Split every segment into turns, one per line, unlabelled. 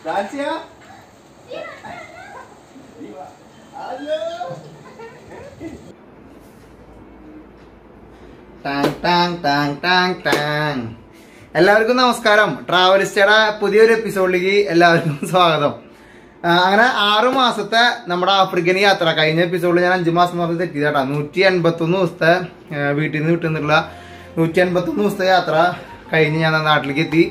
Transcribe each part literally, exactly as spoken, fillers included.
Gracias. Halo. Tang tang tang tang tang. എല്ലാവർക്കും നമസ്കാരം. ട്രാവലിസ്റ്റയുടെ പുതിയൊരു എപ്പിസോഡിലേക്ക് എല്ലാവർക്കും സ്വാഗതം. അങ്ങനെ ആറു മാസത്തെ നമ്മുടെ ആഫ്രിക്കൻ യാത്ര കഴിഞ്ഞ എപ്പിസോഡിൽ ഞാൻ അഞ്ചു മാസം പറഞ്ഞ് തെറ്റിയതാട്ടാ. നൂറ്റി എൺപത്തി ഒന്ന് ദിവസത്തെ വീട്ടിൽ നിന്ന് വിട്ടുന്നുള്ള നൂറ്റി എൺപത്തി ഒന്ന് ദിവസത്തെ യാത്ര കഴിഞ്ഞ് ഞാൻ നാട്ടിലേക്ക് എത്തി.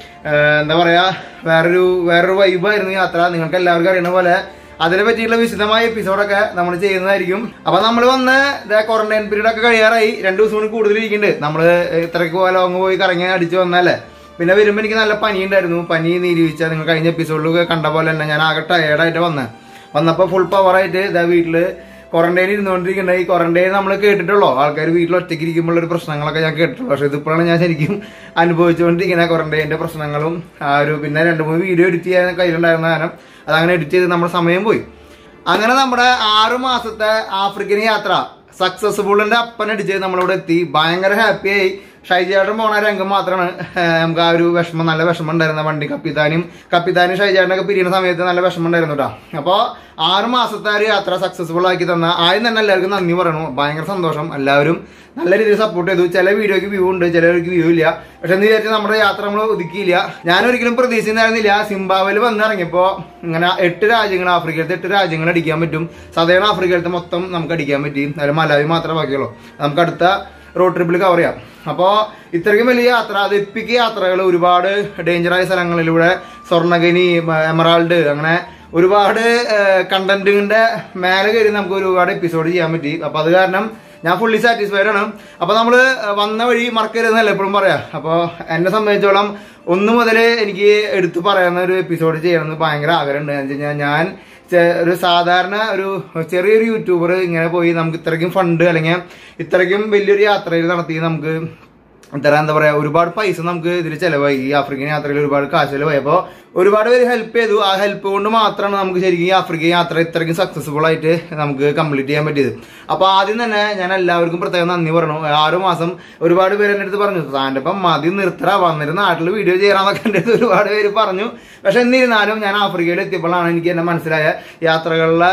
എന്താ പറയാ, വേറൊരു വേറൊരു വൈബായിരുന്നു യാത്ര. നിങ്ങൾക്ക് എല്ലാവർക്കും അറിയുന്ന പോലെ അതിനെ പറ്റിയുള്ള വിശദമായ എപ്പിസോഡൊക്കെ നമ്മൾ ചെയ്യുന്നതായിരിക്കും. അപ്പൊ നമ്മൾ വന്ന് ക്വാറന്റൈൻ പീരീഡ് ഒക്കെ കഴിയാറായി. രണ്ടു ദിവസം കൂടി കൂടുതൽ ഇരിക്കുന്നുണ്ട്. നമ്മള് ഇത്രയ്ക്ക് പോലെ ലോങ് പോയി കറങ്ങി അടിച്ചു വന്നല്ലേ. പിന്നെ വരുമ്പോ എനിക്ക് നല്ല പനി ഉണ്ടായിരുന്നു. പനി നീരുവീഴ്ച നിങ്ങൾ കഴിഞ്ഞ എപ്പിസോഡിൽ കണ്ട പോലെ തന്നെ ഞാൻ ആകെ ടയേർഡായിട്ട് വന്നത്. വന്നപ്പോ ഫുൾ പവറായിട്ട് ഇതാ വീട്ടില് ക്വാറന്റൈൻ ഇരുന്നുകൊണ്ടിരിക്കുന്നത്. ഈ ക്വാറന്റൈൻ നമ്മൾ കേട്ടിട്ടുള്ളൂ, ആൾക്കാർ വീട്ടിൽ ഒറ്റയ്ക്ക് ഇരിക്കുമ്പോൾ ഒരു പ്രശ്നങ്ങളൊക്കെ ഞാൻ കേട്ടിട്ടുള്ളൂ. പക്ഷെ ഇതിപ്പോഴാണ് ഞാൻ ശരിക്കും അനുഭവിച്ചുകൊണ്ടിരിക്കുന്ന ക്വാറന്റൈനിന്റെ പ്രശ്നങ്ങളും ആ ഒരു പിന്നെ രണ്ട് മൂന്ന് വീഡിയോ എഡിറ്റ് ചെയ്യാൻ കയ്യിലുണ്ടായിരുന്ന കാരണം അതങ്ങനെ എഡിറ്റ് ചെയ്ത് നമ്മുടെ സമയം പോയി. അങ്ങനെ നമ്മുടെ ആറു മാസത്തെ ആഫ്രിക്കൻ യാത്ര സക്സസ്ഫുള്ളിന്റെ അപ്പനടിച്ച് നമ്മളിവിടെ എത്തി. ഭയങ്കര ഹാപ്പിയായി. ഷൈജേട്ടൻ പോണ രംഗം മാത്രമാണ് നമുക്ക് ആ ഒരു വിഷമം, നല്ല വിഷമം ഉണ്ടായിരുന്ന. വണ്ടി കപ്പിത്താനും കപ്പിത്താനും ഷൈജേട്ടനൊക്കെ പിരിയുന്ന സമയത്ത് നല്ല വിഷമം ഉണ്ടായിരുന്നു കേട്ടോ. അപ്പോൾ ആറു മാസത്തെ ഒരു യാത്ര സക്സസ്ഫുൾ ആക്കി തന്ന ആദ്യം തന്നെ എല്ലാവർക്കും നന്ദി പറയണു. ഭയങ്കര സന്തോഷം. എല്ലാവരും നല്ല രീതിയിൽ സപ്പോർട്ട് ചെയ്തു. ചില വീഡിയോക്ക് വ്യൂ ഉണ്ട്, ചിലവർക്ക് വ്യൂ ഇല്ല. പക്ഷെ എന്ന് വിചാരിച്ച് നമ്മുടെ യാത്ര നമ്മൾ ഒതുക്കിയില്ല. ഞാനൊരിക്കലും പ്രതീക്ഷിച്ചിരുന്നില്ല സിംബാബ്വേയിൽ വന്നിറങ്ങിയപ്പോൾ ഇങ്ങനെ എട്ട് രാജ്യങ്ങൾ, ആഫ്രിക്കയിലത്തെ എട്ട് രാജ്യങ്ങൾ അടിക്കാൻ പറ്റും. സാധാരണ ആഫ്രിക്കയിലത്തെ മൊത്തം നമുക്ക് അടിക്കാൻ പറ്റി. അതിൽ മലാവി മാത്രമേ ബാക്കിയുള്ളൂ. നമുക്ക് അടുത്ത റോഡ് ട്രിപ്പിൽ കവർ ചെയ്യാം. അപ്പോൾ ഇത്രയ്ക്കും വലിയ യാത്ര, അത് എപ്പിക്ക് യാത്രകൾ, ഒരുപാട് ഡേഞ്ചറായ സ്ഥലങ്ങളിലൂടെ, സ്വർണ്ണഖനി, എമറാൾഡ്, അങ്ങനെ ഒരുപാട് കണ്ടന്റിന്റെ മേലെ കയറി നമുക്ക് ഒരുപാട് എപ്പിസോഡ് ചെയ്യാൻ പറ്റി. അപ്പൊ അത് കാരണം ഞാൻ ഫുള്ളി സാറ്റിസ്ഫൈഡ് ആണ്. അപ്പൊ നമ്മള് വന്ന വഴി മറക്കരുതെന്നല്ല എപ്പോഴും പറയാം. അപ്പോൾ എന്നെ സംബന്ധിച്ചോളം ഒന്ന് മുതൽ എനിക്ക് എടുത്തു പറയുന്ന ഒരു എപ്പിസോഡ് ചെയ്യണമെന്ന് ഭയങ്കര ആഗ്രഹമുണ്ട്. എന്ന് വെച്ച് കഴിഞ്ഞാൽ ഞാൻ ഒരു സാധാരണ ഒരു ചെറിയൊരു യൂട്യൂബർ ഇങ്ങനെ പോയി നമുക്ക് ഇത്രയ്ക്കും ഫണ്ട് അല്ലെങ്കിൽ ഇത്രയ്ക്കും വലിയൊരു യാത്രയിൽ നടത്തി നമുക്ക് ഇത്ര എന്താ പറയാ ഒരുപാട് പൈസ നമുക്ക് ഇതിൽ ചെലവായി. ഈ ആഫ്രിക്കൻ യാത്രയിൽ ഒരുപാട് കാശ് ചെലവായി. അപ്പോൾ ഒരുപാട് പേര് ഹെൽപ്പ് ചെയ്തു. ആ ഹെൽപ്പ് കൊണ്ട് മാത്രമാണ് നമുക്ക് ശരിക്കും ഈ ആഫ്രിക്കൻ യാത്ര ഇത്രയ്ക്കും സക്സസ്ഫുൾ ആയിട്ട് നമുക്ക് കംപ്ലീറ്റ് ചെയ്യാൻ പറ്റിയത്. അപ്പൊ ആദ്യം തന്നെ ഞാൻ എല്ലാവർക്കും പ്രത്യേകം നന്ദി പറഞ്ഞു. ആറു മാസം ഒരുപാട് പേര് എൻ്റെ അടുത്ത് പറഞ്ഞു, താൻ്റെ ഇപ്പം മതി നിർത്തറ, വന്നിട്ട് നാട്ടിൽ വീഡിയോ ചെയ്യാന്നൊക്കെ എൻ്റെ അടുത്ത് ഒരുപാട് പേര് പറഞ്ഞു. പക്ഷെ എന്നിരുന്നാലും ഞാൻ ആഫ്രിക്കയിൽ എത്തിയപ്പോഴാണ് എനിക്ക് എന്നെ മനസ്സിലായ യാത്രകളിലെ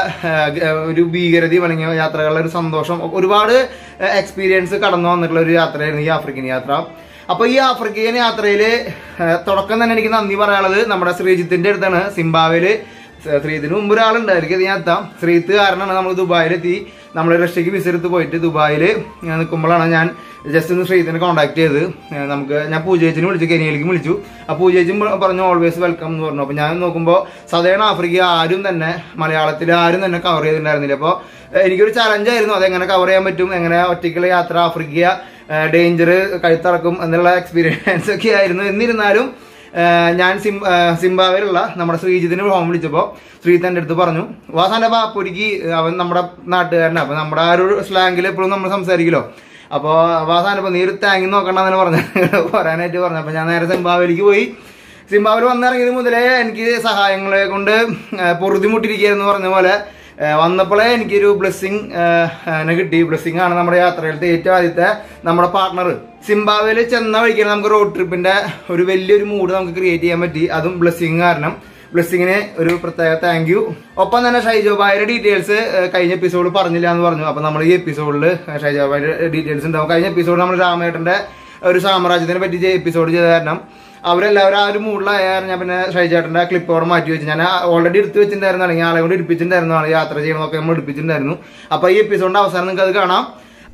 ഒരു ഭീകരതയും അല്ലെങ്കിൽ യാത്രകളുടെ ഒരു സന്തോഷം, ഒരുപാട് എക്സ്പീരിയൻസ് കടന്നു വന്നിട്ടുള്ള ഒരു യാത്രയായിരുന്നു ഈ ആഫ്രിക്കൻ യാത്ര. അപ്പൊ ഈ ആഫ്രിക്കൻ യാത്രയില് തുടക്കം തന്നെ എനിക്ക് നന്ദി പറയാനുള്ളത് നമ്മുടെ ശ്രീജിത്തിന്റെ അടുത്താണ്. സിംബാബ്വേയില് ശ്രീജിത്തിന് മുമ്പ് ഒരാളുണ്ടായിരിക്കും, ഞാൻ എത്താം. ശ്രീജിത്ത് കാരണമാണ് നമ്മൾ ദുബായിലെത്തി. നമ്മൾ റഷ്യക്ക് വിസ എടുത്ത് പോയിട്ട് ദുബായിൽ നിൽക്കുമ്പോഴാണ് ഞാൻ ജസ്റ്റ് ഒന്ന് ശ്രീജിത്തിനെ കോൺടാക്ട് ചെയ്ത് നമുക്ക് ഞാൻ പൂജേച്ചിനെ വിളിച്ചു, കെനിയയിലേക്ക് വിളിച്ചു. ആ പൂജേച്ചും പറഞ്ഞു ഓൾവേസ് വെൽക്കം എന്ന് പറഞ്ഞു. അപ്പൊ ഞാൻ നോക്കുമ്പോൾ സാധാരണ ആഫ്രിക്ക ആരും തന്നെ മലയാളത്തിൽ ആരും തന്നെ കവർ ചെയ്തിട്ടുണ്ടായിരുന്നില്ല. അപ്പോൾ എനിക്കൊരു ചലഞ്ചായിരുന്നു അതെങ്ങനെ കവർ ചെയ്യാൻ പറ്റും, എങ്ങനെ ഒറ്റയ്ക്കുള്ള യാത്ര, ആഫ്രിക്ക ഡേഞ്ചർ, കഴുത്തറക്കും എന്നുള്ള എക്സ്പീരിയൻസ് ഒക്കെ ആയിരുന്നു. എന്നിരുന്നാലും ഞാൻ സിം സിംബാബ്വേയിലുള്ള നമ്മുടെ ശ്രീജിത്തിനെ ഫോൺ വിളിച്ചപ്പോൾ ശ്രീജിത്ത് എൻ്റെ അടുത്ത് പറഞ്ഞു, വാസാന്റെ ബാപ്പൊരിക്ക് അവൻ നമ്മുടെ നാട്ടുകാരനാണ്. അപ്പൊ നമ്മുടെ ആ ഒരു സ്ലാങ്ങിൽ എപ്പോഴും നമ്മൾ സംസാരിക്കലോ. അപ്പോൾ വാസാനപ്പോ നീ ഒരു താങ്ങി നോക്കണ്ടെന്ന് പറഞ്ഞു പറയാനായിട്ട് പറഞ്ഞു. അപ്പൊ ഞാൻ നേരെ സിംബാബ്വേയിലേക്ക് പോയി. സിംബാബ്വേയിൽ വന്നിറങ്ങിയത് മുതലേ എനിക്ക് സഹായങ്ങളെ കൊണ്ട് പൊറുതിമുട്ടിരിക്കുകയെന്ന് പറഞ്ഞ പോലെ വന്നപ്പോഴേ എനിക്കൊരു ബ്ലെസ്സിങ് കിട്ടി. ബ്ലെസ്സിങ് ആണ് നമ്മുടെ യാത്രയിലത്തെ ഏറ്റവും ആദ്യത്തെ നമ്മുടെ പാർട്ട്ണർ. സിംബാബ്വേയിൽ ചെന്ന വഴിക്കാണ് നമുക്ക് റോഡ് ട്രിപ്പിന്റെ ഒരു വലിയൊരു മൂഡ് നമുക്ക് ക്രിയേറ്റ് ചെയ്യാൻ പറ്റി. അതും ബ്ലെസ്സിങ് കാരണം. ബ്ലെസ്സിങ്ങിന് ഒരു പ്രത്യേക താങ്ക് യു. ഒപ്പം തന്നെ ഷൈജോബായുടെ ഡീറ്റെയിൽസ് കഴിഞ്ഞ എപ്പിസോഡ് പറഞ്ഞില്ല എന്ന് പറഞ്ഞു. അപ്പൊ നമ്മൾ ഈ എപ്പിസോഡിൽ ഷൈജോബായുടെ ഡീറ്റെയിൽസ് ഉണ്ടാവും. കഴിഞ്ഞ എപ്പിസോഡ് നമ്മൾ രാമേട്ടന്റെ ഒരു സാമ്രാജ്യത്തിനെ പറ്റി എപ്പിസോഡ് ചെയ്ത കാരണം അവരെല്ലാവരും ആ ഒരു മൂഡിലായ ഞാൻ പിന്നെ ഷൈജേട്ടന്റെ ക്ലിപ്പ് അവിടെ മാറ്റി വെച്ചു. ഞാൻ ഓൾറെഡി എടുത്ത് വെച്ചിട്ടുണ്ടായിരുന്നു, അല്ലെങ്കിൽ ആളെ കൊണ്ട് എടുപ്പിച്ചിട്ടുണ്ടായിരുന്നു. ആളെ യാത്ര ചെയ്യണമൊക്കെ നമ്മൾ എടുപ്പിച്ചിട്ടുണ്ടായിരുന്നു. അപ്പൊ ഈ എപ്പിസോഡിന്റെ അവസാനം നിങ്ങൾക്ക് അത് കാണാം.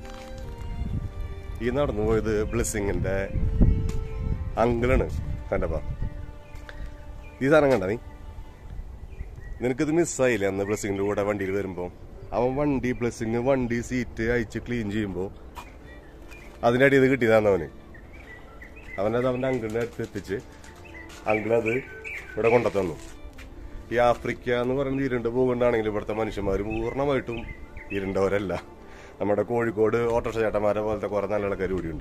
ഈ നടന്നു പോയത് ബ്ലെസ്സിങ്ങിന്റെ അങ്കിളാണ്. കണ്ടപ്പാ ഈ സാധനം കണ്ട നീ, നിനക്കിത് മിസ്സായില്ലേ അന്ന് ബ്ലെസ്സിങ്ങിന്റെ കൂടെ വണ്ടിയിൽ വരുമ്പോ? അവൻ വണ്ടി ബ്ലെസ്സിങ് വണ്ടി സീറ്റ് അയച്ച് ക്ലീൻ ചെയ്യുമ്പോ അതിൻ്റെ അടിയിൽ ഇത് കിട്ടിയതാണ് അവന്. അവനത് അവൻ്റെ അങ്കിളിൻ്റെ അടുത്ത് എത്തിച്ച് അങ്കിളത് ഇവിടെ കൊണ്ടുത്തന്നു. ഈ ആഫ്രിക്ക എന്ന് പറയുന്നത് ഇരുണ്ട് പോകുന്നുണ്ടാണെങ്കിലും ഇവിടുത്തെ മനുഷ്യന്മാർ പൂർണ്ണമായിട്ടും ഇരുണ്ടവരല്ല. നമ്മുടെ കോഴിക്കോട് ഓട്ടോറിക്ഷ ചേട്ടന്മാരെ പോലത്തെ കുറെ നല്ല ആൾക്കാർ കൂടിയുണ്ട്.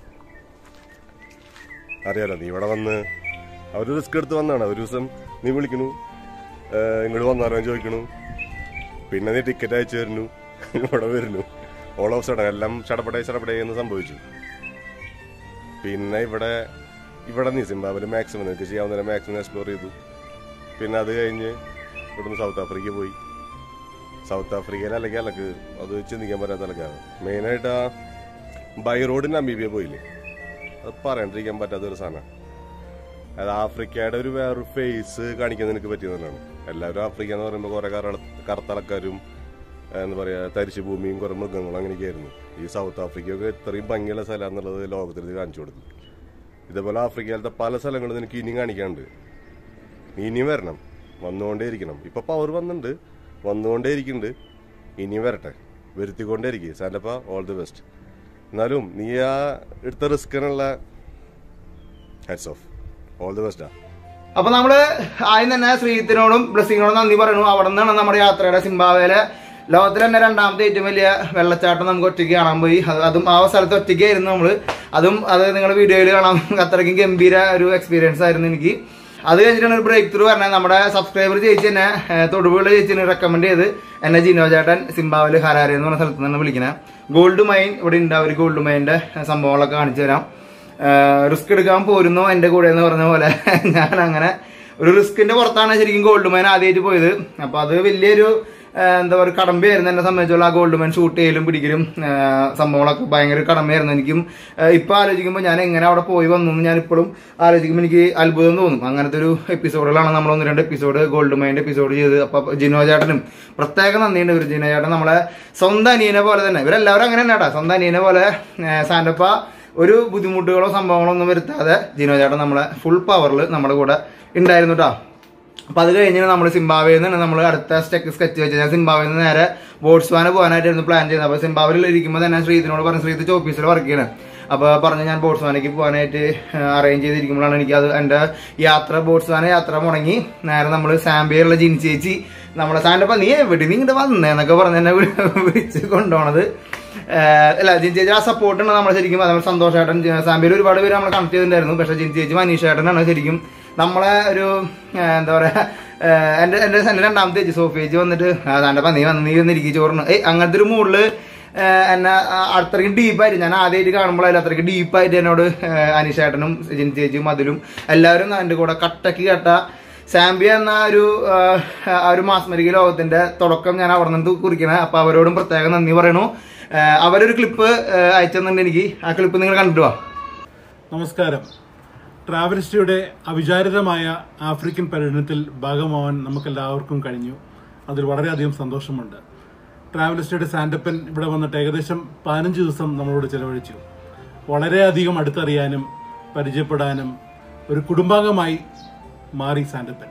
അറിയാലോ, നീ ഇവിടെ വന്ന് അവർ റിസ്ക് എടുത്ത് വന്നാണ്. ഒരു ദിവസം നീ വിളിക്കണു, ഇങ്ങോട്ട് വന്നാലോ ചോദിക്കണു, പിന്നെ നീ ടിക്കറ്റ് അയച്ചു തരുന്നു, ഇവിടെ വരുന്നു. ഓൾ ഓഫ് സഡൻ എല്ലാം ചടപടേ ചടപടേ എന്ന് സംഭവിച്ചു. പിന്നെ ഇവിടെ ഇവിടെ നീ സിംബാബ്വേയിൽ മാക്സിമം നിനക്ക് ചെയ്യാവുന്ന മാക്സിമം എക്സ്പ്ലോർ ചെയ്തു. പിന്നെ അത് കഴിഞ്ഞ് ഇവിടുന്ന് സൗത്ത് ആഫ്രിക്ക പോയി. സൗത്ത് ആഫ്രിക്കയിൽ അല്ലെങ്കിൽ അലക്ക് അത് ചിന്തിക്കാൻ പറ്റാത്ത അലക്കാണ്. മെയിനായിട്ട് ആ ബൈ റോഡ് നമീബിയ പോയില്ലേ, അത് പറയാണ്ടിരിക്കാൻ പറ്റാത്തൊരു സാധനമാണ്. അത് ആഫ്രിക്കയുടെ ഒരു വേറൊരു ഫേസ് കാണിക്കാൻ എനിക്ക് പറ്റിയതാണ്. എല്ലാവരും ആഫ്രിക്ക എന്ന് പറയുമ്പോൾ കുറേ കറ കറുത്തലക്കാരും എന്താ പറയുക തരിശു ഭൂമിയും കുറേ മൃഗങ്ങളും അങ്ങനെയൊക്കെയായിരുന്നു. ഈ സൗത്ത് ആഫ്രിക്കയൊക്കെ ഇത്രയും ഭംഗിയുള്ള സ്ഥലം എന്നുള്ളത് ലോകത്തിൽ കാണിച്ചു കൊടുത്തു. ഇതേപോലെ ആഫ്രിക്കയിലത്തെ പല സ്ഥലങ്ങളും എനിക്ക് ഇനിയും കാണിക്കാനുണ്ട്. ഇനിയും വരണം, വന്നുകൊണ്ടേ ഇരിക്കണം. ഇപ്പൊ പവർ വന്നിട്ടുണ്ട്, വന്നുകൊണ്ടേ ഇരിക്കുന്നുണ്ട്. ഇനിയും വരട്ടെ, വരുത്തിക്കൊണ്ടേ ഇരിക്കും. സാൻഡപ്പ ഓൾ ദി ബെസ്റ്റ്. എന്നാലും നീ ആ എടുത്ത റിസ്കിനുള്ള ഹാറ്റ്സ് ഓഫ്, ഓൾ ദി ബെസ്റ്റാ.
അപ്പൊ നമ്മള് ആദ്യം തന്നെ ശ്രീജിത്തിനോടും ബ്ലെസ്സിങ്ങിനോടും നന്ദി പറയുന്നു. അവിടെ നിന്നാണ് നമ്മുടെ യാത്രയുടെ സിംബാബ്വേയിലെ ലോകത്തിലെ തന്നെ രണ്ടാമത്തെ ഏറ്റവും വലിയ വെള്ളച്ചാട്ടം നമുക്ക് ഒറ്റയ്ക്ക് കാണാൻ പോയി. അതും ആ സ്ഥലത്ത് ഒറ്റയ്ക്കായിരുന്നു നമ്മള്. അതും അത് നിങ്ങളുടെ വീഡിയോയിൽ കാണാൻ അത്രയ്ക്കും ഗംഭീര ഒരു എക്സ്പീരിയൻസ് ആയിരുന്നു എനിക്ക്. അത് കഴിഞ്ഞിട്ടാണ് ഒരു ബ്രേക്ക് ത്രൂ പറഞ്ഞത്. നമ്മുടെ സബ്സ്ക്രൈബർ ചേച്ചി എന്നെ തൊടുപുഴ ചേച്ചിനെ റെക്കമെൻഡ് ചെയ്ത് എന്നെ ജിനോ ചേട്ടൻ സിംബാബ്വേയിൽ ഹരാരെ എന്ന് പറഞ്ഞ സ്ഥലത്ത് നിന്ന് വിളിക്കണേ. ഗോൾഡ് മൈൻ ഇവിടെ ഉണ്ട്. അവർ ഗോൾഡ് മൈനിന്റെ സംഭവങ്ങളൊക്കെ കാണിച്ചു തരാം. റിസ്ക് എടുക്കാൻ പോരുന്നോ എന്റെ കൂടെ എന്ന് പറഞ്ഞ പോലെ ഞാൻ അങ്ങനെ ഒരു റിസ്കിന്റെ പുറത്താണ് ശരിക്കും ഗോൾഡ് മൈൻ ആദ്യമായിട്ട് പോയത്. അപ്പൊ അത് വലിയൊരു എന്താ പറയുക കടമ്പയായിരുന്നു എന്നെ സംബന്ധിച്ചുള്ള. ആ ഗോൾഡ് മൈൻ ഷൂട്ട് ചെയ്യലും പിടിക്കലും സംഭവങ്ങളൊക്കെ ഭയങ്കര കടമ്പയായിരുന്നു. എനിക്കും ഇപ്പൊ ആലോചിക്കുമ്പോൾ ഞാൻ എങ്ങനെ അവിടെ പോയി വന്നു ഞാൻ ഇപ്പോഴും ആലോചിക്കുമ്പോൾ എനിക്ക് അത്ഭുതം തോന്നും. അങ്ങനത്തെ ഒരു എപ്പിസോഡുകളാണ് നമ്മൾ ഒന്ന് രണ്ട് എപ്പിസോഡ് ഗോൾഡ് മൈൻ്റെ എപ്പിസോഡ് ചെയ്ത്. അപ്പൊ ജിനോ ചേട്ടനും പ്രത്യേക നന്ദിയുണ്ട്. ഇവർ ജിനോ ചേട്ടൻ നമ്മളെ സ്വന്തം അനിയനെ പോലെ തന്നെ, ഇവരെല്ലാവരും അങ്ങനെ തന്നെ കേട്ടോ, സ്വന്തം അനിയനെ പോലെ സാൻഡപ്പ ഒരു ബുദ്ധിമുട്ടുകളോ സംഭവങ്ങളോ ഒന്നും വരുത്താതെ ജിനോ ചേട്ടൻ നമ്മളെ ഫുൾ പവറിൽ നമ്മുടെ കൂടെ ഉണ്ടായിരുന്നു കേട്ടോ. അപ്പൊ അത് കഴിഞ്ഞ് നമ്മൾ സിംബാബ്വേയിൽ നിന്നാണ് നമ്മൾ അടുത്ത സ്റ്റെക്ക് സ്കെച്ച് വെച്ച് ഞാൻ സിംബാബ്വേയിൽ നിന്ന് നേരെ ബോട്സ്വാന പോകാനായിട്ടായിരുന്നു പ്ലാൻ ചെയ്യുന്നത്. അപ്പൊ സിംബാബ്വേയിൽ ഇരിക്കുമ്പോൾ തന്നെ ശ്രീജിത്തിനോട് പറഞ്ഞു, ശ്രീജിത്ത് ഓഫീസിൽ വർക്ക് ചെയ്യണം. അപ്പൊ പറഞ്ഞ് ഞാൻ ബോട്സ്വാനയ്ക്ക് പോകാനായിട്ട് അറേഞ്ച് ചെയ്തിരിക്കുമ്പോഴാണ് എനിക്ക് അത് എന്റെ യാത്ര ബോട്സ്വാന യാത്ര മുടങ്ങി. നേരെ നമ്മൾ സാംബിയയിലുള്ള ജിൻ ചേച്ചി നമ്മളെ സാൻഡപ്പ നീ എവിടെ നീ ഇങ്ങോട്ട് വന്നേന്നൊക്കെ പറഞ്ഞ് എന്നെ വിളിച്ച് കൊണ്ടുപോണത്. അല്ല ജിൻ ചേച്ചി ആ സപ്പോർട്ടാണ് നമ്മൾ ശരിക്കും. അതേപോലെ സന്തോഷേട്ടൻ സാംബിയയിൽ ഒരുപാട് പേര് നമ്മൾ കണക്ട് ചെയ്തിട്ടുണ്ടായിരുന്നു. പക്ഷെ ജിൻ ചേച്ചി മനീഷേട്ടനാണ് ശരിക്കും നമ്മളെ ഒരു എന്താ പറയാ എന്റെ എന്റെ എന്റെ രണ്ടാമത്തെ ചേച്ചി സോഫിയേച്ചി വന്നിട്ട് സാൻഡപ്പ നീ വന്ന് നീ വന്നിരിക്കും ചോറിന് ഏയ് അങ്ങനത്തെ ഒരു മൂഡില് എന്നെ അത്രയ്ക്കും ഡീപ്പായിട്ട് ഞാൻ ആദ്യമായിട്ട് കാണുമ്പോഴായാലും അത്രയ്ക്ക് ഡീപ്പായിട്ട് എന്നോട് അനീഷേട്ടനും ജിൻ ചേച്ചിയും അതിലും എല്ലാവരും എൻ്റെ കൂടെ കട്ടക്ക് കേട്ട സാംബിയ എന്ന ഒരു ഒരു മാസ്മരിക ലോകത്തിന്റെ തുടക്കം ഞാൻ അവിടെ നിന്ന് കുറിക്കണേ. അപ്പൊ അവരോടും പ്രത്യേകം നന്ദി പറയണു. അവരൊരു ക്ലിപ്പ് അയച്ചെന്നുണ്ട് എനിക്ക്. ആ ക്ലിപ്പ് നിങ്ങൾ കണ്ടിട്ട് വാ.
നമസ്കാരം. ട്രാവലിസ്റ്റിയുടെ അവിചാരിതമായ ആഫ്രിക്കൻ പര്യടനത്തിൽ ഭാഗമാവാൻ നമുക്കെല്ലാവർക്കും കഴിഞ്ഞു. അതിൽ വളരെയധികം സന്തോഷമുണ്ട്. ട്രാവലിസ്റ്റിയുടെ സാൻഡപ്പൻ ഇവിടെ വന്നിട്ട് ഏകദേശം പതിനഞ്ച് ദിവസം നമ്മളോട് ചെലവഴിച്ചു. വളരെയധികം അടുത്തറിയാനും പരിചയപ്പെടാനും ഒരു കുടുംബാംഗമായി മാറി സാൻഡപ്പൻ.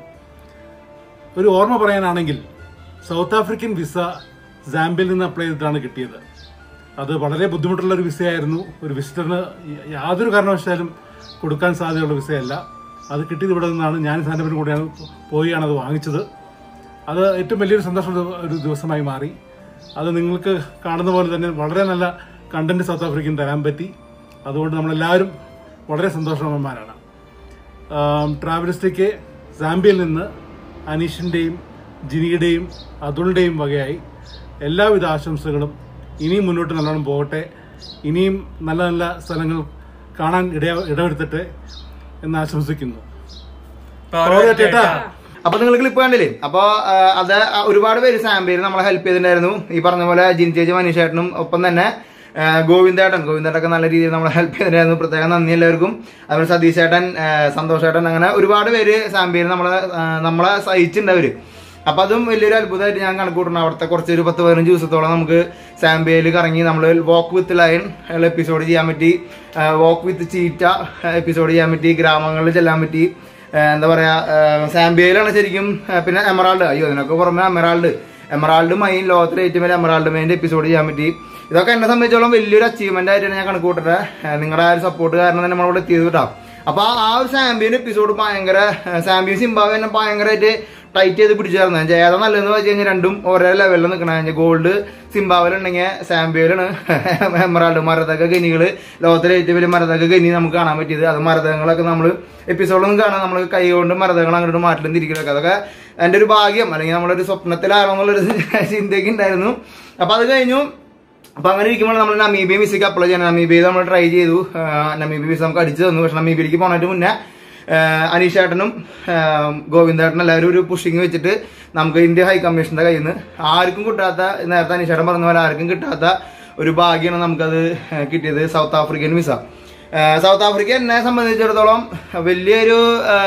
ഒരു ഓർമ്മ പറയാനാണെങ്കിൽ സൗത്ത് ആഫ്രിക്കൻ വിസ സാംബിയയിൽ നിന്ന് അപ്ലൈ ചെയ്തിട്ടാണ് കിട്ടിയത്. അത് വളരെ ബുദ്ധിമുട്ടുള്ള ഒരു വിസയായിരുന്നു. ഒരു വിസിറ്ററിന് യാതൊരു കാരണവശാലും കൊടുക്കാൻ സാധ്യതയുള്ള വിസയല്ല. അത് കിട്ടിയത് ഇവിടെ നിന്നാണ്. ഞാൻ സാൻഡപ്പനും കൂടെയാണ് പോയാണ് അത് വാങ്ങിച്ചത്. അത് ഏറ്റവും വലിയൊരു സന്തോഷം ഒരു ദിവസമായി മാറി. അത് നിങ്ങൾക്ക് കാണുന്ന പോലെ തന്നെ വളരെ നല്ല കണ്ടന്റ് സൗത്ത് ആഫ്രിക്കൻ തരാൻ പറ്റി. അതുകൊണ്ട് നമ്മളെല്ലാവരും വളരെ സന്തോഷവാന്മാരാണ്. ട്രാവലിസ്റ്റിക്ക് സാംബിയയിൽ നിന്ന് അനീഷിൻ്റെയും ജിനിയുടെയും അതുളുടെയും വകയായി എല്ലാവിധ ആശംസകളും. ഇനിയും മുന്നോട്ട് നല്ലോണം പോകട്ടെ. ഇനിയും നല്ല നല്ല സ്ഥലങ്ങൾ കാണാൻ ഇട ഇടവരുത്തട്ടെ എന്ന് ആശംസിക്കുന്നു.
അപ്പൊ നിങ്ങൾ ക്ലിപ്പ് കണ്ടില്ലേ? അപ്പൊ അത് ഒരുപാട് പേര് സാംബിയയിൽ നമ്മളെ ഹെൽപ്പ് ചെയ്തിട്ടുണ്ടായിരുന്നു. ഈ പറഞ്ഞ പോലെ ജിൻ ചേച്ചി മനീഷേട്ടനും ഒപ്പം തന്നെ ഗോവിന്ദേട്ടൻ ഗോവിന്ദേട്ടൊക്കെ നല്ല രീതിയിൽ നമ്മളെ ഹെൽപ്പ് ചെയ്തിട്ടുണ്ടായിരുന്നു. പ്രത്യേകം നന്ദി എല്ലാവർക്കും. അതുപോലെ സതീഷ് ചേട്ടൻ, സന്തോഷേട്ടൻ, അങ്ങനെ ഒരുപാട് പേര് സാംബിയയിൽ നമ്മളെ നമ്മളെ സഹിച്ചിട്ടുണ്ട് അവര്. അപ്പൊ അതും വലിയൊരു അത്ഭുതമായിട്ട് ഞാൻ കണക്കൂട്ടണം. അവിടുത്തെ കുറച്ച് ഒരു പത്ത് പതിനഞ്ച് ദിവസത്തോളം നമുക്ക് സാംബിയയിൽ കറങ്ങി നമ്മൾ വോക്ക് വിത്ത് ലയൺ എപ്പിസോഡ് ചെയ്യാൻ പറ്റി, വോക്ക് വിത്ത് ചീറ്റ എപ്പിസോഡ് ചെയ്യാൻ പറ്റി, ഗ്രാമങ്ങളിൽ ചെല്ലാൻ പറ്റി. എന്താ പറയാ സാംബിയയിലാണ് ശരിക്കും. പിന്നെ എമറാൾഡ്, അയ്യോ അതിനൊക്കെ പുറമെ എമറാൾഡ് എമറാൾഡ് മൈൻ ലോകത്തിലെ ഏറ്റവും വലിയ എമറാൾഡ് മൈൻ്റെ എപ്പിസോഡ് ചെയ്യാൻ പറ്റി. ഇതൊക്കെ എന്നെ സംബന്ധിച്ചോളം വലിയൊരു അച്ചീവ്മെന്റ് ആയിട്ടാണ് ഞാൻ കണക്കൂട്ടട്ടെ. നിങ്ങളുടെ ആ ഒരു സപ്പോർട്ട് കാരണം തന്നെ നമ്മളിവിടെ എത്തിയത് കേട്ടോ. അപ്പൊ ആ ഒരു സാംബിയൻ എപ്പിസോഡ് ഭയങ്കര സാംബിയും സിംബാബ്വെ തന്നെ ഭയങ്കരമായിട്ട് ടൈറ്റ് ചെയ്ത് പിടിച്ചായിരുന്നു. ഏതാ നല്ലതെന്ന് വെച്ച് കഴിഞ്ഞാൽ രണ്ടും ഓരോ ലെവലിൽ നിൽക്കണ. ഗോൾഡ് സിംബാബ്വേലുണ്ടെങ്കിൽ സാംബിയയിലാണ് എമറാൾഡ് മരതക ഗനികള് ലോകത്തിലെ ഏറ്റവും വലിയ മരതക ഗനി നമുക്ക് കാണാൻ പറ്റിയത്. അത് മരതകങ്ങളൊക്കെ നമ്മൾ എപ്പിസോഡൊന്നും കാണാൻ നമ്മൾ കൈ കൊണ്ട് മരതകൾ അങ്ങോട്ട് മാറ്റിലും തിരിക്കലൊക്കെ അതൊക്കെ എൻ്റെ ഒരു ഭാഗ്യം, അല്ലെങ്കിൽ നമ്മളൊരു സ്വപ്നത്തിലാണോ എന്നുള്ളൊരു ചിന്തയൊക്കെ ഉണ്ടായിരുന്നു. അപ്പൊ അത് കഴിഞ്ഞു. അപ്പൊ അങ്ങനെ ഇരിക്കുമ്പോൾ നമ്മൾ നമീബിയ വിസയ്ക്ക് അപ്ലൈ ചെയ്യണം. നമീബിയ നമ്മൾ ട്രൈ ചെയ്തു. നമീബിയ വിസ നമുക്ക് അടിച്ചു തന്നു. പക്ഷെ നമീബിയയിലേക്ക് പോകാനായിട്ട് മുന്നേ അനീഷേട്ടനും ഗോവിന്ദേട്ടനും എല്ലാവരും ഒരു പുഷിങ് വെച്ചിട്ട് നമുക്ക് ഇന്ത്യ ഹൈ കമ്മീഷന്റെ കയ്യിൽ നിന്ന് ആർക്കും കിട്ടാത്ത, നേരത്തെ അനീഷേട്ടൻ പറഞ്ഞ പോലെ ആർക്കും കിട്ടാത്ത ഒരു ഭാഗ്യമാണ് നമുക്കത് കിട്ടിയത്, South African visa. South Africa എന്നെ സംബന്ധിച്ചിടത്തോളം വലിയൊരു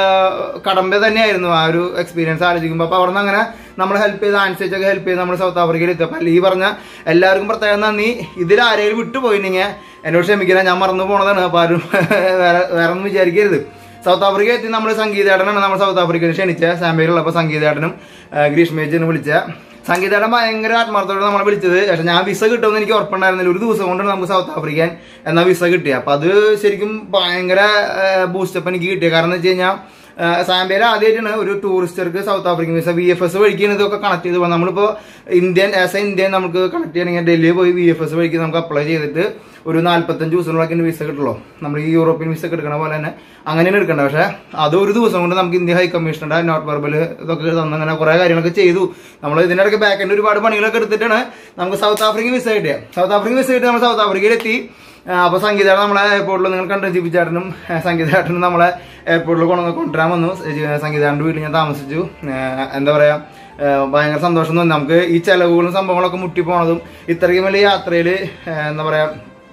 കടമ്പ തന്നെയായിരുന്നു ആ ഒരു എക്സ്പീരിയൻസ് ആലോചിക്കുമ്പോൾ. അപ്പോൾ അവിടെ നിന്ന് അങ്ങനെ നമ്മൾ ഹെൽപ്പ് ചെയ്ത് അനുസരിച്ചൊക്കെ ഹെൽപ്പ് ചെയ്ത് നമ്മൾ സൗത്ത് ആഫ്രിക്കയിൽ എത്തിയപ്പോൾ അല്ല ഈ പറഞ്ഞ എല്ലാവർക്കും പ്രത്യേകം നന്ദി. ഇതിൽ ആരെങ്കിലും വിട്ടുപോയിട്ടുണ്ടെങ്കിൽ എന്നോട് ക്ഷമിക്കില്ല, ഞാൻ മറന്നു പോണതാണ്. അപ്പോൾ ആരും വേറെ വേറെ ഒന്നും വിചാരിക്കരുത്. സൗത്ത് ആഫ്രിക്ക എത്തി നമ്മൾ സംഗീതേട്ടനാണ് നമ്മൾ സൗത്ത് ആഫ്രിക്കയിൽ ക്ഷണിച്ച സാമ്പയിലുള്ളപ്പോൾ സംഗീതേട്ടനും ഗ്രീഷ്മേച്ചിനും വിളിച്ച. സംഗീതേട്ടൻ ഭയങ്കര ആത്മാർത്ഥത്തോടെ നമ്മളെ വിളിച്ചത്. പക്ഷെ ഞാൻ വിസ കിട്ടുമെന്ന് എനിക്ക് ഉറപ്പുണ്ടായിരുന്നില്ല. ഒരു ദിവസം കൊണ്ടാണ് നമുക്ക് സൗത്ത് ആഫ്രിക്കൻ എന്ന വിസ കിട്ടിയത്. അപ്പം അത് ശരിക്കും ഭയങ്കര ബൂസ്റ്റപ്പ് എനിക്ക് കിട്ടിയത്. കാരണം എന്ന് വെച്ച് കഴിഞ്ഞാൽ സാമ്പയിൽ ആദ്യമായിട്ടാണ് ഒരു ടൂറിസ്റ്റർക്ക് South African visa V F S വഴിക്കാണ് ഇതൊക്കെ കണക്ട് ചെയ്ത് പോകുന്നത്. നമ്മളിപ്പോൾ ഇന്ത്യൻ ആസ് എ ഇന്ത്യൻ നമുക്ക് കണക്ട് ചെയ്യണമെങ്കിൽ ഡൽഹി പോയി വി എഫ് എസ് വഴിക്ക് നമുക്ക് അപ്ലൈ ചെയ്തിട്ട് ഒരു നാല്പത്തഞ്ച് ദിവസങ്ങളൊക്കെ വിസ കിട്ടുള്ളൂ. നമ്മൾ ഈ യൂറോപ്യൻ വിസ ഒക്കെ എടുക്കണ പോലെ തന്നെ അങ്ങനെയാണ് എടുക്കേണ്ടത്. പക്ഷേ അത് ഒരു ദിവസം കൊണ്ട് നമുക്ക് ഇന്ത്യ ഹൈ കമ്മീഷണറുടെ നോട്ട് വെർബൽ ഇതൊക്കെ തന്ന് അങ്ങനെ കുറേ കാര്യങ്ങളൊക്കെ ചെയ്തു. നമ്മൾ ഇതിനിടയ്ക്ക് ബാക്ക് എൻഡ് ഒരുപാട് പണികളൊക്കെ എടുത്തിട്ടാണ് നമുക്ക് സൗത്ത് ആഫ്രിക്കൻ വിസ കിട്ടിയത്. സൗത്ത് ആഫ്രിക്കൻ വിസ കിട്ടി നമ്മൾ സൗത്ത് ആഫ്രിക്കയിലെത്തി. അപ്പോൾ സംഗീതേട്ടൻ നമ്മളെ എയർപോർട്ടിൽ നിങ്ങൾ കണ്ടു, ജിബിച്ചേട്ടനും സംഗീതേട്ടനും നമ്മളെ എയർപോർട്ടിൽ കൊണ്ടു കൊണ്ടുവരാൻ വന്നു. സംഗീതേട്ടൻ്റെ വീട്ടിൽ ഞാൻ താമസിച്ചു. എന്താ പറയുക, ഭയങ്കര സന്തോഷം തോന്നി. നമുക്ക് ഈ ചെലവുകളും സംഭവങ്ങളൊക്കെ മുട്ടി പോണതും ഇത്രയും വലിയ യാത്രയിൽ എന്താ പറയുക,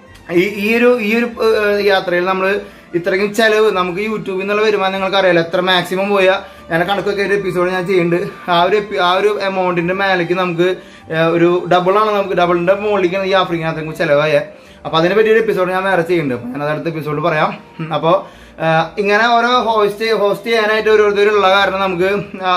ഈ ഈ ഒരു ഈ ഒരു യാത്രയിൽ നമ്മൾ ഇത്രയും ചെലവ് നമുക്ക് യൂട്യൂബിൽ നിന്നുള്ള വരുമാനം നിങ്ങൾക്ക് അറിയാലോ, എത്ര മാക്സിമം പോയാൽ ഞാൻ കണക്കൊക്കെ ഒരു എപ്പിസോഡ് ഞാൻ ചെയ്യുന്നുണ്ട്. ആ ഒരു ആ ഒരു എമൗണ്ടിന്റെ മേലേക്ക് നമുക്ക് ഒരു ഡബിളാണ്, നമുക്ക് ഡബിളിന്റെ മുകളിലേക്കാണ് ഈ ആഫ്രിക്കൻ യാത്രയ്ക്ക് ചിലവായ. അപ്പോൾ അതിനെ പറ്റിയൊരു എപ്പിസോഡ് ഞാൻ വേറെ ചെയ്യുന്നുണ്ട്. അപ്പോൾ ഞാനത് അടുത്ത എപ്പിസോഡ് പറയാം. അപ്പോൾ ഇങ്ങനെ ഓരോ ഹോസ്റ്റ് ഹോസ്റ്റ് ചെയ്യാനായിട്ട് ഓരോരുത്തരുള്ള കാരണം നമുക്ക്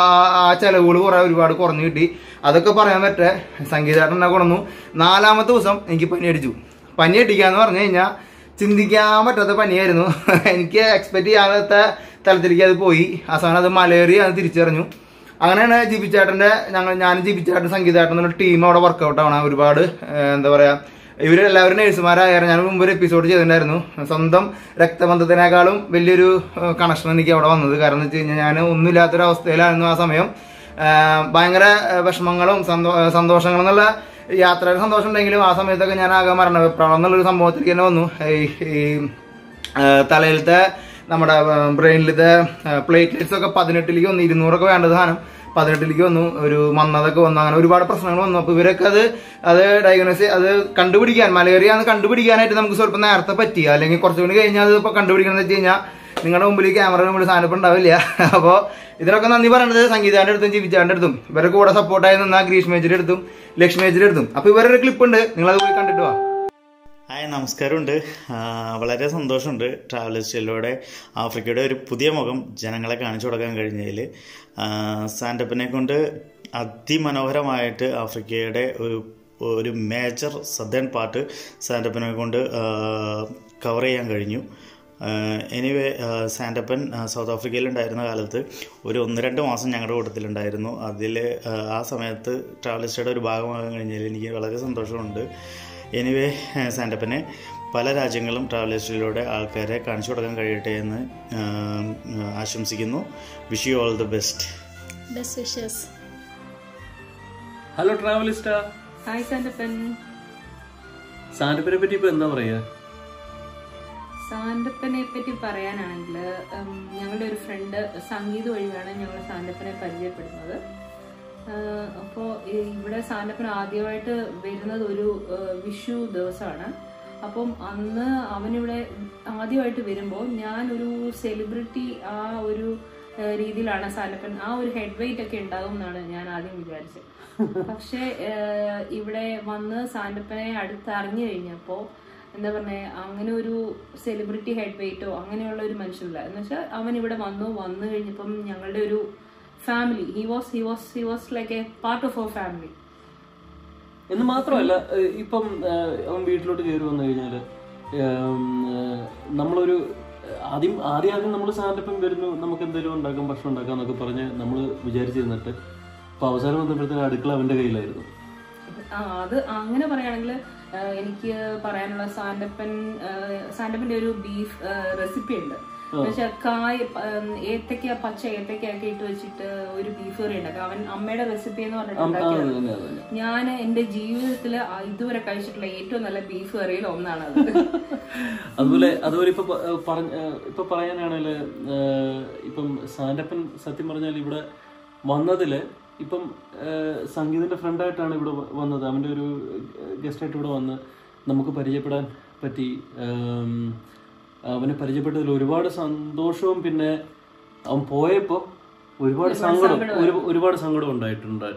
ആ ചെലവുകൾ കുറെ ഒരുപാട് കുറഞ്ഞു കിട്ടി. അതൊക്കെ പറയാൻ പറ്റേ സംഗീതേട്ടൻ എന്നെ കൊണ്ടു. നാലാമത്തെ ദിവസം എനിക്ക് പനി അടിച്ചു. പനി അടിക്കാന്ന് പറഞ്ഞു കഴിഞ്ഞാൽ ചിന്തിക്കാൻ പറ്റാത്ത പനിയായിരുന്നു. എനിക്ക് എക്സ്പെക്ട് ചെയ്യാത്ത തലത്തിലേക്ക് അത് പോയി. അവസാനം അത് മലേറിയ അത് തിരിച്ചറിഞ്ഞു. അങ്ങനെയാണ് ജിബിച്ചേട്ടൻ്റെ ഞങ്ങൾ ഞാനും ജിബിച്ചേട്ടൻ സംഗീതേട്ടൻ എന്നുള്ള ടീം അവിടെ വർക്കൗട്ട് ആവണം. ഒരുപാട് എന്താ പറയുക, ഇവരെല്ലാവരും നേഴ്സുമാരായാലും ഞാൻ മുമ്പ് ഒരു എപ്പിസോഡ് ചെയ്തിട്ടുണ്ടായിരുന്നു. സ്വന്തം രക്തബന്ധത്തിനേക്കാളും വലിയൊരു കണക്ഷൻ എനിക്ക് അവിടെ വന്നത്. കാരണം എന്ന് വെച്ച് കഴിഞ്ഞാൽ ഞാൻ ഒന്നുമില്ലാത്തൊരവസ്ഥയിലായിരുന്നു ആ സമയം. ഭയങ്കര വിഷമങ്ങളും സന്തോ സന്തോഷങ്ങളും എന്നുള്ള യാത്രയുടെ സന്തോഷം ഉണ്ടെങ്കിലും ആ സമയത്തൊക്കെ ഞാൻ ആകെ മരണവിപ്രാളം എന്നുള്ളൊരു സംഭവത്തിലേക്ക് തന്നെ വന്നു. ഈ തലയിലത്തെ നമ്മുടെ ബ്രെയിനിലത്തെ പ്ലേറ്റ്ലെറ്റ്സ് ഒക്കെ പതിനെട്ടിലേക്ക് വന്നു. ഇരുന്നൂറൊക്കെ വേണ്ട സാധനം പതിനെട്ടിലേക്ക് വന്നു. ഒരു മന്നതൊക്കെ വന്നു. അങ്ങനെ ഒരുപാട് പ്രശ്നങ്ങൾ വന്നു. അപ്പോൾ ഇവരൊക്കെ അത് അത് ഡയഗ്നോസ് അത് കണ്ടുപിടിക്കാൻ മലേറിയ എന്ന് കണ്ടുപിടിക്കാനായിട്ട് നമുക്ക് സ്വല്പം നേരത്തെ പറ്റിയ, അല്ലെങ്കിൽ കുറച്ചുകൂടി കഴിഞ്ഞാൽ അത് ഇപ്പോൾ കണ്ടുപിടിക്കണം എന്ന് വെച്ച് കഴിഞ്ഞാൽ നിങ്ങളുടെ മുമ്പിൽ ക്യാമറയുടെ മുമ്പിൽ സാധനം ഉണ്ടാവില്ല. അപ്പോൾ ഇതിനൊക്കെ നന്ദി പറയേണ്ടത് സംഗീതാന്റെ അടുത്തും ജീവിച്ചാന്റെ അടുത്തും ഇവരുടെ കൂടെ സപ്പോർട്ടായി നിന്ന ഗ്രീഷ്മേജിയുടെ അടുത്തും ലക്ഷ്മേജിയുടെ അടുത്തും. അപ്പോൾ ഇവരൊരു ക്ലിപ്പ് ഉണ്ട്, നിങ്ങളത് പോയി കണ്ടിട്ട് വാ.
ഹായ്, നമസ്കാരമുണ്ട്. വളരെ സന്തോഷമുണ്ട് ട്രാവലിസ്റ്റിലൂടെ ആഫ്രിക്കയുടെ ഒരു പുതിയ മുഖം ജനങ്ങളെ കാണിച്ചു കൊടുക്കാൻ കഴിഞ്ഞതിൽ. സ്റ്റാൻഡപ്പിനെ കൊണ്ട് അതിമനോഹരമായിട്ട് ആഫ്രിക്കയുടെ ഒരു ഒരു മേജർ സദേൺ പാർട്ട് സ്റ്റാൻഡപ്പിനെ കൊണ്ട് കവർ ചെയ്യാൻ കഴിഞ്ഞു. എനിവേ സാൻഡപ്പൻ സൗത്ത് ആഫ്രിക്കയിലുണ്ടായിരുന്ന കാലത്ത് ഒരു ഒന്ന് രണ്ട് മാസം ഞങ്ങളുടെ കൂട്ടത്തിലുണ്ടായിരുന്നു. അതിൽ ആ സമയത്ത് ട്രാവലിസ്റ്റയുടെ ഒരു ഭാഗമാകാൻ കഴിഞ്ഞതിൽ എനിക്ക് വളരെ സന്തോഷമുണ്ട്. എനിവേ സാൻഡപ്പന് പല രാജ്യങ്ങളും ട്രാവലിസ്റ്റിലൂടെ ആൾക്കാരെ കാണിച്ചു കൊടുക്കാൻ കഴിയട്ടെ എന്ന് ആശംസിക്കുന്നു. Wish you all the best.
Best wishes.
Hello ട്രാവലിസ്റ്റ.
ഹായ് സാൻഡപ്പൻ.
സാൻഡപ്പനെ പറ്റി ഇപ്പൊ എന്താ പറയാ?
സാൻഡപ്പനെ പറ്റി പറയാനാണെങ്കിൽ ഞങ്ങളുടെ ഒരു ഫ്രണ്ട് സംഗീത വഴിയാണ് ഞങ്ങൾ സാൻഡപ്പനെ പരിചയപ്പെടുന്നത്. അപ്പോൾ ഇവിടെ സാൻഡപ്പൻ ആദ്യമായിട്ട് വരുന്നത് ഒരു വിഷു ദിവസമാണ്. അപ്പം അന്ന് അവനിവിടെ ആദ്യമായിട്ട് വരുമ്പോൾ ഞാനൊരു സെലിബ്രിറ്റി ആ ഒരു രീതിയിലാണ് സാൻഡപ്പൻ, ആ ഒരു ഹെഡ് വെയിറ്റ് ഒക്കെ ഉണ്ടാകും എന്നാണ് ഞാൻ ആദ്യം വിചാരിച്ചത്. പക്ഷെ ഇവിടെ വന്ന് സാൻഡപ്പനെ അടുത്തറിഞ്ഞു കഴിഞ്ഞപ്പോൾ എന്താ പറഞ്ഞേ, അങ്ങനെ ഒരു സെലിബ്രിറ്റി ഹെഡ് വെയിറ്റോ അങ്ങനെയുള്ള ഒരു മനുഷ്യനില്ല. എന്ന് വെച്ചാൽ അവൻ ഇവിടെ വന്നു വന്നു കഴിഞ്ഞപ്പം ഞങ്ങളുടെ ഒരു family, he was he was he was like a part of our family.
എന്ന് മാത്രമല്ല, ഇപ്പം അവൻ വീട്ടിലോട്ട് കയറി വന്നു കഴിഞ്ഞാല് നമ്മളൊരു ആദ്യം ആദ്യം ആദ്യം നമ്മൾ സാൻഡപ്പം വരുന്നു, നമുക്ക് എന്തെങ്കിലും ഉണ്ടാക്കാം, ഭക്ഷണം ഉണ്ടാക്കാം എന്നൊക്കെ പറഞ്ഞ് നമ്മൾ വിചാരിച്ചിരുന്നിട്ട് ഇപ്പൊ അവസാനം വന്നപ്പോഴത്തേന് അടുക്കള അവന്റെ കയ്യിലായിരുന്നു.
ആ അത് അങ്ങനെ പറയുകയാണെങ്കിൽ എനിക്ക് പറയാനുള്ള സാൻഡപ്പൻ സാൻഡപ്പൻ്റെ ഒരു ബീഫ് റെസിപ്പി ഉണ്ട്. എന്നുവെച്ചാൽ കായ് ഏത്തക്ക പച്ച ഏത്തക്ക ഒക്കെ ഇട്ട് വെച്ചിട്ട് ഒരു ബീഫ് കറി ഉണ്ടാക്കാം. അവൻ അമ്മയുടെ റെസിപ്പി എന്ന് പറഞ്ഞിട്ട് ഞാൻ എന്റെ ജീവിതത്തില് ഇതുവരെ കഴിച്ചിട്ടുള്ള ഏറ്റവും നല്ല ബീഫ് കറിയിൽ ഒന്നാണ് അത്.
അതുപോലെ അതുപോലെ ഇപ്പൊ പറഞ്ഞ ഇപ്പൊ പറയാനാണെങ്കിൽ ഇപ്പം സാൻഡപ്പൻ സത്യം പറഞ്ഞാൽ ഇവിടെ വന്നതില് ഇപ്പം സംഗീതന്റെ ഫ്രണ്ടായിട്ടാണ് ഇവിടെ വന്നത്. അവന്റെ ഒരു ഗസ്റ്റായിട്ട് ഇവിടെ വന്ന് നമുക്ക് പരിചയപ്പെടാൻ പറ്റി. അവനെ പരിചയപ്പെട്ടതിൽ ഒരുപാട് സന്തോഷവും പിന്നെ അവൻ പോയപ്പോൾ ഒരുപാട് സങ്കടം ഒരുപാട് സങ്കടം ഉണ്ടായിട്ടുണ്ട്.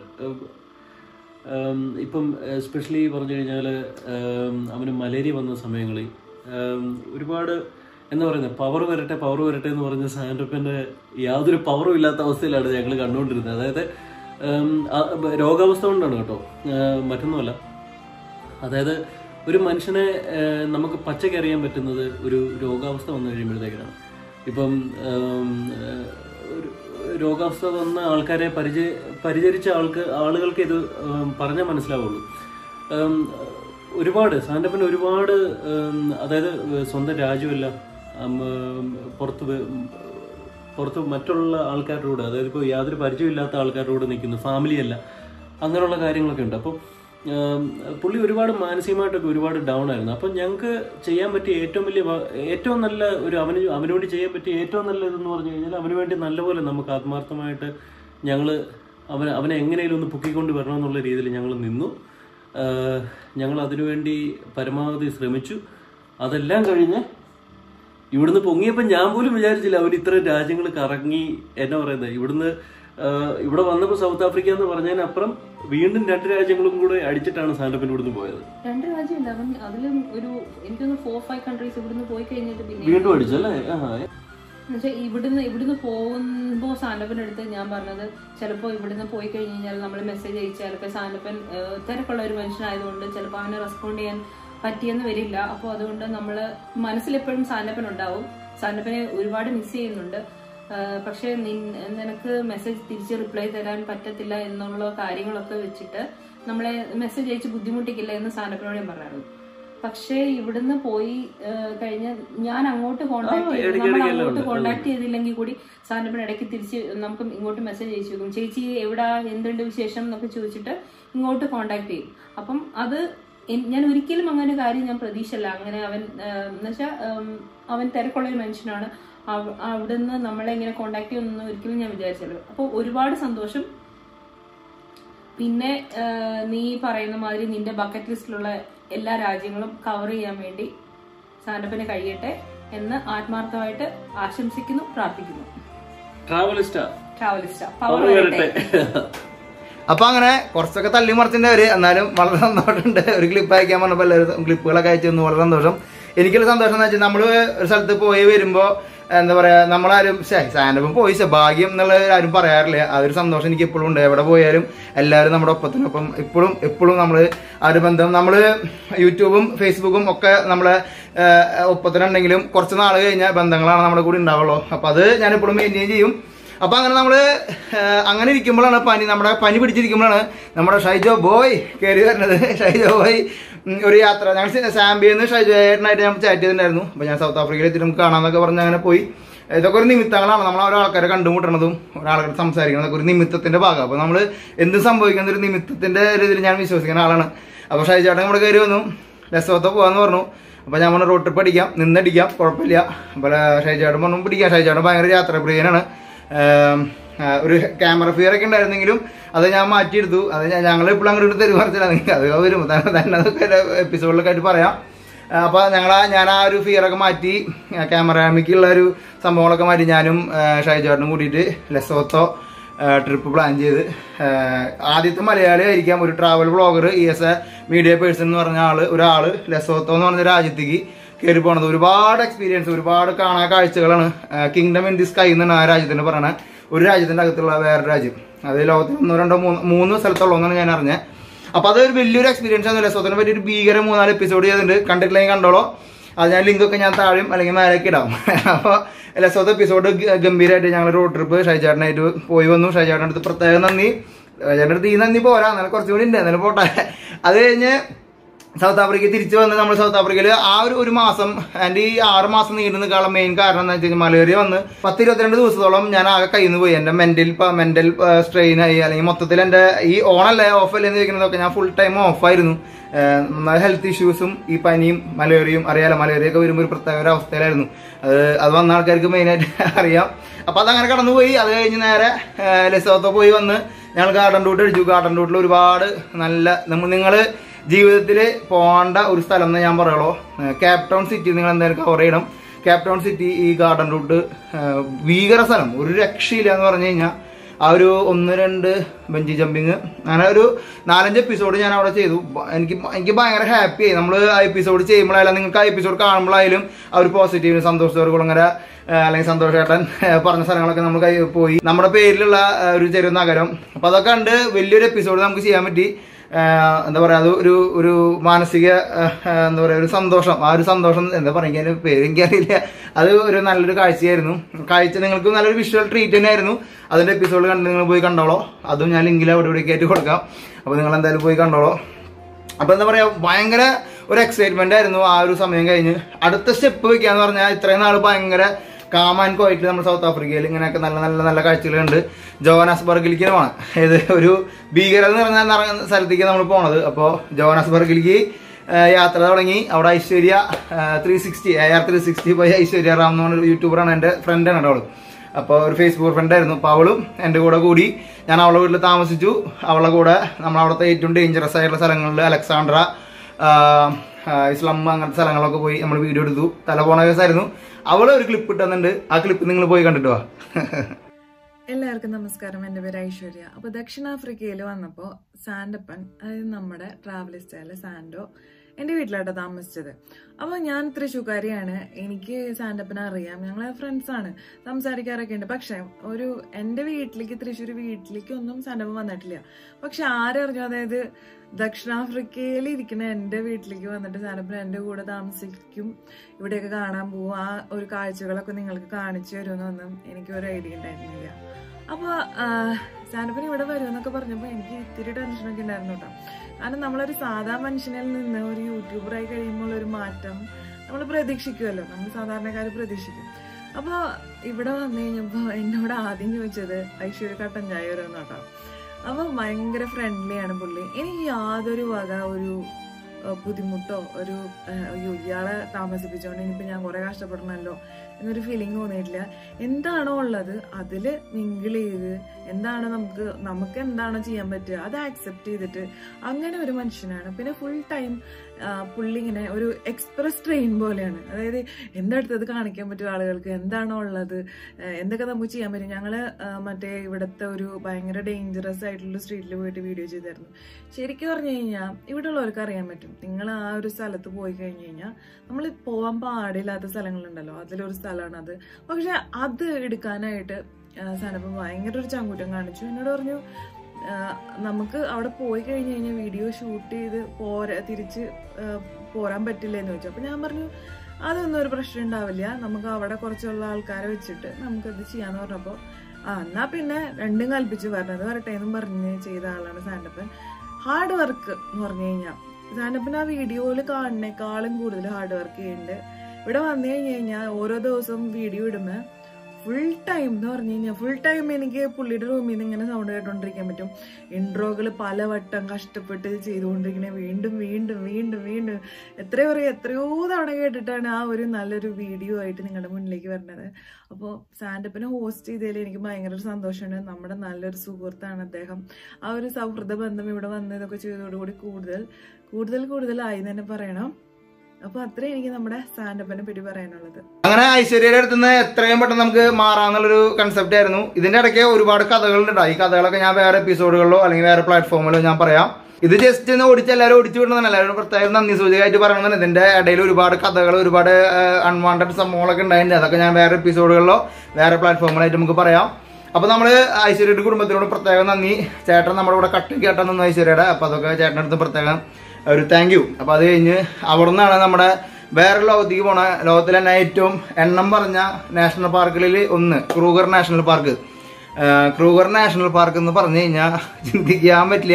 ഇപ്പം എസ്പെഷ്യലി പറഞ്ഞു കഴിഞ്ഞാൽ അവന് മലേറിയ വന്ന സമയങ്ങളിൽ ഒരുപാട് എന്താ പറയുന്നത് പവർ വരട്ടെ പവർ വരട്ടെ എന്ന് പറഞ്ഞ സാൻഡപ്പൻ്റെ യാതൊരു പവറും ഇല്ലാത്ത അവസ്ഥയിലാണ് ഞങ്ങൾ കണ്ടുകൊണ്ടിരുന്നത്. അതായത് രോഗാവസ്ഥ കൊണ്ടാണ് കേട്ടോ, മറ്റൊന്നുമല്ല. അതായത് ഒരു മനുഷ്യനെ നമുക്ക് പച്ചയ്ക്ക് അറിയാൻ പറ്റുന്നത് ഒരു രോഗാവസ്ഥ വന്നു കഴിയുമ്പോഴത്തേക്കാണ്. ഇപ്പം രോഗാവസ്ഥ വന്ന ആൾക്കാരെ പരിചയ പരിചരിച്ച ആൾക്ക് ആളുകൾക്ക് ഇത് പറഞ്ഞാൽ മനസ്സിലാവുള്ളൂ. ഒരുപാട് സാൻഡപ്പൻ ഒരുപാട് അതായത് സ്വന്തം രാജ്യമല്ല, പുറത്ത് പുറത്ത് മറ്റുള്ള ആൾക്കാരുടെ കൂടെ, അതായത് ഇപ്പോൾ യാതൊരു പരിചയമില്ലാത്ത ആൾക്കാരുടെ കൂടെ നിൽക്കുന്നു, ഫാമിലിയല്ല, അങ്ങനെയുള്ള കാര്യങ്ങളൊക്കെ ഉണ്ട്. അപ്പം പുള്ളി ഒരുപാട് മാനസികമായിട്ടൊക്കെ ഒരുപാട് ഡൗൺ ആയിരുന്നു. അപ്പം ഞങ്ങൾക്ക് ചെയ്യാൻ പറ്റിയ ഏറ്റവും വലിയ ഏറ്റവും നല്ല ഒരു അവന് അവന് വേണ്ടി ചെയ്യാൻ പറ്റിയ ഏറ്റവും നല്ല ഇതെന്ന് പറഞ്ഞു കഴിഞ്ഞാൽ അവന് വേണ്ടി നല്ലപോലെ നമുക്ക് ആത്മാർത്ഥമായിട്ട് ഞങ്ങൾ അവനെ അവനെ എങ്ങനെയും ഒന്ന് പൊക്കിക്കൊണ്ട് വരണമെന്നുള്ള രീതിയിൽ ഞങ്ങൾ നിന്നു. ഞങ്ങൾ അതിനുവേണ്ടി പരമാവധി ശ്രമിച്ചു. അതെല്ലാം കഴിഞ്ഞ് ഇവിടുന്ന് പൊങ്ങിയപ്പോൾ ഞാൻ പോലും വിചാരിച്ചില്ല അവൻ ഇത്ര രാജ്യങ്ങൾ കറങ്ങി. എന്നാ പറയുന്നത്, ഇവിടുന്ന് ഇവിടെ വന്നപ്പോൾ സൗത്ത് ആഫ്രിക്ക എന്ന് പറഞ്ഞതിനപ്പുറം വീണ്ടും രണ്ട് രാജ്യങ്ങളും കൂടെ അടിച്ചിട്ടാണ് സാൻഡപ്പൻ ഇവിടുന്ന് പോയത്.
രണ്ട് രാജ്യം അതിലും ഒരു എനിക്കൊന്ന് ഫോർ ഫൈവ് കൺട്രീസ് ഇവിടുന്ന് പോയി കഴിഞ്ഞിട്ട് പിന്നെ
വീണ്ടും അടിച്ചല്ലേ.
എന്നുവെച്ചാൽ ഇവിടുന്ന് ഇവിടുന്ന് പോകുമ്പോൾ സാൻഡപ്പൻ്റെ അടുത്ത് ഞാൻ പറഞ്ഞത് ചിലപ്പോൾ ഇവിടുന്ന് പോയി കഴിഞ്ഞ് കഴിഞ്ഞാൽ നമ്മൾ മെസ്സേജ് അയച്ചാൽ ചിലപ്പോൾ സാൻഡപ്പൻ തിരക്കുള്ള ഒരു മനുഷ്യനായതുകൊണ്ട് ചിലപ്പോൾ അവനെ റെസ്പോണ്ട് ചെയ്യാൻ പറ്റിയെന്ന് വരില്ല. അപ്പോൾ അതുകൊണ്ട് നമ്മൾ മനസ്സിലെപ്പോഴും സാൻഡപ്പൻ ഉണ്ടാവും. സാൻഡപ്പനെ ഒരുപാട് മിസ് ചെയ്യുന്നുണ്ട്. പക്ഷെ നിനക്ക് മെസ്സേജ് തിരിച്ച് റിപ്ലൈ തരാൻ പറ്റത്തില്ല എന്നുള്ള കാര്യങ്ങളൊക്കെ വെച്ചിട്ട് നമ്മളെ മെസ്സേജ് അയച്ച് ബുദ്ധിമുട്ടിക്കില്ല എന്ന് സാൻഡപ്പനോട് ഞാൻ പറഞ്ഞായിരുന്നു. പക്ഷേ ഇവിടുന്ന് പോയി കഴിഞ്ഞാൽ ഞാൻ അങ്ങോട്ട് കോണ്ടാക്ട് ചെയ്ത് നമ്മൾ അങ്ങോട്ട് കോണ്ടാക്ട് ചെയ്തില്ലെങ്കിൽ കൂടി സാൻഡപ്പൻ ഇടയ്ക്ക് തിരിച്ച് നമുക്ക് ഇങ്ങോട്ട് മെസ്സേജ് അയച്ചു വെക്കും. ചേച്ചി എവിടാ, എന്തുണ്ട് വിശേഷം എന്നൊക്കെ ചോദിച്ചിട്ട് ഇങ്ങോട്ട് കോണ്ടാക്ട് ചെയ്യും. അപ്പം അത് ഞാൻ ഒരിക്കലും അങ്ങനെ കാര്യം ഞാൻ പ്രതീക്ഷയല്ല. അങ്ങനെ അവൻ എന്നുവെച്ചാൽ അവൻ തിരക്കുള്ള ഒരു മനുഷ്യനാണ്. അവിടുന്ന് നമ്മളെ ഇങ്ങനെ കോണ്ടാക്ട് ചെയ്യുമെന്ന് ഒരിക്കലും ഞാൻ വിചാരിച്ചല്ലോ. അപ്പോൾ ഒരുപാട് സന്തോഷം. പിന്നെ നീ പറയുന്ന മാതിരി നിന്റെ ബക്കറ്റ് ലിസ്റ്റിലുള്ള എല്ലാ രാജ്യങ്ങളും കവർ ചെയ്യാൻ വേണ്ടി സാൻഡപ്പന് കഴിയട്ടെ എന്ന് ആത്മാർത്ഥമായിട്ട് ആശംസിക്കുന്നു, പ്രാർത്ഥിക്കുന്നു.
ട്രാവലിസ്റ്റാ
ട്രാവലിസ്റ്റാ പവർ വരട്ടെ.
അപ്പൊ അങ്ങനെ കുറച്ചൊക്കെ തള്ളി മറിച്ചിട്ടുണ്ടവര്, എന്നാലും വളരെ സന്തോഷമുണ്ട്. ഒരു ക്ലിപ്പ് അയക്കാൻ പറഞ്ഞപ്പോൾ എല്ലാവരും ക്ലിപ്പുകളൊക്കെ അയച്ചു തന്നു. വളരെ സന്തോഷം. എനിക്കുള്ള സന്തോഷം എന്ന് വെച്ചാൽ നമ്മള് ഒരു സ്ഥലത്ത് പോയി വരുമ്പോ എന്താ പറയാ, നമ്മളാരും സാൻഡപ്പൻ പോയി ഭാഗ്യം എന്നുള്ള ആരും പറയാറില്ല. ആ ഒരു സന്തോഷം എനിക്ക് എപ്പോഴും ഉണ്ട്. എവിടെ പോയാലും എല്ലാവരും നമ്മുടെ ഒപ്പത്തിനൊപ്പം ഇപ്പോഴും എപ്പോഴും നമ്മൾ ആ ഒരു ബന്ധം, നമ്മൾ യൂട്യൂബും ഫേസ്ബുക്കും ഒക്കെ നമ്മളെ ഒപ്പത്തിനുണ്ടെങ്കിലും കുറച്ച് നാൾ കഴിഞ്ഞാൽ ബന്ധങ്ങളാണ് നമ്മുടെ കൂടെ ഉണ്ടാവുള്ളൂ. അപ്പൊ അത് ഞാൻ എപ്പോഴും മെയിൻറ്റെയിൻ ചെയ്യും. അപ്പൊ അങ്ങനെ നമ്മള് അങ്ങനെ ഇരിക്കുമ്പോഴാണ് പനി നമ്മുടെ പനി പിടിച്ചിരിക്കുമ്പോഴാണ് നമ്മുടെ ഷൈജോ ബോയ് കയറി വരുന്നത്. ഷൈജോ ബോയ് ഒരു യാത്ര, ഞങ്ങൾ സാംബിയിൽ നിന്ന് ഷൈജോ ഏട്ടനായിട്ട് ഞങ്ങൾ ചാറ്റ് ചെയ്തിട്ടുണ്ടായിരുന്നു. അപ്പൊ ഞാൻ സൗത്ത് ആഫ്രിക്കയിൽ എത്തി നമുക്ക് കാണാമെന്നൊക്കെ പറഞ്ഞ് അങ്ങനെ പോയി. ഇതൊക്കെ ഒരു നിമിത്തങ്ങളാണ്. നമ്മൾ ഒരാൾക്കാരെ കണ്ടുമുട്ടണതും ഒരാൾക്കാരെ സംസാരിക്കുന്നതൊക്കെ ഒരു നിമിത്തത്തിന്റെ ഭാഗം. അപ്പൊ നമ്മൾ എന്ത് സംഭവിക്കുന്ന ഒരു നിമിത്തത്തിന്റെ ഒരു ഇതിൽ ഞാൻ വിശ്വസിക്കുന്ന ആളാണ്. അപ്പൊ ഷൈജോട്ടൻ നമ്മുടെ കയറി വന്നു, ലെസോത്തോ പോകാന്ന് പറഞ്ഞു. അപ്പൊ ഞാൻ പറഞ്ഞു റോഡ് ട്രിപ്പ് അടിക്കാം, നിന്നടിക്കാം, കുഴപ്പമില്ല. അപ്പൊ ഷൈജോട്ടൻ പറഞ്ഞു പിടിക്കാം. ഷൈജോട്ടൻ ഭയങ്കര യാത്രാപ്രിയനാണ്. ഒരു ക്യാമറ ഫിയർ ഒക്കെ ഉണ്ടായിരുന്നെങ്കിലും അത് ഞാൻ മാറ്റിയെടുത്തു. അത് ഞങ്ങൾ ഇപ്പോഴും അങ്ങോട്ട് തെരുമാറിച്ചില്ല. നിങ്ങൾക്ക് അത് വരും തന്നെ അതൊക്കെ എപ്പിസോഡിലൊക്കെ ആയിട്ട് പറയാം. അപ്പോൾ ഞങ്ങൾ ഞാൻ ആ ഒരു ഫിയറൊക്കെ മാറ്റി ക്യാമറാമിക്കുള്ള ഒരു സംഭവങ്ങളൊക്കെ മാറ്റി ഞാനും ഷൈജോട്ടനും കൂടിയിട്ട് ലെസോത്തോ ട്രിപ്പ് പ്ലാൻ ചെയ്ത്, ആദ്യത്തെ മലയാളി ആയിരിക്കാം ഒരു ട്രാവൽ ബ്ലോഗർ ഇ എസ് എ മീഡിയ പേഴ്സൺ എന്ന് പറഞ്ഞ ആള് ഒരാൾ ലെസോത്തോ എന്ന് പറഞ്ഞ രാജ്യത്തേക്ക് കയറി പോണത്. ഒരുപാട് എക്സ്പീരിയൻസ്, ഒരുപാട് കാണാൻ കാഴ്ചകളാണ്. കിങ്ഡം ഇൻ ദി സ്കൈ എന്നാണ് ആ രാജ്യത്തിന് പറയണത്. ഒരു രാജ്യത്തിന്റെ അകത്തുള്ള വേറെ രാജ്യം, അത് ലോകത്തിൽ ഒന്നോ രണ്ടോ മൂന്ന് മൂന്ന് സ്ഥലത്തുള്ളതെന്നാണ് ഞാൻ അറിഞ്ഞത്. അപ്പൊ അതൊരു വലിയൊരു എക്സ്പീരിയൻസ് ആണ്. ലെസോത്തിനെ പറ്റി ഒരു ഭീകര മൂന്നാല് എപ്പിസോഡ് ചെയ്തിട്ടുണ്ട്. കണ്ടിട്ടില്ലെങ്കിൽ കണ്ടോളോ. അത് ഞാൻ ലിങ്കൊക്കെ ഞാൻ താഴെയും അല്ലെങ്കിൽ മേലേക്ക് ഇടാം. അപ്പോൾ ലെസോത്ത് എപ്പിസോഡ് ഗംഭീരമായിട്ട് ഞങ്ങൾ റോഡ് ട്രിപ്പ് ഷൈജാട്ടനായിട്ട് പോയി വന്നു. ഷൈജാട്ടൻ്റെ അടുത്ത് പ്രത്യേകം നന്ദി. ഷൈജാട്ടൻ്റെ അടുത്ത് ഈ നന്ദി പോരാ, എന്നാലും കുറച്ചുകൂടി ഉണ്ട്, എന്നാലും പോട്ടെ. അത് കഴിഞ്ഞ് സൗത്ത് ആഫ്രിക്ക തിരിച്ചു വന്ന് നമ്മൾ സൗത്ത് ആഫ്രിക്കയിൽ ആ ഒരു ഒരു മാസം എൻ്റെ ഈ ആറ് മാസം നീണ്ടു നിൽക്കാനുള്ള മെയിൻ കാരണം എന്താ വെച്ച് കഴിഞ്ഞാൽ മലേറിയ വന്ന് പത്ത് ഇരുപത്തിരണ്ട് ദിവസത്തോളം ഞാൻ ആകെ കയ്യിൽ നിന്ന് പോയി. എൻ്റെ മെന്റൽ മെന്റൽ സ്ട്രെയിൻ ആയി, അല്ലെങ്കിൽ മൊത്തത്തിൽ എൻ്റെ ഈ ഓണല്ലേ ഓഫല്ലേ എന്ന് ചോദിക്കുന്നതൊക്കെ ഞാൻ ഫുൾ ടൈം ഓഫായിരുന്നു. ഹെൽത്ത് ഇഷ്യൂസും ഈ പനിയും മലേറിയയും അറിയാലോ, മലേറിയ ഒക്കെ വരുമ്പോൾ ഒരു പ്രത്യേക ഒരു അവസ്ഥയിലായിരുന്നു. അത് അത് വന്ന ആൾക്കാർക്ക് മെയിനായിട്ട് അറിയാം. അപ്പോൾ അതങ്ങനെ കടന്നുപോയി. അത് കഴിഞ്ഞ് നേരെ ലെസോത്തോ പോയി വന്ന് ഞങ്ങൾ ഗാർഡൻ റൂട്ട് അടിച്ചു. ഗാർഡൻ റൂട്ടിൽ ഒരുപാട് നല്ല നിങ്ങൾ ജീവിതത്തിൽ പോകേണ്ട ഒരു സ്ഥലം എന്ന് ഞാൻ പറയുള്ളൂ. കേപ്പ് ടൗൺ സിറ്റി നിങ്ങൾ എന്തായാലും കവർ ചെയ്യണം. കേപ്പ് ടൗൺ സിറ്റി ഈ ഗാർഡൻ റൂട്ട് ഭീകര സ്ഥലം, ഒരു രക്ഷയില്ല എന്ന് പറഞ്ഞു കഴിഞ്ഞാൽ. ആ ഒരു ഒന്ന് രണ്ട് ബഞ്ചി ജമ്പിങ് അങ്ങനെ ഒരു നാലഞ്ച് എപ്പിസോഡ് ഞാൻ അവിടെ ചെയ്തു. എനിക്ക് എനിക്ക് ഭയങ്കര ഹാപ്പിയായി. നമ്മൾ ആ എപ്പിസോഡ് ചെയ്യുമ്പോഴായാലും നിങ്ങൾക്ക് ആ എപ്പിസോഡ് കാണുമ്പോഴായാലും ആ ഒരു പോസിറ്റീവ് സന്തോഷത്തോട് കുളങ്ങര അല്ലെങ്കിൽ സന്തോഷേട്ടൻ പറഞ്ഞ സ്ഥലങ്ങളൊക്കെ നമ്മൾ കൈ പോയി. നമ്മുടെ പേരിലുള്ള ഒരു ചെറിയ നഗരം. അപ്പം അതൊക്കെ കണ്ട് വലിയൊരു എപ്പിസോഡ് നമുക്ക് ചെയ്യാൻ പറ്റി. എന്താ പറയുക, അത് ഒരു ഒരു മാനസിക എന്താ പറയുക ഒരു സന്തോഷം. ആ ഒരു സന്തോഷം എന്താ പറയുക, അതിൻ്റെ പേര് എനിക്കറിയില്ല. അത് ഒരു നല്ലൊരു കാഴ്ചയായിരുന്നു. കാഴ്ച നിങ്ങൾക്ക് നല്ലൊരു വിഷ്വൽ ട്രീറ്റ് തന്നെയായിരുന്നു. അതിൻ്റെ എപ്പിസോഡ് കണ്ട് നിങ്ങൾ പോയി കണ്ടോളോ. അതും ഞാൻ ലിങ്കിൽ അവിടെ ഇവിടെ കയറ്റി കൊടുക്കാം. അപ്പോൾ നിങ്ങൾ എന്തായാലും പോയി കണ്ടോളോ. അപ്പോൾ എന്താ പറയുക, ഭയങ്കര ഒരു എക്സൈറ്റ്മെൻ്റ് ആയിരുന്നു ആ ഒരു സമയം കഴിഞ്ഞ്. അടുത്ത സ്റ്റെപ്പ് വയ്ക്കാന്ന് പറഞ്ഞാൽ ഇത്രയും നാൾ ഭയങ്കര കാമാൻ കോയിട്ട് നമ്മൾ സൗത്ത് ആഫ്രിക്കയിൽ ഇങ്ങനെയൊക്കെ നല്ല നല്ല നല്ല കാഴ്ചകളുണ്ട്. ജോഹന്നാസ്ബർഗിലേക്കാണ് ഇത് ഒരു ഭീകര എന്ന് പറഞ്ഞ സ്ഥലത്തേക്ക് നമ്മൾ പോണത്. അപ്പോൾ ജോഹന്നാസ്ബർഗിലേക്ക് യാത്ര തുടങ്ങി. അവിടെ Aishwarya three sixty A R three sixty പോയി ഐശ്വര്യ റാം എന്ന് പറഞ്ഞൊരു യൂട്യൂബറാണ്, എൻ്റെ ഫ്രണ്ടാണ് കേട്ടോ അവള്. അപ്പോൾ ഒരു ഫേസ്ബുക്ക് ഫ്രണ്ടായിരുന്നു. അപ്പോൾ അവളും എൻ്റെ കൂടെ കൂടി ഞാൻ അവളുടെ വീട്ടിൽ താമസിച്ചു. അവളുടെ കൂടെ നമ്മളവിടുത്തെ ഏറ്റവും ഡേഞ്ചറസ് ആയിട്ടുള്ള സ്ഥലങ്ങളിൽ അലക്സാണ്ട്ര, ഇസ്ലാം അങ്ങനത്തെ സ്ഥലങ്ങളൊക്കെ പോയി നമ്മൾ വീഡിയോ എടുത്തു. തല പോണ കേസായിരുന്നു. അവളെ ഒരു ക്ലിപ്പ് ഇട്ടുന്നുണ്ട്. ആ ക്ലിപ്പ് നിങ്ങൾ പോയി കണ്ടിട്ട് വാ.
എല്ലാവർക്കും നമസ്കാരം. എൻ്റെ പേര് ഐശ്വര്യ. അപ്പോൾ ദക്ഷിണാഫ്രിക്കയിൽ വന്നപ്പോൾ സാൻഡപ്പൻ, അതായത് നമ്മുടെ ട്രാവലിസ്റ്റായ സാൻഡോ, എൻ്റെ വീട്ടിലാട്ടോ താമസിച്ചത്. അപ്പോൾ ഞാൻ തൃശ്ശൂക്കാരിയാണ്. എനിക്ക് സാൻഡപ്പനെ അറിയാം, ഞങ്ങൾ ഫ്രണ്ട്സാണ്, സംസാരിക്കാറൊക്കെ ഉണ്ട്. പക്ഷെ ഒരു എൻ്റെ വീട്ടിലേക്ക്, തൃശ്ശൂർ വീട്ടിലേക്ക് ഒന്നും സാൻഡപ്പൻ വന്നിട്ടില്ല. പക്ഷെ ആരറിഞ്ഞു, അതായത് ദക്ഷിണാഫ്രിക്കയിൽ ഇരിക്കുന്ന എൻ്റെ വീട്ടിലേക്ക് വന്നിട്ട് സാൻഡപ്പൻ എൻ്റെ കൂടെ താമസിക്കും, ഇവിടെയൊക്കെ കാണാൻ പോകും, ആ ഒരു കാഴ്ചകളൊക്കെ നിങ്ങൾക്ക് കാണിച്ചു തരുമെന്നൊന്നും എനിക്ക് ഒരു ഐഡിയ ഉണ്ടായിരുന്നില്ല. അപ്പോൾ സാൻഡപ്പൻ ഇവിടെ വരുമെന്നൊക്കെ പറഞ്ഞപ്പോൾ എനിക്ക് ഇത്തിരി ടെൻഷനൊക്കെ ഉണ്ടായിരുന്നു കേട്ടോ. കാരണം നമ്മളൊരു സാധാ മനുഷ്യനിൽ നിന്ന് ഒരു യൂട്യൂബറായി കഴിയുമ്പോൾ ഒരു മാറ്റം നമ്മൾ പ്രതീക്ഷിക്കുമല്ലോ, നമ്മൾ സാധാരണക്കാർ പ്രതീക്ഷിക്കും. അപ്പോൾ ഇവിടെ വന്നു കഴിഞ്ഞപ്പോൾ എന്നോട് ആദ്യം ചോദിച്ചത് ഐശ്വര്യ കട്ടൻ ചായ വരുമെന്ന് കേട്ടോ. അപ്പോൾ ഭയങ്കര ഫ്രണ്ട്ലിയാണ് പുള്ളി. എനിക്ക് യാതൊരു വക ഒരു ബുദ്ധിമുട്ടോ ഒരു അയ്യോ ഇയാളെ താമസിപ്പിച്ചോണ്ട് ഇനിയിപ്പോൾ ഞാൻ കുറേ കഷ്ടപ്പെടണമല്ലോ എന്നൊരു ഫീലിംഗ് തോന്നിയിട്ടില്ല. എന്താണോ ഉള്ളത് അതിൽ മിങ്കിൾ ചെയ്ത് എന്താണ് നമുക്ക് നമുക്ക് എന്താണോ ചെയ്യാൻ പറ്റുക അത് ആക്സെപ്റ്റ് ചെയ്തിട്ട് അങ്ങനെ ഒരു മനുഷ്യനാണ്. പിന്നെ ഫുൾ ടൈം പുള്ളി ഇങ്ങനെ ഒരു എക്സ്പ്രസ് ട്രെയിൻ പോലെയാണ്. അതായത് എന്തെടുത്തത് കാണിക്കാൻ പറ്റും ആളുകൾക്ക്, എന്താണോ ഉള്ളത്, എന്തൊക്കെ നമുക്ക് ചെയ്യാൻ പറ്റും. ഞങ്ങൾ മറ്റേ ഇവിടുത്തെ ഒരു ഭയങ്കര ഡേഞ്ചറസ് ആയിട്ടുള്ള സ്ട്രീറ്റിൽ പോയിട്ട് വീഡിയോ ചെയ്തായിരുന്നു. ശരിക്കും പറഞ്ഞു കഴിഞ്ഞാൽ ഇവിടെ ഉള്ളവർക്ക് അറിയാൻ പറ്റും, നിങ്ങൾ ആ ഒരു സ്ഥലത്ത് പോയി കഴിഞ്ഞ് കഴിഞ്ഞാൽ നമ്മൾ പോകാൻ പാടില്ലാത്ത സ്ഥലങ്ങളുണ്ടല്ലോ, അതിലൊരു സ്ഥലമാണ് അത്. പക്ഷെ അത് എടുക്കാനായിട്ട് സാൻഡപ്പൻ ഭയങ്കര ഒരു ചങ്കൂറ്റം കാണിച്ചു. എന്നോട് പറഞ്ഞു നമുക്ക് അവിടെ പോയി കഴിഞ്ഞ് കഴിഞ്ഞാൽ വീഡിയോ ഷൂട്ട് ചെയ്ത് പോരാ തിരിച്ച് പോരാൻ പറ്റില്ല എന്ന് ചോദിച്ചു. അപ്പം ഞാൻ പറഞ്ഞു അതൊന്നും ഒരു പ്രശ്നം ഉണ്ടാവില്ല, നമുക്ക് അവിടെ കുറച്ചുള്ള ആൾക്കാരെ വെച്ചിട്ട് നമുക്കത് ചെയ്യാന്ന് പറഞ്ഞപ്പോൾ ആ എന്നാ പിന്നെ രണ്ടും കൽപ്പിച്ചു വരണത് വരട്ടെ എന്നും പറഞ്ഞ് ചെയ്ത ആളാണ് സാൻഡപ്പൻ. ഹാർഡ് വർക്ക് എന്ന് പറഞ്ഞു കഴിഞ്ഞാൽ സാൻഡപ്പൻ ആ വീഡിയോയിൽ കാണുന്നേക്കാളും കൂടുതൽ ഹാർഡ് വർക്ക് ചെയ്യുന്നുണ്ട്. ഇവിടെ വന്നു കഴിഞ്ഞ് കഴിഞ്ഞാൽ ഓരോ ദിവസവും വീഡിയോ ഇടുമ്പോൾ ഫുൾ ടൈം എന്ന് പറഞ്ഞു കഴിഞ്ഞാൽ ഫുൾ ടൈം എനിക്ക് പുള്ളിയുടെ റൂമിൽ നിന്ന് ഇങ്ങനെ സൗണ്ട് കേട്ടോണ്ടിരിക്കാൻ പറ്റും. ഇൻട്രോകൾ പലവട്ടം കഷ്ടപ്പെട്ട് ചെയ്തുകൊണ്ടിരിക്കണേ, വീണ്ടും വീണ്ടും വീണ്ടും വീണ്ടും എത്രയോ പറയുക എത്രയോ തവണ കേട്ടിട്ടാണ് ആ ഒരു നല്ലൊരു വീഡിയോ ആയിട്ട് നിങ്ങളുടെ മുന്നിലേക്ക് വരുന്നത്. അപ്പോൾ സാൻഡപ്പനെ ഹോസ്റ്റ് ചെയ്തതിൽ എനിക്ക് ഭയങ്കര ഒരു സന്തോഷമുണ്ട്. നമ്മുടെ നല്ലൊരു സുഹൃത്താണ് അദ്ദേഹം. ആ ഒരു സൗഹൃദ ബന്ധം ഇവിടെ വന്നതൊക്കെ ചെയ്തതോടുകൂടി കൂടുതൽ കൂടുതൽ കൂടുതലായി തന്നെ പറയണം. അപ്പൊ അത്രയും എനിക്ക് നമ്മുടെ സാൻഡപ്പനെ പറ്റി പറയാനുള്ളത്.
അങ്ങനെ ഐശ്വര്യയുടെ അടുത്ത് നിന്ന് എത്രയും പെട്ടെന്ന് നമുക്ക് മാറാന്നുള്ളൊരു കൺസെപ്റ്റ് ആയിരുന്നു. ഇതിന്റെ ഇടയ്ക്ക് ഒരുപാട് കഥകളുണ്ട്. ഈ കഥകളൊക്കെ ഞാൻ വേറെ എപ്പിസോഡുകളിലോ അല്ലെങ്കിൽ വേറെ പ്ലാറ്റ്ഫോമിലോ ഞാൻ പറയാം. ഇത് ജസ്റ്റ് ഒന്ന് ഓടിച്ച് എല്ലാവരും ഓടിച്ചു വിടുന്നതാണ്. എല്ലാവരും പ്രത്യേകം നന്ദി സൂചകമായിട്ട് പറയണമെന്ന്. ഇതിന്റെ ഇടയിൽ ഒരുപാട് കഥകൾ, ഒരുപാട് അൺവാണ്ടഡ് സംഭവങ്ങളൊക്കെ ഉണ്ടായിട്ടുണ്ട്. അതൊക്കെ ഞാൻ വേറെ എപ്പിസോഡുകളിലോ വേറെ പ്ലാറ്റ്ഫോമിലായിട്ട് നമുക്ക് പറയാം. അപ്പൊ നമ്മള് ഐശ്വര്യയുടെ കുടുംബത്തിനോട് പ്രത്യേകം നന്ദി. ചേട്ടൻ നമ്മുടെ ഇവിടെ കട്ട് കേട്ടാൻ നിന്നു ഐശ്വര്യയുടെ. അപ്പൊ അതൊക്കെ ചേട്ടൻ്റെ അടുത്ത് പ്രത്യേകം ഒരു താങ്ക് യു. അപ്പൊ അത് കഴിഞ്ഞ് അവിടെ നിന്നാണ് നമ്മുടെ വേറെ ലോകത്തേക്ക് പോണ. ലോകത്തിലെ തന്നെ ഏറ്റവും എണ്ണം പറഞ്ഞ നാഷണൽ പാർക്കുകളിൽ ഒന്ന് Kruger national park. Kruger national park എന്ന് പറഞ്ഞു കഴിഞ്ഞാൽ ചിന്തിക്കാൻ പറ്റില്ല.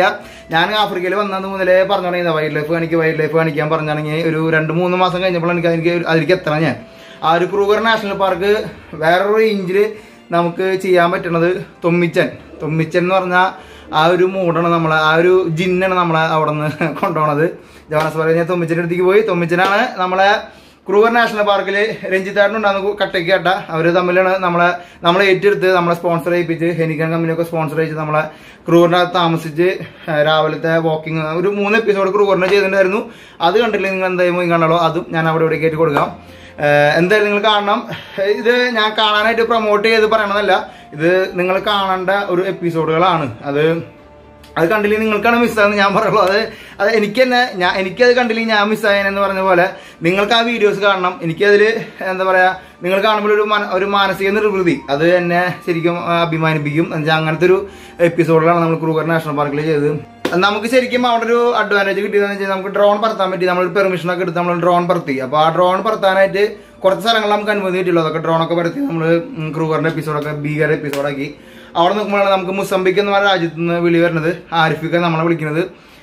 ഞാൻ ആഫ്രിക്കയിൽ വന്നത് മുതലേ പറഞ്ഞു തുടങ്ങിയത് വൈൽഡ് ലൈഫ് കാണിക്കുക വൈൽഡ് ലൈഫ് കാണിക്കാൻ പറഞ്ഞാണെങ്കിൽ ഒരു രണ്ട് മൂന്ന് മാസം കഴിഞ്ഞപ്പോൾ എനിക്ക് എനിക്ക് അതിലേക്ക് എത്തണം. ഞാൻ ആ ഒരു ക്രൂഗർ നാഷണൽ പാർക്ക് വേറൊരു റേഞ്ചിൽ നമുക്ക് ചെയ്യാൻ പറ്റുന്നത് തൊമ്മിച്ചൻ തൊമ്മിച്ചൻ എന്ന് പറഞ്ഞാൽ ആ ഒരു മൂടാണ് നമ്മളെ, ആ ഒരു ജിന്നാണ് നമ്മളെ അവിടെ നിന്ന് കൊണ്ടുപോണത്. ജോണസ് പറഞ്ഞ തൊമ്മിച്ചൻ്റെ അടുത്തേക്ക് പോയി. തൊമ്മിച്ചനാണ് നമ്മളെ ക്രൂഗർ നാഷണൽ പാർക്കിൽ രഞ്ജിത്തായിട്ടുണ്ടാകുന്ന കട്ടയ്ക്ക് കട്ട അവർ തമ്മിലാണ് നമ്മളെ നമ്മളെ ഏറ്റെടുത്ത് നമ്മളെ സ്പോൺസർ ചെയ്യിപ്പിച്ച് ഹെനിക്കൻ കമ്പനിയൊക്കെ സ്പോൺസർ ചെയ്ത് നമ്മളെ ക്രൂഗറിനകത്ത് താമസിച്ച് രാവിലത്തെ വാക്കിംഗ് ഒരു മൂന്ന് എപ്പിസോഡ് ക്രൂഗറിനെ ചെയ്തിട്ടുണ്ടായിരുന്നു. അത് കണ്ടില്ല നിങ്ങൾ എന്തായാലും പോയി കണ്ടല്ലോ, അതും ഞാൻ അവിടെ ഇവിടെ കയറ്റി കൊടുക്കാം. എന്തായാലും നിങ്ങൾ കാണണം. ഇത് ഞാൻ കാണാനായിട്ട് പ്രൊമോട്ട് ചെയ്ത് പറയണതല്ല, ഇത് നിങ്ങൾ കാണേണ്ട ഒരു എപ്പിസോഡുകളാണ്. അത് അത് കണ്ടില്ലെങ്കിൽ നിങ്ങൾക്കാണ് മിസ്സായെന്ന് ഞാൻ പറയുള്ളൂ. അത് അത് എനിക്ക് തന്നെ ഞാൻ എനിക്കത് കണ്ടില്ലെങ്കിൽ ഞാൻ മിസ്സായെന്ന് പറഞ്ഞ പോലെ നിങ്ങൾക്ക് ആ വീഡിയോസ് കാണണം. എനിക്കതിൽ എന്താ പറയുക, നിങ്ങൾ കാണുമ്പോൾ ഒരു ഒരു മാനസിക നിർവൃതി അത് എന്നെ ശരിക്കും അഭിമാനിപ്പിക്കും. എന്നുവെച്ചാൽ അങ്ങനത്തെ ഒരു എപ്പിസോഡുകളാണ് നമ്മൾ ക്രൂഗർ നാഷണൽ പാർക്കിൽ ചെയ്തത്. നമുക്ക് ശരിക്കും അവിടെ ഒരു അഡ്വാൻറ്റേജ് കിട്ടിയതെന്ന് വെച്ചാൽ നമുക്ക് ഡ്രോൺ പറത്താൻ പറ്റി. നമ്മൾ പെർമിഷനൊക്കെ എടുത്ത് നമ്മൾ ഡ്രോൺ പറത്തി. അപ്പോൾ ആ ഡ്രോൺ പറത്താനായിട്ട് കുറച്ച് സ്ഥലങ്ങൾ നമുക്ക് അനുമതി കിട്ടിയുള്ളൂ. അതൊക്കെ ഡ്രോണൊക്കെ പറത്തി നമ്മൾ ക്രൂഗറിന്റെ എപ്പിസോഡൊക്കെ ഭീകര എപ്പിസോഡാക്കി. അവിടെ നോക്കുമ്പോഴാണ് നമുക്ക് മുസംബിക്ക് എന്ന് പറഞ്ഞ രാജ്യത്ത് നിന്ന് വിളി വരുന്നത്. ആരിഫിക്ക നമ്മളെ വിളിക്കുന്നത്.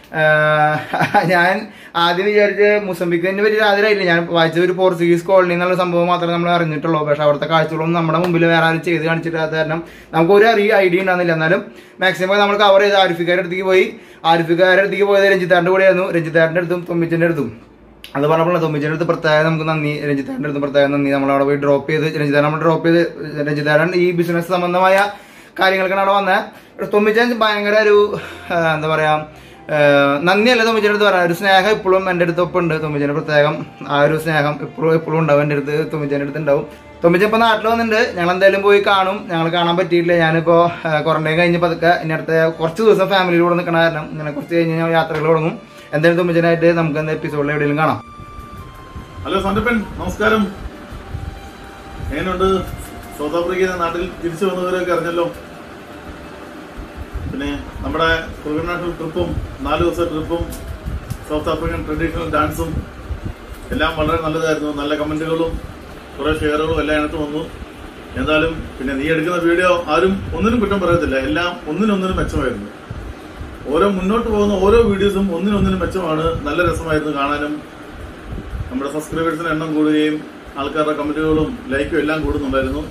ഞാൻ ആദ്യം വിചാരിച്ച് മുസംബിക്ക് തന്നെ വലിയ ആദ്യമായില്ല, ഞാൻ വായിച്ച ഒരു പോർച്ചുഗീസ് കോളനി എന്നുള്ള സംഭവം മാത്രമേ നമ്മൾ അറിഞ്ഞിട്ടുള്ളൂ. പക്ഷെ അവിടുത്തെ കാഴ്ചകളൊന്നും നമ്മുടെ മുമ്പിൽ വേറെ ആരും ചെയ്ത് കാണിച്ചിട്ടാത്ത കാരണം നമുക്ക് ഒരു അറിയ ഐഡിയ ഉണ്ടാകുന്നില്ല. എന്നാലും മാക്സിമം നമ്മൾ കവർ ചെയ്ത് ആരിഫിക്കാരുടെ അടുത്തേക്ക് പോയി. ആരിഫിക്കാരുടെ അടുത്തേക്ക് പോയത് രഞ്ജിത്താറിന്റെ കൂടെയായിരുന്നു. രഞ്ജിത്താറിന്റെ അടുത്തും തൊമ്മിച്ചന്റെ അടുത്തും അത് പറഞ്ഞപ്പോൾ തൊമ്മിച്ചന്റെ അടുത്ത് പ്രത്യേകം നമുക്ക് നന്ദി, രഞ്ജിത്താറിന്റെ അടുത്ത് പ്രത്യേകം നന്ദി. നമ്മളവിടെ പോയി ഡ്രോപ്പ് ചെയ്ത് രഞ്ജിത്താരൻ നമ്മൾ ഡ്രോപ്പ് ചെയ്ത് രഞ്ജിത്താരൻ ഈ ബിസിനസ് സംബന്ധമായ കാര്യങ്ങൾക്കാണ് അവിടെ വന്നത്. തൊമ്മിച്ചൻ ഭയങ്കര ഒരു എന്താ പറയാ നന്ദിയല്ല തൊമ്മിച്ചൻ്റെ അടുത്ത് പറയാം, ഒരു സ്നേഹം ഇപ്പോഴും എൻ്റെ അടുത്ത് ഒപ്പം ഉണ്ട്. തൊമ്മിച്ചൻ്റെ പ്രത്യേകം ആ ഒരു സ്നേഹം എപ്പോഴും എപ്പോഴും ഉണ്ടാവും എൻ്റെ അടുത്ത്, തൊമ്മിച്ചൻ്റെ അടുത്ത് ഉണ്ടാവും. തൊമ്മിച്ചൻ ഇപ്പോൾ നാട്ടിൽ വന്നിട്ടുണ്ട്. ഞങ്ങൾ എന്തായാലും പോയി കാണും. ഞങ്ങൾ കാണാൻ പറ്റിയിട്ടില്ല. ഞാനിപ്പോൾ ക്വാറന്റൈൻ കഴിഞ്ഞ് പതുക്കെ ഇനി അടുത്ത കുറച്ച് ദിവസം ഫാമിലിയിലൂടെ നിൽക്കണ കാരണം ഇങ്ങനെ കുറച്ച് കഴിഞ്ഞ് ഞാൻ യാത്രകൾ തുടങ്ങും. എന്തായാലും തൊമ്മിച്ചനായിട്ട് നമുക്ക് എന്താ എപ്പിസോഡിൽ എവിടെയെങ്കിലും കാണാം.
ഹലോ സാന്റപ്പൻ, നമസ്കാരം. എങ്ങനെയുണ്ട്? സൗത്ത് ആഫ്രിക്കയിലെ നാട്ടിൽ തിരിച്ചു വന്നവരൊക്കെ അറിഞ്ഞല്ലോ. പിന്നെ നമ്മുടെ ക്രൂഗർ നാഷണൽ ട്രിപ്പും നാല് ദിവസത്തെ ട്രിപ്പും സൗത്ത് ആഫ്രിക്കൻ ട്രഡീഷണൽ ഡാൻസും എല്ലാം വളരെ നല്ലതായിരുന്നു. നല്ല കമന്റുകളും കുറെ ഷെയറുകളും എല്ലാം അതിനകത്ത് വന്നു. എന്തായാലും പിന്നെ നീ എടുക്കുന്ന വീഡിയോ ആരും ഒന്നിനും കുറ്റം പറയത്തില്ല, എല്ലാം ഒന്നിനൊന്നിനും മെച്ചമായിരുന്നു. ഓരോ മുന്നോട്ട് പോകുന്ന ഓരോ വീഡിയോസും ഒന്നിനൊന്നിനും മെച്ചമാണ്. നല്ല രസമായിരുന്നു കാണാനും. നമ്മുടെ സബ്സ്ക്രൈബേഴ്സിന് എണ്ണം കൂടുകയും ആൾക്കാരുടെ കമന്റുകളും ലൈക്കും എല്ലാം കൂടുന്നുണ്ടായിരുന്നു.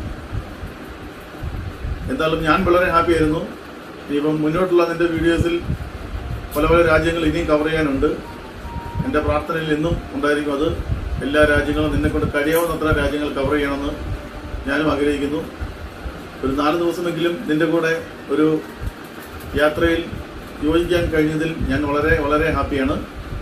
എന്തായാലും ഞാൻ വളരെ ഹാപ്പി ആയിരുന്നു. ഇപ്പം മുന്നോട്ടുള്ള നിന്റെ വീഡിയോസിൽ പല പല രാജ്യങ്ങൾ ഇനിയും കവർ ചെയ്യാനുണ്ട്. എൻ്റെ പ്രാർത്ഥനയിൽ ഇന്നും ഉണ്ടായിരിക്കും അത്. എല്ലാ രാജ്യങ്ങളും നിന്നെ കൊണ്ട് കഴിയാവുന്നത്ര രാജ്യങ്ങൾ കവർ ചെയ്യണമെന്ന് ഞാനും ആഗ്രഹിക്കുന്നു. ഒരു നാല് ദിവസമെങ്കിലും നിന്റെ കൂടെ ഒരു യാത്രയിൽ യോജിക്കാൻ കഴിഞ്ഞതിൽ ഞാൻ വളരെ വളരെ ഹാപ്പിയാണ്.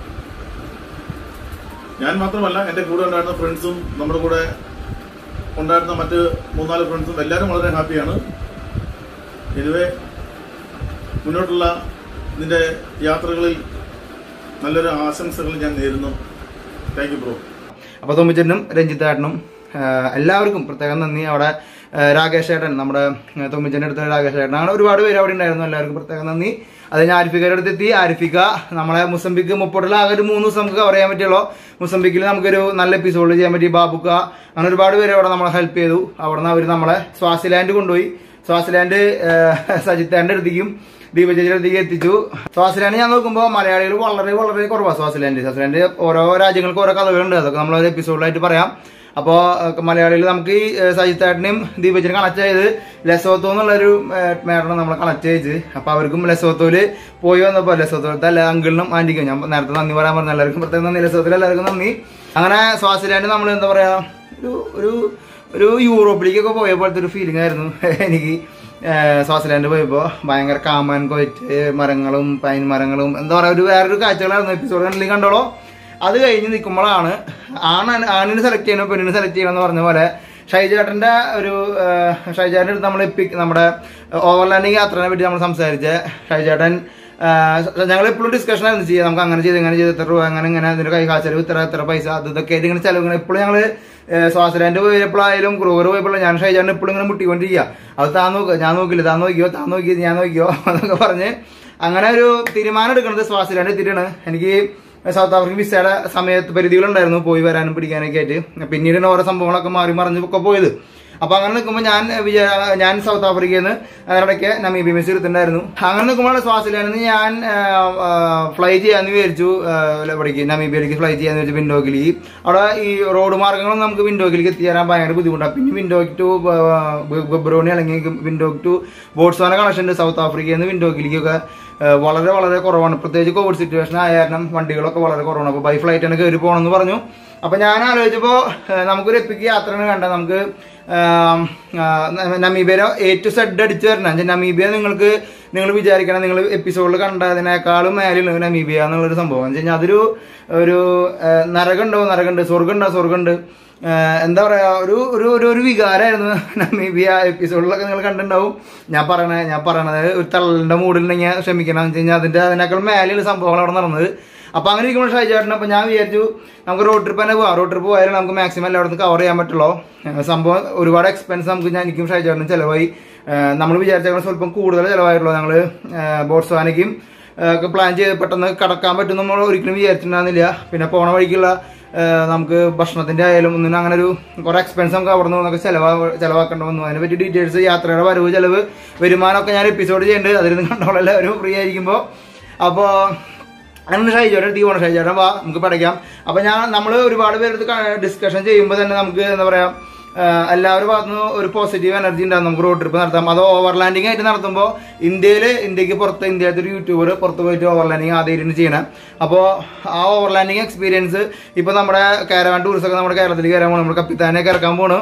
ഞാൻ മാത്രമല്ല, എൻ്റെ കൂടെ ഉണ്ടായിരുന്ന ഫ്രണ്ട്സും നമ്മുടെ കൂടെ ഉണ്ടായിരുന്ന മറ്റ് മൂന്നാല് ഫ്രണ്ട്സും എല്ലാവരും വളരെ ഹാപ്പിയാണ്. എനിവേ, മുന്നോട്ടുള്ള നിന്റെ യാത്രകളിൽ നല്ലൊരു ആശംസകൾ ഞാൻ നേരുന്നു. Thank you bro.
അപ്പോൾ തൊമ്മിച്ചേട്ടനും രഞ്ജിത്താട്ടനും എല്ലാവർക്കും പ്രത്യേകം നന്ദി. അവിടെ രാകേഷ് ഏട്ടൻ, നമ്മുടെ തൊമ്മിച്ചൻ്റെ അടുത്ത് രാകേഷ് ഏട്ടൻ, അങ്ങനെ ഒരുപാട് പേര് അവിടെ ഉണ്ടായിരുന്നു. എല്ലാവർക്കും പ്രത്യേകം നന്ദി. അത് ഞാൻ ആരിഫിക്കയുടെ അടുത്ത് എത്തി. ആരിഫിക്ക നമ്മളെ മുസംബിക്ക് മുപ്പോട്ടുള്ള ആകെ ഒരു മൂന്ന് ദിവസം നമുക്ക് കവർ ചെയ്യാൻ പറ്റുള്ളൂ. മുസംബിക്കിൽ നമുക്കൊരു നല്ല എപ്പിസോഡ് ചെയ്യാൻ പറ്റി. ബാബുക്ക, അങ്ങനെ ഒരുപാട് പേര് അവിടെ നമ്മളെ ഹെൽപ്പ് ചെയ്തു. അവിടെ നിന്ന് അവർ നമ്മളെ സ്വാസിലാൻഡ് കൊണ്ടുപോയി. സ്വാസിലാൻഡ് സജിത്താൻ്റെ അടുത്തേക്കും ദീപചേച്ചിയുടെ അടുത്തേക്ക് എത്തിച്ചു. സ്വാസിലാൻഡ് ഞാൻ നോക്കുമ്പോൾ മലയാളികൾ വളരെ വളരെ കുറവാണ്. സ്വാസിലാൻഡ് സ്വാസിലാൻഡ് ഓരോ രാജ്യങ്ങൾക്ക് ഓരോ കഥകളുണ്ട്. അതൊക്കെ നമ്മളൊരു എപ്പിസോഡിലായിട്ട് പറയാം. അപ്പോൾ മലയാളികൾ നമുക്ക് ഈ സജിത്താട്ടിനെയും ദീപചിനും കണക്ട് ചെയ്ത് ലെസോത്തോ എന്നുള്ളൊരു മേഡം നമ്മളെ കണക്ട് ചെയ്ത്, അപ്പോൾ അവർക്കും ലെസോത്തോയില് പോയി വന്നപ്പോൾ ലെസോത്തോലത്തെ എല്ലാ അങ്കിളിനും ആൻറ്റിക്കും ഞാൻ നേരത്തെ നന്ദി പറയാൻ പറഞ്ഞു. എല്ലാവർക്കും പ്രത്യേകം നന്ദി. ലെസോത്തിൽ എല്ലാവർക്കും നന്ദി. അങ്ങനെ സ്വാസിലാൻഡ് നമ്മൾ എന്താ പറയുക, ഒരു ഒരു ഒരു യൂറോപ്പിലേക്കൊക്കെ പോയ പോലത്തെ ഒരു ഫീലിംഗ് ആയിരുന്നു എനിക്ക്. സ്വാസിലാൻഡ് പോയപ്പോൾ ഭയങ്കര കാമൻ കൊയറ്റ് മരങ്ങളും പൈൻ മരങ്ങളും എന്താ പറയുക, ഒരു വേറൊരു കാഴ്ചകളായിരുന്നു. എപ്പിസോഡ് കണ്ടില്ലെങ്കിൽ കണ്ടോളൂ. അത് കഴിഞ്ഞ് നിൽക്കുമ്പോഴാണ് ആണ് ആണിനെ സെലക്ട് ചെയ്യണോ പെണ്ണിനെ സെലക്ട് ചെയ്യണം എന്ന് പറഞ്ഞ പോലെ ഷൈജേട്ടൻ്റെ ഒരു ഷൈജേട്ടൻ്റെ അടുത്ത് നമ്മൾ എപ്പി നമ്മുടെ ഓവർലാൻഡിങ് യാത്രനെ പറ്റി നമ്മൾ സംസാരിച്ച ഷൈജേട്ടൻ ഞങ്ങൾ എപ്പോഴും ഡിസ്കഷൻ ആയിരുന്നു ചെയ്യുക. നമുക്ക് അങ്ങനെ ചെയ്ത് ഇങ്ങനെ ചെയ്ത് എത്ര രൂപ അങ്ങനെ ഇങ്ങനെ അതിൻ്റെ കൈ കാശലവ് ഇത്ര എത്ര പൈസ അത് ഇതൊക്കെ ആയിട്ട് ഇങ്ങനെ ചിലവ്. എപ്പോഴും ഞങ്ങൾ സ്വാസിലാൻഡ് പോയപ്പോഴായാലും ക്രൂവർ പോയപ്പോഴും ഞാൻ ഷൈജേട്ടൻ എപ്പോഴും ഇങ്ങനെ മുട്ടിക്കൊണ്ടിരിക്കുക. അത് താൻ നോക്കുക, ഞാൻ നോക്കില്ല, താൻ നോക്കിയോ, താൻ നോക്കി ഞാൻ നോക്കിയോ എന്നൊക്കെ പറഞ്ഞ് അങ്ങനെ ഒരു തീരുമാനം എടുക്കുന്നത് സ്വാസിലാൻഡ് എത്തിയിട്ടാണ്. എനിക്ക് സൗത്ത് ആഫ്രിക്ക വിസയുടെ സമയത്ത് പരിധികളുണ്ടായിരുന്നു പോയി വരാനും പിടിക്കാനൊക്കെ ആയിട്ട്. പിന്നീട് ഓരോ സംഭവങ്ങളൊക്കെ മാറി മറിഞ്ഞൊക്കെ പോയത്. അപ്പൊ അങ്ങനെ നിൽക്കുമ്പോൾ ഞാൻ ഞാൻ സൗത്ത് ആഫ്രിക്കയിൽ നിന്ന് അതിനിടയ്ക്ക് നമീബിയ മെസ്സി എടുത്തിട്ടുണ്ടായിരുന്നു. അങ്ങനെ നിൽക്കുമ്പോഴാണ് സ്വാസിലാൻഡിൽ നിന്ന് ഞാൻ ഫ്ലൈ ചെയ്യാന്ന് വിചാരിച്ചു, ഇവിടേക്ക് നമീബിയയിലേക്ക് ഫ്ലൈ ചെയ്യാന്ന് വിചാരിച്ചു വിൻഡോക്കിലേക്ക്. അവിടെ ഈ റോഡ് മാർഗങ്ങളും നമുക്ക് വിൻഡോക്കിലേക്ക് എത്തിച്ചേരാൻ ഭയങ്കര ബുദ്ധിമുട്ടാണ്. പിന്നെ വിൻഡോക്ക് ടു ഗബ്രോണി അല്ലെങ്കിൽ വിൻഡോക്ക് ടു ബോട്സ്വാന കണക്ഷൻ ഉണ്ട്. സൗത്ത് ആഫ്രിക്കയിൽ നിന്ന് വിൻഡോക്കിലേക്കൊക്കെ വളരെ വളരെ കുറവാണ്. പ്രത്യേകിച്ച് കോവിഡ് സിറ്റുവേഷൻ ആയ കാരണം വണ്ടികളൊക്കെ വളരെ കുറവാണ്. അപ്പോൾ ബൈ ഫ്ലൈറ്റാണ് കയറി പോകണമെന്ന് പറഞ്ഞു. അപ്പൊ ഞാൻ ആലോചിച്ചപ്പോൾ നമുക്കൊരു എപ്പിക്ക് യാത്രയാണ് കണ്ടത്. നമുക്ക് നമീബിയ എ ടു സെഡ് അടിച്ചു വരണം. നമീബിയ നിങ്ങൾക്ക് നിങ്ങൾ വിചാരിക്കണം, നിങ്ങൾ എപ്പിസോഡിൽ കണ്ടതിനേക്കാളും മേലെയുള്ള നമീബിയ എന്നുള്ളൊരു സംഭവം എന്ന് വെച്ച് കഴിഞ്ഞാൽ അതൊരു ഒരു നരകമുണ്ടോ നരകമുണ്ട്, സ്വർഗമുണ്ടോ സ്വർഗമുണ്ട്, എന്താ പറയാ ഒരു ഒരു ഒരു ഒരു വികാരമായിരുന്നു നമീബിയ. എപ്പിസോഡിലൊക്കെ നിങ്ങൾ കണ്ടിട്ടുണ്ടാവും. ഞാൻ പറയണ ഞാൻ പറയണത് ഒരു തള്ളിന്റെ മൂഡിലുണ്ടെങ്കിൽ ക്ഷമിക്കണം എന്ന് വെച്ച് കഴിഞ്ഞാൽ അതിന്റെ അതിനേക്കാൾ മേലെയുള്ള സംഭവങ്ങൾ അവിടെ നടന്നത്. അപ്പൊ അങ്ങനെ ഇരിക്കുമ്പോൾ ഷൈജേട്ടൻ അപ്പൊ ഞാൻ വിചാരിച്ചു നമുക്ക് റോഡ് ട്രിപ്പ് തന്നെ പോവാം. റോഡ് ട്രിപ്പ് പോയാലും നമുക്ക് മാക്സിമം എല്ലായിടത്തും കവർ ചെയ്യാൻ പറ്റുള്ളൂ. സംഭവം ഒരുപാട് എക്സ്പെൻസ് നമുക്ക് ഞാൻ എനിക്കും ഷൈജേട്ടനും ചിലവായി. നമ്മൾ വിചാരിച്ചാൽ സ്വല്പം കൂടുതൽ ചിലവായിട്ടുള്ളൂ. ഞങ്ങൾ ബോട്സ്വാനയ്ക്കും ഒക്കെ പ്ലാൻ ചെയ്ത് പെട്ടെന്ന് കടക്കാൻ പറ്റും നമ്മൾ ഒരിക്കലും വിചാരിച്ചിട്ടുണ്ടായിരുന്നില്ല. പിന്നെ പോണ വഴിക്കുള്ള നമുക്ക് ഭക്ഷണത്തിന്റെ ആയാലും ഒന്നിനും അങ്ങനെ ഒരു കുറെ എക്സ്പെൻസ് നമുക്ക് അവിടെ നിന്നൊക്കെ ചിലവാ ചിലവാക്കേണ്ടി വന്നു. അതിനെ പറ്റി ഡീറ്റെയിൽസ്, യാത്രയുടെ വരവ് ചെലവ് വരുമാനമൊക്കെ ഞാൻ എപ്പിസോഡ് ചെയ്യുന്നുണ്ട്. അതിൽ നിന്ന് കണ്ടോളൂ എല്ലാവരും ഫ്രീ ആയിരിക്കുമ്പോൾ. അപ്പോൾ അങ്ങനെ ഷൈജേട്ടൻ തീ പോകണം. ഷൈജേട്ടൻ വാ നമുക്ക് പഠിക്കാം. അപ്പൊ ഞാൻ നമ്മൾ ഒരുപാട് പേരെടുത്ത് ഡിസ്കഷൻ ചെയ്യുമ്പോൾ തന്നെ നമുക്ക് എന്താ പറയാ എല്ലാവരും ഭാഗത്തുനിന്ന് ഒരു പോസിറ്റീവ് എനർജി ഉണ്ടാകും. നമുക്ക് റോഡ് ട്രിപ്പ് നടത്താം. അത് ഓവർലാൻഡിങ് ആയിട്ട് നടത്തുമ്പോൾ ഇന്ത്യയിൽ ഇന്ത്യക്ക് പുറത്ത് ഇന്ത്യയിലത്തെ ഒരു യൂട്യൂബർ പുറത്ത് പോയിട്ട് ഓവർലാൻഡിങ് ആദ്യമായിട്ട് ചെയ്യണം. അപ്പോൾ ആ ഓവർലാൻഡിങ് എക്സ്പീരിയൻസ് ഇപ്പോൾ നമ്മുടെ കാരവാൻ ടൂറിസം ഒക്കെ നമ്മുടെ കേരളത്തിൽ കയറാൻ പോകണം. നമ്മുടെ കപ്പിത്താനൊക്കെ ഇറക്കാൻ പോകണം.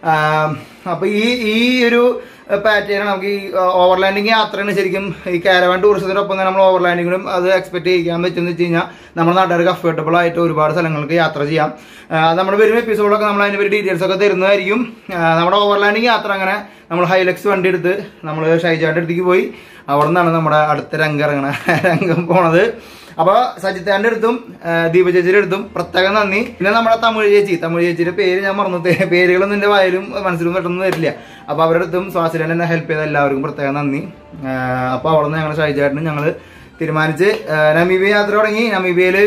അപ്പോൾ ഈ ഈ ഒരു പാറ്റേൺ നമുക്ക് ഈ ഓവർലാൻഡിങ് യാത്രയാണ് ശരിക്കും ഈ കാരവാൻ ടൂറിസത്തിനൊപ്പം തന്നെ നമ്മൾ ഓവർലാൻഡിങ്ങിനും അത് എക്സ്പെക്ട് ചെയ്യാൻ പറ്റുമെന്ന് വെച്ച് കഴിഞ്ഞാൽ നമ്മുടെ നാട്ടുകാർക്ക് അഫോർഡബിൾ ആയിട്ട് ഒരുപാട് സ്ഥലങ്ങൾക്ക് യാത്ര ചെയ്യാം. നമ്മുടെ വരുന്ന എപ്പിസോഡൊക്കെ നമ്മൾ അതിൻ്റെ ഡീറ്റെയിൽസ് ഒക്കെ തരുന്നതായിരിക്കും. നമ്മുടെ ഓവർലാൻഡിങ് യാത്ര അങ്ങനെ നമ്മൾ ഹൈലക്സ് വണ്ടി എടുത്ത് നമ്മൾ ഷൈജാന്റെ അടുത്തേക്ക് പോയി. അവിടെ നിന്നാണ് നമ്മുടെ അടുത്ത രംഗം ഇറങ്ങണ രംഗം പോണത്. അപ്പൊ സജിത്താന്റെ അടുത്തും ദീപ ചേച്ചിയുടെ അടുത്തും പ്രത്യേകം നന്ദി. പിന്നെ നമ്മുടെ തമിഴ് ചേച്ചി തമിഴ് ചേച്ചിയുടെ പേര് ഞാൻ മറന്നു, പേരുകളൊന്നും എന്റെ വായിലും മനസ്സിലും പെട്ടെന്ന് വരില്ല. അപ്പൊ അവരുടെ അടുത്തും സ്വാസിലാൻ എന്നെ ഹെൽപ്പ് ചെയ്ത എല്ലാവർക്കും പ്രത്യേകം നന്ദി. അപ്പൊ അവിടെ നിന്ന് ഞങ്ങൾ ഷൈജാട്ടിന് ഞങ്ങൾ തീരുമാനിച്ച് നമീബിയ യാത്ര തുടങ്ങി. നമീബിയയില്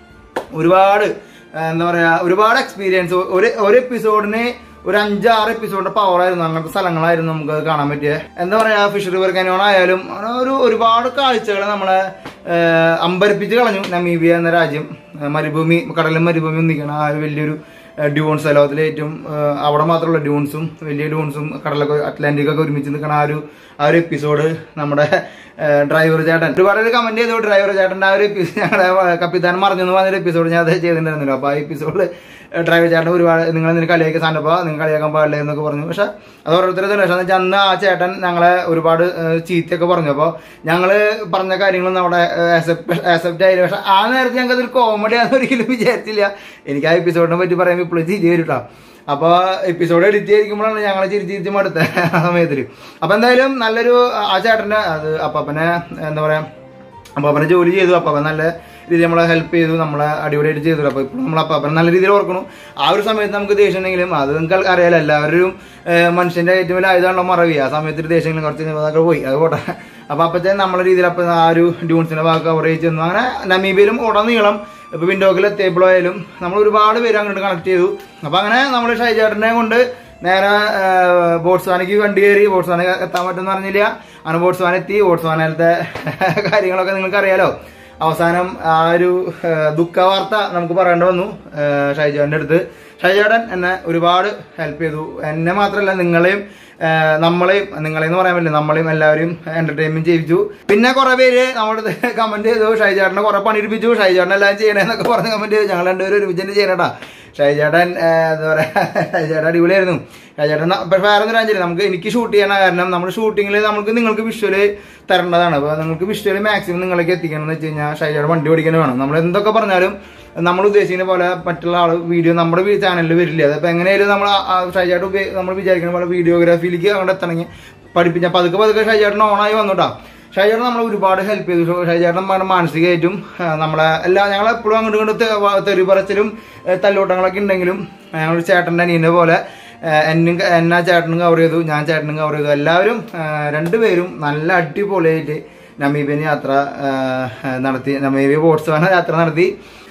ഒരുപാട് എന്താ പറയാ ഒരുപാട് എക്സ്പീരിയൻസ്. ഒരു ഒരു എപ്പിസോഡിന് ഒരു അഞ്ചാറ് എപ്പിസോഡിന്റെ പവറായിരുന്നു. അങ്ങനത്തെ സ്ഥലങ്ങളായിരുന്നു നമുക്ക് കാണാൻ പറ്റിയ. എന്താ പറയാ ഫിഷ് റിവർ കാനിയോൺ ആയാലും ഒരു ഒരുപാട് കാഴ്ചകൾ നമ്മളെ അമ്പരപ്പിച്ച് കളഞ്ഞു. നമീബിയ എന്ന രാജ്യം മരുഭൂമി, കടലും മരുഭൂമിയും നിൽക്കണം. ആ ഒരു വലിയൊരു ഡ്യൂൺസ്, ലോകത്തിലെ ഏറ്റവും അവിടെ മാത്രമുള്ള ഡ്യൂൺസും വലിയ ഡ്യൂൺസും കടലൊക്കെ അറ്റ്ലാന്റിക്കൊക്കെ ഒരുമിച്ച് നിൽക്കണം. ആ ഒരു ആ ഒരു എപ്പിസോഡ് നമ്മുടെ ഡ്രൈവർ ചേട്ടൻ ഒരുപാട് കമന്റ് ചെയ്തു. ഡ്രൈവർ ചേട്ടൻ്റെ ആ ഒരു എപ്പിസോഡ് ഞങ്ങളുടെ കപ്പിത്താൻ മറിഞ്ഞെന്ന് പറഞ്ഞൊരു എപ്പിസോഡ് ഞാൻ അത് ചെയ്തിട്ടുണ്ടായിരുന്നല്ലോ. അപ്പൊ ആ എപ്പിസോഡിൽ ഡ്രൈവർ ചേട്ടൻ ഒരുപാട് നിങ്ങൾ എന്തിനു കളിയാക്കി സാധനപ്പോ നിങ്ങൾ കളിയാക്കാൻ പാടില്ല എന്നൊക്കെ പറഞ്ഞു. പക്ഷെ അത് ഓരോരുത്തരുടെ പക്ഷെ എന്ന് വെച്ചാൽ അന്ന് ആ ചേട്ടൻ ഞങ്ങളെ ഒരുപാട് ചീത്തയൊക്കെ പറഞ്ഞു. അപ്പോൾ ഞങ്ങള് പറഞ്ഞ കാര്യങ്ങളൊന്നും അവിടെ ആക്സെപ്റ്റ് ആയില്ല. പക്ഷെ ആ നേരത്തെ ഞങ്ങൾക്ക് അതൊരു കോമഡി ആണെന്ന് ഒരിക്കലും വിചാരിച്ചില്ല. എനിക്ക് ആ എപ്പിസോഡിനെ പറ്റി പറയുമ്പോൾ ഇപ്പോഴും ചിരി വരും കേട്ടോ. അപ്പൊ എപ്പിസോഡ് എഡിറ്റ് ചെയ്തിരിക്കുമ്പോഴാണ് ഞങ്ങൾ ചിരിച്ച് ചിരിച്ചും അടുത്ത ആ സമയത്തില്. അപ്പൊ എന്തായാലും നല്ലൊരു ആ ചേട്ടന്റെ അത് അപ്പാപ്പനെ എന്താ പറയാ അപ്പാപ്പനെ ജോലി ചെയ്തു. അപ്പാപ്പൻ നല്ല രീതിയിൽ നമ്മളെ ഹെൽപ്പ് ചെയ്തു, നമ്മളെ അടിപൊളിയായിട്ട് ചെയ്തു. അപ്പൊ ഇപ്പോൾ നമ്മൾ അപ്പാപ്പനെ നല്ല രീതിയിൽ ഓർക്കണം. ആ ഒരു സമയത്ത് നമുക്ക് ദേഷ്യം ഉണ്ടെങ്കിലും അത് നിങ്ങൾക്ക് അറിയാലോ, എല്ലാവരും മനുഷ്യന്റെ ഏറ്റവും വലിയ ആയുധമാണല്ലോ മറവി. ആ സമയത്ത് ദേഷ്യങ്ങളും കുറച്ച് പോയി അത് പോട്ടെ. അപ്പൊ അപ്പത്തെ നമ്മളെ രീതിയിൽ അപ്പൊ ആ ഒരു ഡ്യൂൺസിന്റെ ഭാഗം കവറേജ് ചെന്നു. അങ്ങനെ നമീബിയയിലും ഉടനീളം ഇപ്പൊ വിൻഡോക്കിൽ എത്തിയപ്പോഴായാലും നമ്മൾ ഒരുപാട് പേര് അങ്ങോട്ട് കണക്ട് ചെയ്തു. അപ്പൊ അങ്ങനെ നമ്മൾ ഷൈജേട്ടനെ കൊണ്ട് നേരെ ബോട്സ്വാനയ്ക്ക് വണ്ടി കയറി. ബോട്സ്വാന എത്താൻ പറ്റുമെന്ന് പറഞ്ഞില്ല. അങ്ങനെ ബോട്സ്വാന എത്തി. ബോട്സ്വാനയിലത്തെ കാര്യങ്ങളൊക്കെ നിങ്ങൾക്ക് അറിയാലോ. അവസാനം ആ ഒരു ദുഃഖ വാർത്ത നമുക്ക് പറയേണ്ടി വന്നു ഷൈജേട്ടൻ്റെ അടുത്ത്. ഷൈജേട്ടൻ എന്നെ ഒരുപാട് ഹെൽപ്പ് ചെയ്തു. എന്നെ മാത്രമല്ല നിങ്ങളെയും നമ്മളെയും നിങ്ങളെന്ന് പറയാൻ പറ്റില്ല നമ്മളെയും എല്ലാവരും എന്റർടൈൻമെന്റ് ചെയ്യിച്ചു. പിന്നെ കുറെ പേര് നമ്മുടെ കമന്റ് ചെയ്തു ഷൈജേട്ടനെ കുറെ പണിയെടുപ്പിച്ചു, ഷൈജേട്ടൻ എല്ലാം ചെയ്യണേന്നൊക്കെ പറഞ്ഞ് കമന്റ് ചെയ്തു. ഞങ്ങൾ രണ്ടുപേരും ഒരുമിച്ച് ചെയ്യണേട്ടാ. ഷൈജേട്ടൻ എന്താ പറയാ ഷൈജേട്ടൻ അടിപൊളിയായിരുന്നു. ഷൈജേട്ടൻ പക്ഷെ വേറെ ഒന്നും രാജ്യമില്ല. നമുക്ക് എനിക്ക് ഷൂട്ട് ചെയ്യണ കാരണം നമ്മുടെ ഷൂട്ടിങ്ങിൽ നമുക്ക് നിങ്ങൾക്ക് വിഷ്വല് തരേണ്ടതാണ്. അപ്പൊ നിങ്ങൾക്ക് വിഷ്വല് മാക്സിമം നിങ്ങളിലേക്ക് എത്തിക്കണം എന്ന് വെച്ച് കഴിഞ്ഞാൽ ഷൈജേട്ടൻ വണ്ടി ഓടിക്കാൻ വേണം. നമ്മൾ എന്തൊക്കെ പറഞ്ഞാലും നമ്മൾ ഉദ്ദേശിക്കുന്ന പോലെ മറ്റുള്ള ആൾ വീഡിയോ നമ്മുടെ ചാനലിൽ വരില്ല. അതിപ്പോ എങ്ങനെയായാലും നമ്മൾ ഷൈജേട്ടൻ നമ്മൾ വിചാരിക്കുന്ന പോലെ വീഡിയോഗ്രാഫിയിലേക്ക് അങ്ങോട്ട് എത്തണമെങ്കിൽ പഠിപ്പിച്ച പതുക്കെ പതുക്കെ ഷൈജേട്ടൻ ഓണായി വന്നുട്ടാ. ഷൈജേട്ടൻ നമ്മളെ ഒരുപാട് ഹെൽപ്പ് ചെയ്തു. ഷൈജേട്ടൻ മാനസികമായിട്ടും നമ്മളെ എല്ലാ ഞങ്ങളെപ്പോഴും അങ്ങോട്ട് ഇങ്ങോട്ട് തെറി പറച്ചിലും തല്ലോട്ടങ്ങളൊക്കെ ഉണ്ടെങ്കിലും ഞങ്ങൾ ചേട്ടൻ്റെ അനിയനെ പോലെ എന്നും എന്നാ ചേട്ടനും കവർ ചെയ്തു, ഞാൻ ചേട്ടനും കവർ ചെയ്തു. എല്ലാവരും രണ്ടുപേരും നല്ല അടിപൊളിയായിട്ട് നമീബിയൻ യാത്ര നടത്തി. നമീബിയ ബോട്സ്വാന യാത്ര നടത്തി.